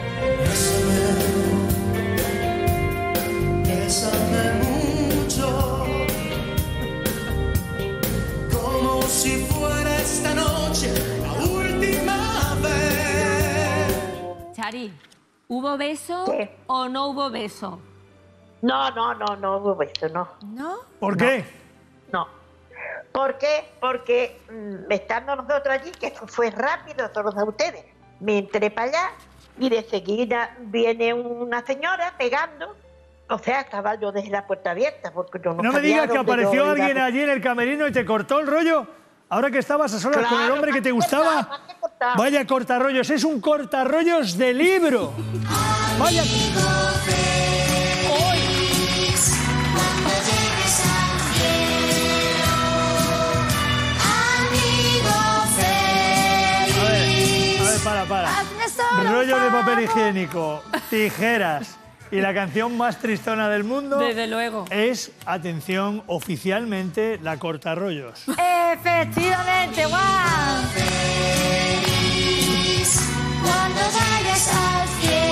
Bésame mucho, como si fuera esta noche la última vez. Chari, ¿hubo beso o no hubo beso? No, no, no, no hubo beso, no. ¿No? ¿Por qué? No. ¿Por qué? Porque mm, estando nosotros allí, que esto fue rápido, todos a ustedes, me entré para allá y de seguida viene una señora pegando. O sea, estaba yo desde la puerta abierta, porque yo no No me sabía digas que dónde apareció yo iba. alguien allí en el camerino y te cortó el rollo. Ahora que estabas a solas con el Claro, hombre que te me ha cortado, gustaba. me ha cortado. Vaya cortarrollos, es un cortarrollos de libro. Vaya. Cuando llegues al cielo, amigo feliz. A ver, para, para. Rollo de papel higiénico, tijeras y la canción más tristona del mundo. Desde luego. Es, atención, oficialmente la cortarrollos. Efectivamente, Juan. Cuando vayas al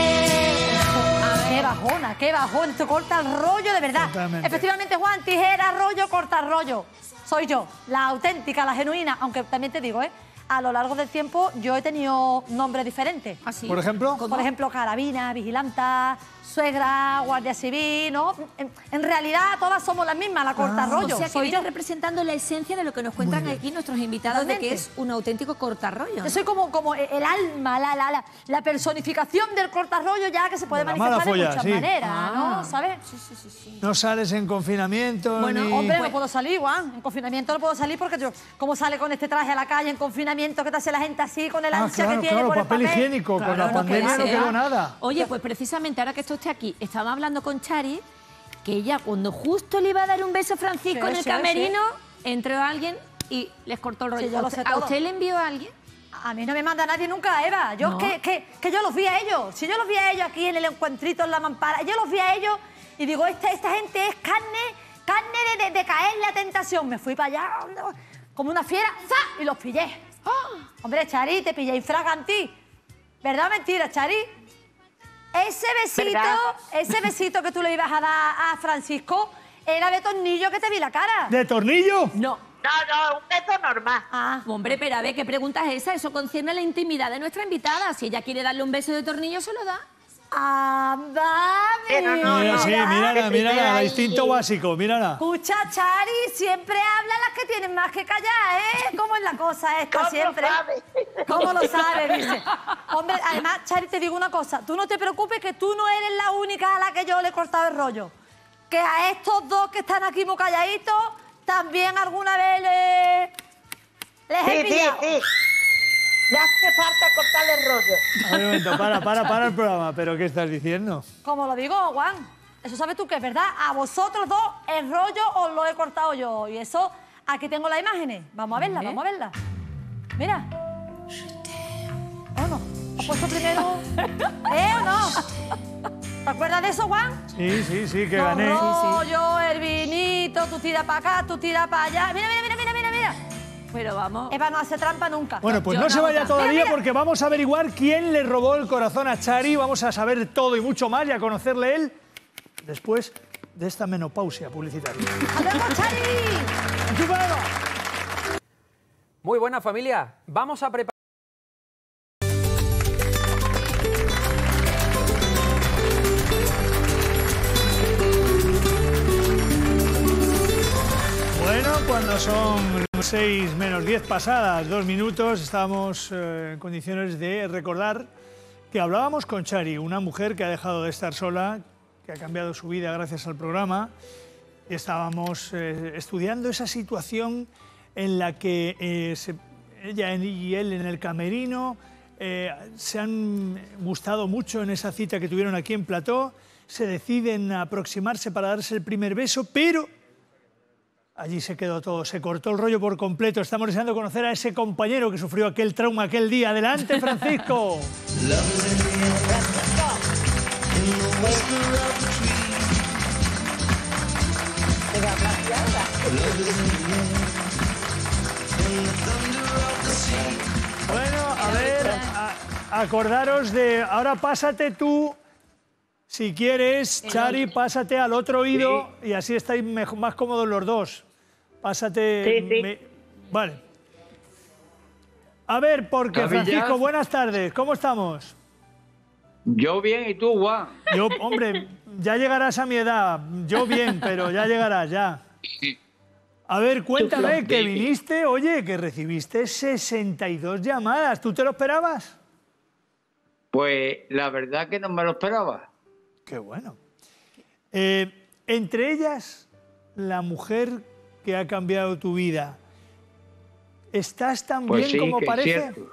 cielo. Qué bajona, qué bajón. Esto corta el rollo de verdad. Totalmente. Efectivamente, Juan, tijera, rollo, corta rollo. Soy yo, la auténtica, la genuina. Aunque también te digo, ¿eh? A lo largo del tiempo yo he tenido nombres diferentes. ¿Ah, sí? ¿Por ejemplo? Por ejemplo, carabina, vigilanta, suegra, guardia civil, ¿no? En, en realidad todas somos las mismas, la corta rollo. O sea, que soy yo. vienes representando la esencia de lo que nos cuentan aquí nuestros invitados, de que es un auténtico cortarrollo. Yo soy como, como el alma, la, la, la, la personificación del cortarrollo ya que se puede De la mala manifestar de folla, muchas sí. maneras, Ah. ¿no? ¿Sabes? Sí, sí, sí, sí. No sales en confinamiento. Bueno, ni... hombre, Pues- no puedo salir, Juan. En confinamiento no puedo salir porque yo, ¿cómo sale con este traje a la calle en confinamiento? ¿Qué te hace la gente así con el Ah, ansia claro, que tiene claro, por el papel papel? higiénico. Con Claro, la no pandemia puede no ser. quedó nada. Oye, pues precisamente ahora que esto esté aquí, estaba hablando con Chari, que ella cuando justo le iba a dar un beso a Francisco Sí, en el sí, camerino, entró alguien y les cortó el rollo. Sí, yo lo sé ¿A todo. usted le envió a alguien? A mí no me manda nadie nunca, Eva. Yo No. que, que, que yo los vi a ellos. Si yo los vi a ellos aquí en el encuentrito en la mampara, yo los vi a ellos y digo, esta, esta gente es carne, carne de, de, de caer en la tentación. Me fui para allá como una fiera, ¡za! Y los pillé. ¡Oh! Hombre, Chari, te pillé infragantí. ¿Verdad o mentira, Chari? Ese besito, ¿Verdad? ese besito que tú le ibas a dar a Francisco era de tornillo que te vi la cara. ¿De tornillo? No. No, no, un beso normal. Ah, Hombre, pero a ver, ¿qué pregunta es esa? Eso concierne la intimidad de nuestra invitada. Si ella quiere darle un beso de tornillo, se lo da. anda, Pero no, Mira, no, sí, ya, mírala, que mírala, primera el ahí. instinto básico, mírala. Escucha, Chari, siempre hablan las que tienen más que callar, ¿eh? ¿Cómo es la cosa esta ¿Cómo siempre? sabe? ¿Cómo lo sabes? Dice. Hombre, además, Chari, te digo una cosa. Tú no te preocupes que tú no eres la única a la que yo le he cortado el rollo. Que a estos dos que están aquí muy calladitos, también alguna vez le... les he Sí, sí, pillado. sí. Le hace falta cortarle el rollo. A ver, un momento, para, para, para el programa. ¿Pero qué estás diciendo? Como lo digo, Juan. Eso sabes tú que es verdad. A vosotros dos el rollo os lo he cortado yo. Y eso, aquí tengo las imágenes. Vamos a verlas, vamos a verlas. Mira. Vamos. puesto primero. ¿Eh o no? ¿Te acuerdas de eso, Juan? Sí, sí, sí, que Los gané. rollos, el vinito, tú tiras para acá, tú tiras para allá. Mira, mira, mira, mira, mira, mira. Pero vamos. Eva no hace trampa nunca. Bueno, pues Yo no se vaya hago todavía trampa. Mira, porque vamos a averiguar quién le robó el corazón a Chari. Vamos a saber todo y mucho más y a conocerle él después de esta menopausia publicitaria. mira. ¡Nos vemos, Chari! ¡Enchufado! Muy buena familia, vamos a preparar... Bueno, cuando son seis menos diez pasadas, dos minutos, estamos eh, en condiciones de recordar que hablábamos con Chari, una mujer que ha dejado de estar sola, que ha cambiado su vida gracias al programa, y estábamos eh, estudiando esa situación en la que eh, se, ella y él en el camerino eh, se han gustado mucho en esa cita que tuvieron aquí en Plató, se deciden aproximarse para darse el primer beso, pero allí se quedó todo, se cortó el rollo por completo. Estamos deseando conocer a ese compañero que sufrió aquel trauma aquel día. ¡Adelante, Francisco! Bueno, a ver, a- acordaros de... Ahora pásate tú, si quieres, Chari, pásate al otro oído y así estáis mejo- más cómodos los dos. Pásate... Sí, sí. me- Vale. A ver, porque Cabillas. Francisco, buenas tardes, ¿cómo estamos? Yo bien, ¿y tú, Juan? Yo, hombre, ya llegarás a mi edad. Yo bien, pero ya llegarás, ya. A ver, cuéntame que viniste, oye, que recibiste sesenta y dos llamadas. ¿Tú te lo esperabas? Pues la verdad que no me lo esperaba. Qué bueno. Eh, entre ellas, la mujer que ha cambiado tu vida. ¿Estás tan Pues bien sí, como que es parece? cierto.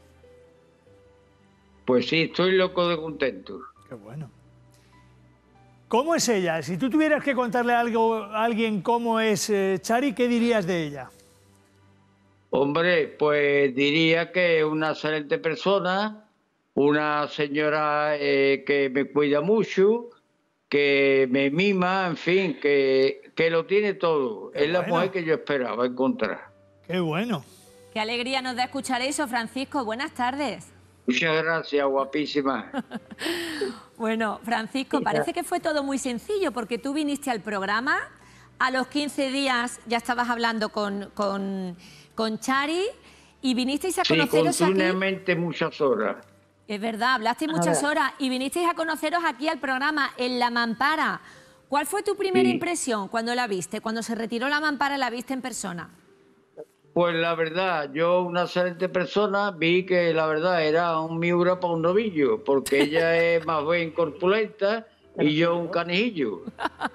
Pues sí, estoy loco de contento. Qué bueno. ¿Cómo es ella? Si tú tuvieras que contarle algo a alguien cómo es eh, Chari, ¿qué dirías de ella? Hombre, pues diría que es una excelente persona, una señora eh, que me cuida mucho, que me mima, en fin, que, que lo tiene todo. Qué es la bueno. mujer que yo esperaba encontrar. Qué bueno. Qué alegría nos da escuchar eso, Francisco. Buenas tardes. Muchas gracias, guapísima. Bueno, Francisco, parece que fue todo muy sencillo porque tú viniste al programa, a los quince días ya estabas hablando con, con, con Chari y vinisteis a Sí, conoceros aquí. continuamente muchas horas. Es verdad, hablasteis muchas horas y vinisteis a conoceros aquí al programa en La Mampara. ¿Cuál fue tu primera Sí. impresión cuando la viste? Cuando se retiró la mampara, ¿la viste en persona? Pues la verdad, yo una excelente persona, vi que la verdad era un miura para un novillo, porque ella es más bien corpulenta y yo un canijillo.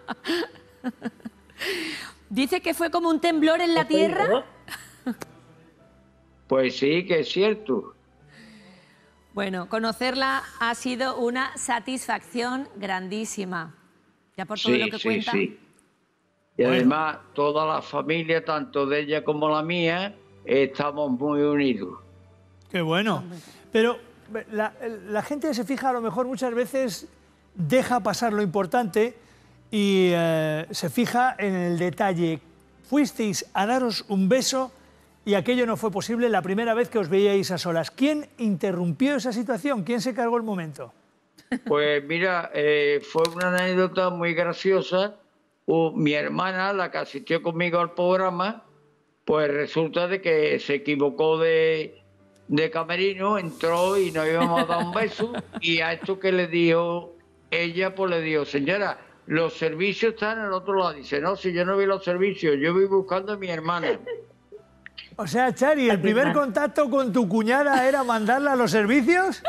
Dice que fue como un temblor en la tierra. Pues sí, que es cierto. Bueno, conocerla ha sido una satisfacción grandísima. Ya por todo Sí, lo que sí, cuenta. sí. Y además, toda la familia, tanto de ella como la mía, estamos muy unidos. Qué bueno. Pero la, la gente se fija, a lo mejor muchas veces deja pasar lo importante y eh, se fija en el detalle. Fuisteis a daros un beso y aquello no fue posible la primera vez que os veíais a solas. ¿Quién interrumpió esa situación? ¿Quién se cargó el momento? Pues mira, eh, fue una anécdota muy graciosa. Uh, mi hermana, la que asistió conmigo al programa, pues resulta de que se equivocó de, de camerino, entró y nos íbamos a dar un beso y a esto que le dijo ella, pues le dijo, señora, los servicios están al otro lado. Dice, no, si yo no vi los servicios, yo vi buscando a mi hermana. O sea, Chari, ¿el primer contacto con tu cuñada era mandarla a los servicios?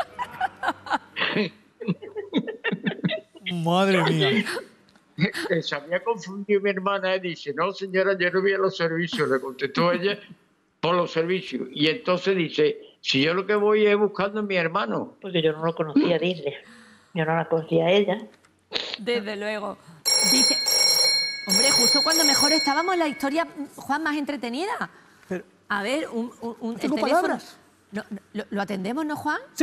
Madre mía. Se había confundido mi hermana y dice, no señora, yo no vi a los servicios, le contestó ella, por los servicios. Y entonces dice, si yo lo que voy es buscando a mi hermano. Porque yo no lo conocía, dile. Yo no la conocía a ella. Desde luego. Dice, hombre, justo cuando mejor estábamos, la historia, Juan, más entretenida. Pero- A ver, un, un, un- tengo el teléfono. palabras. No, no, ¿lo, lo atendemos, no, Juan? Sí,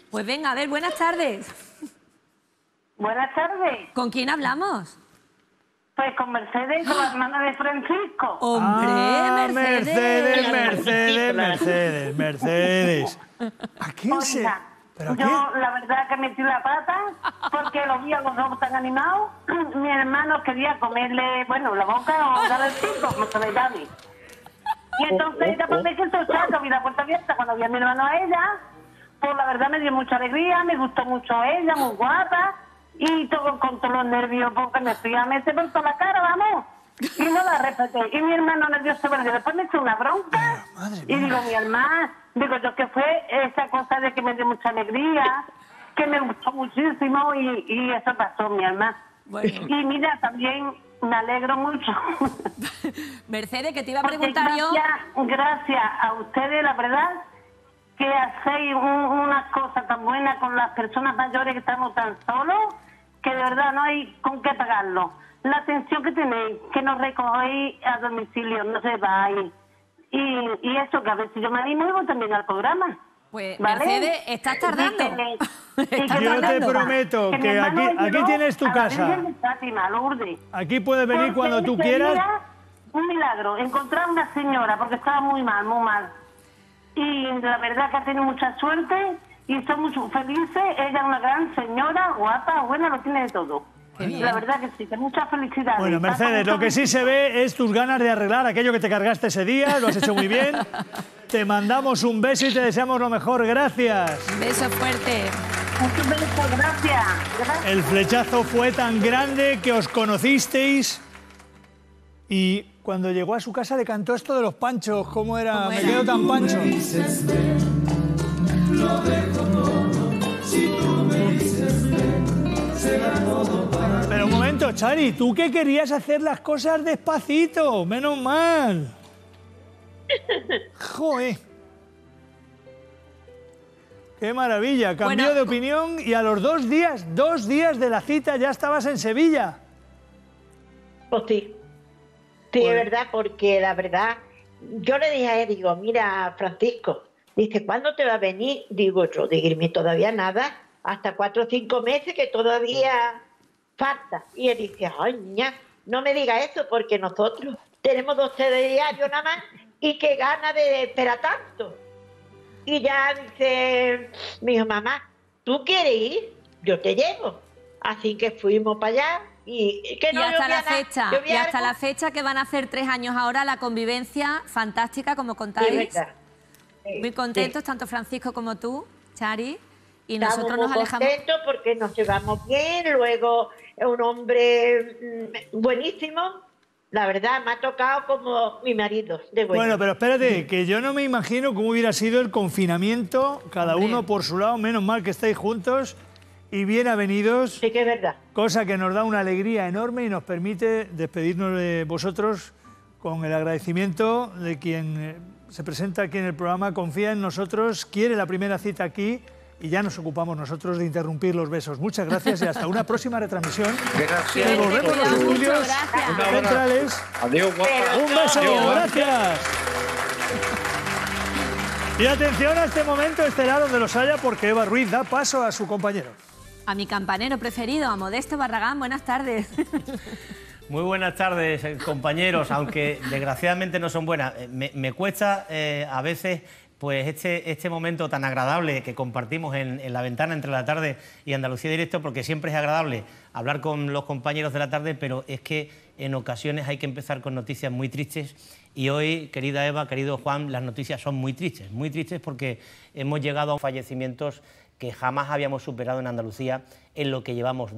Pues venga, a ver, buenas tardes. Buenas tardes. ¿Con quién hablamos? Pues con Mercedes, con la hermana de Francisco. ¡Hombre, Ah, Mercedes! Mercedes, Mercedes, Mercedes, Mercedes. ¿A quién se...? Oiga, ¿Pero yo qué? la verdad que metí la pata porque los vi a los dos tan animados. Mi hermano quería comerle, bueno, la boca o darle el pico, como se le llame. Y entonces ella pues me quiso echar, que vi la puerta abierta cuando vi a mi hermano a ella. Pues la verdad me dio mucha alegría, me gustó mucho ella, muy guapa. Y todo con todos los nervios, porque me fui a meter por toda la cara, vamos. Y no la respeté. Y mi hermano nervioso perdió. Después me echó una bronca. Y digo, mi hermana, digo yo que fue esa cosa de que me dio mucha alegría, que me gustó muchísimo y, y eso pasó, mi hermana. Bueno. Y mira, también me alegro mucho. Mercedes, que te iba a Porque preguntar yo... gracias, gracias a ustedes, la verdad, que hacéis un- unas cosas tan buenas con las personas mayores que estamos tan solos, que de verdad no hay con qué pagarlo. La atención que tenéis, que nos recogéis a domicilio, no se vais. Y, y eso, que a ver si yo me animo y voy también al programa. Pues, ¿vale? Mercedes, estás tardando. Y que- y que Yo te tardando. prometo mi que hermano aquí, me aquí llevó tienes tu a la casa. Virgen de Fátima, Lourdes. Aquí puedes venir Porque cuando tú ese quieras. día, un milagro, encontrar una señora, porque estaba muy mal, muy mal. Y la verdad que ha tenido mucha suerte y son muy felices. Ella es una gran señora, guapa, buena, lo tiene de todo. La verdad que sí, que muchas felicidades. Bueno, Mercedes, lo que sí se ve es tus ganas de arreglar aquello que te cargaste ese día, lo has hecho muy bien. Te mandamos un beso y te deseamos lo mejor. Gracias. Un beso fuerte. Un beso, gracias. Gracias. El flechazo fue tan grande que os conocisteis y cuando llegó a su casa le cantó esto de los panchos. ¿Cómo era? ¿Cómo Me era? quedo tan pancho. Lo dejo todo, si tú me dices ven, será todo para Pero un momento, Chari, tú que querías hacer las cosas despacito, menos mal. Joder. Qué maravilla, cambió Bueno. de opinión y a los dos días, dos días de la cita ya estabas en Sevilla. Pues sí. Sí, Bueno. es verdad, porque la verdad, yo le dije a él, digo, mira, Francisco, dice, ¿cuándo te va a venir? Digo yo, digo, todavía nada, hasta cuatro o cinco meses que todavía falta. Y él dice, ay, ña, no me diga eso, porque nosotros tenemos dos diarios nada más y qué gana de esperar tanto. Y ya dice, me dijo, mamá, ¿tú quieres ir? Yo te llevo. Así que fuimos para allá y que Y no hasta llovía la nada, fecha, llovía y hasta algo. la fecha que van a hacer tres años ahora, la convivencia fantástica, como contáis. Sí, es verdad. Sí, Muy contentos, sí. tanto Francisco como tú, Chari. Y Estamos nosotros muy nos alejamos. contentos porque nos llevamos bien, luego es un hombre mm, buenísimo. La verdad, me ha tocado como mi marido, de bueno. Bueno, pero espérate, que yo no me imagino cómo hubiera sido el confinamiento, cada Hombre. uno por su lado, menos mal que estáis juntos y bien avenidos, Sí que es verdad. cosa que nos da una alegría enorme y nos permite despedirnos de vosotros con el agradecimiento de quien eh, se presenta aquí en el programa, confía en nosotros, quiere la primera cita aquí y ya nos ocupamos nosotros de interrumpir los besos. Muchas gracias y hasta una próxima retransmisión. Gracias. Que volvemos Cuidado los mucho, estudios gracias. Un abrazo. centrales. Adiós, guapa. Un beso, Adiós, guapa. gracias. Y atención a este momento estelar donde los haya porque Eva Ruiz da paso a su compañero. A mi campanero preferido, a Modesto Barragán, buenas tardes. Muy buenas tardes, eh, compañeros, aunque desgraciadamente no son buenas. Eh, Me, me cuesta eh, a veces pues este, este momento tan agradable que compartimos en, en la ventana entre la tarde y Andalucía Directo, porque siempre es agradable hablar con los compañeros de la tarde, pero es que en ocasiones hay que empezar con noticias muy tristes y hoy, querida Eva, querido Juan, las noticias son muy tristes, muy tristes porque hemos llegado a fallecimientos que jamás habíamos superado en Andalucía en lo que llevamos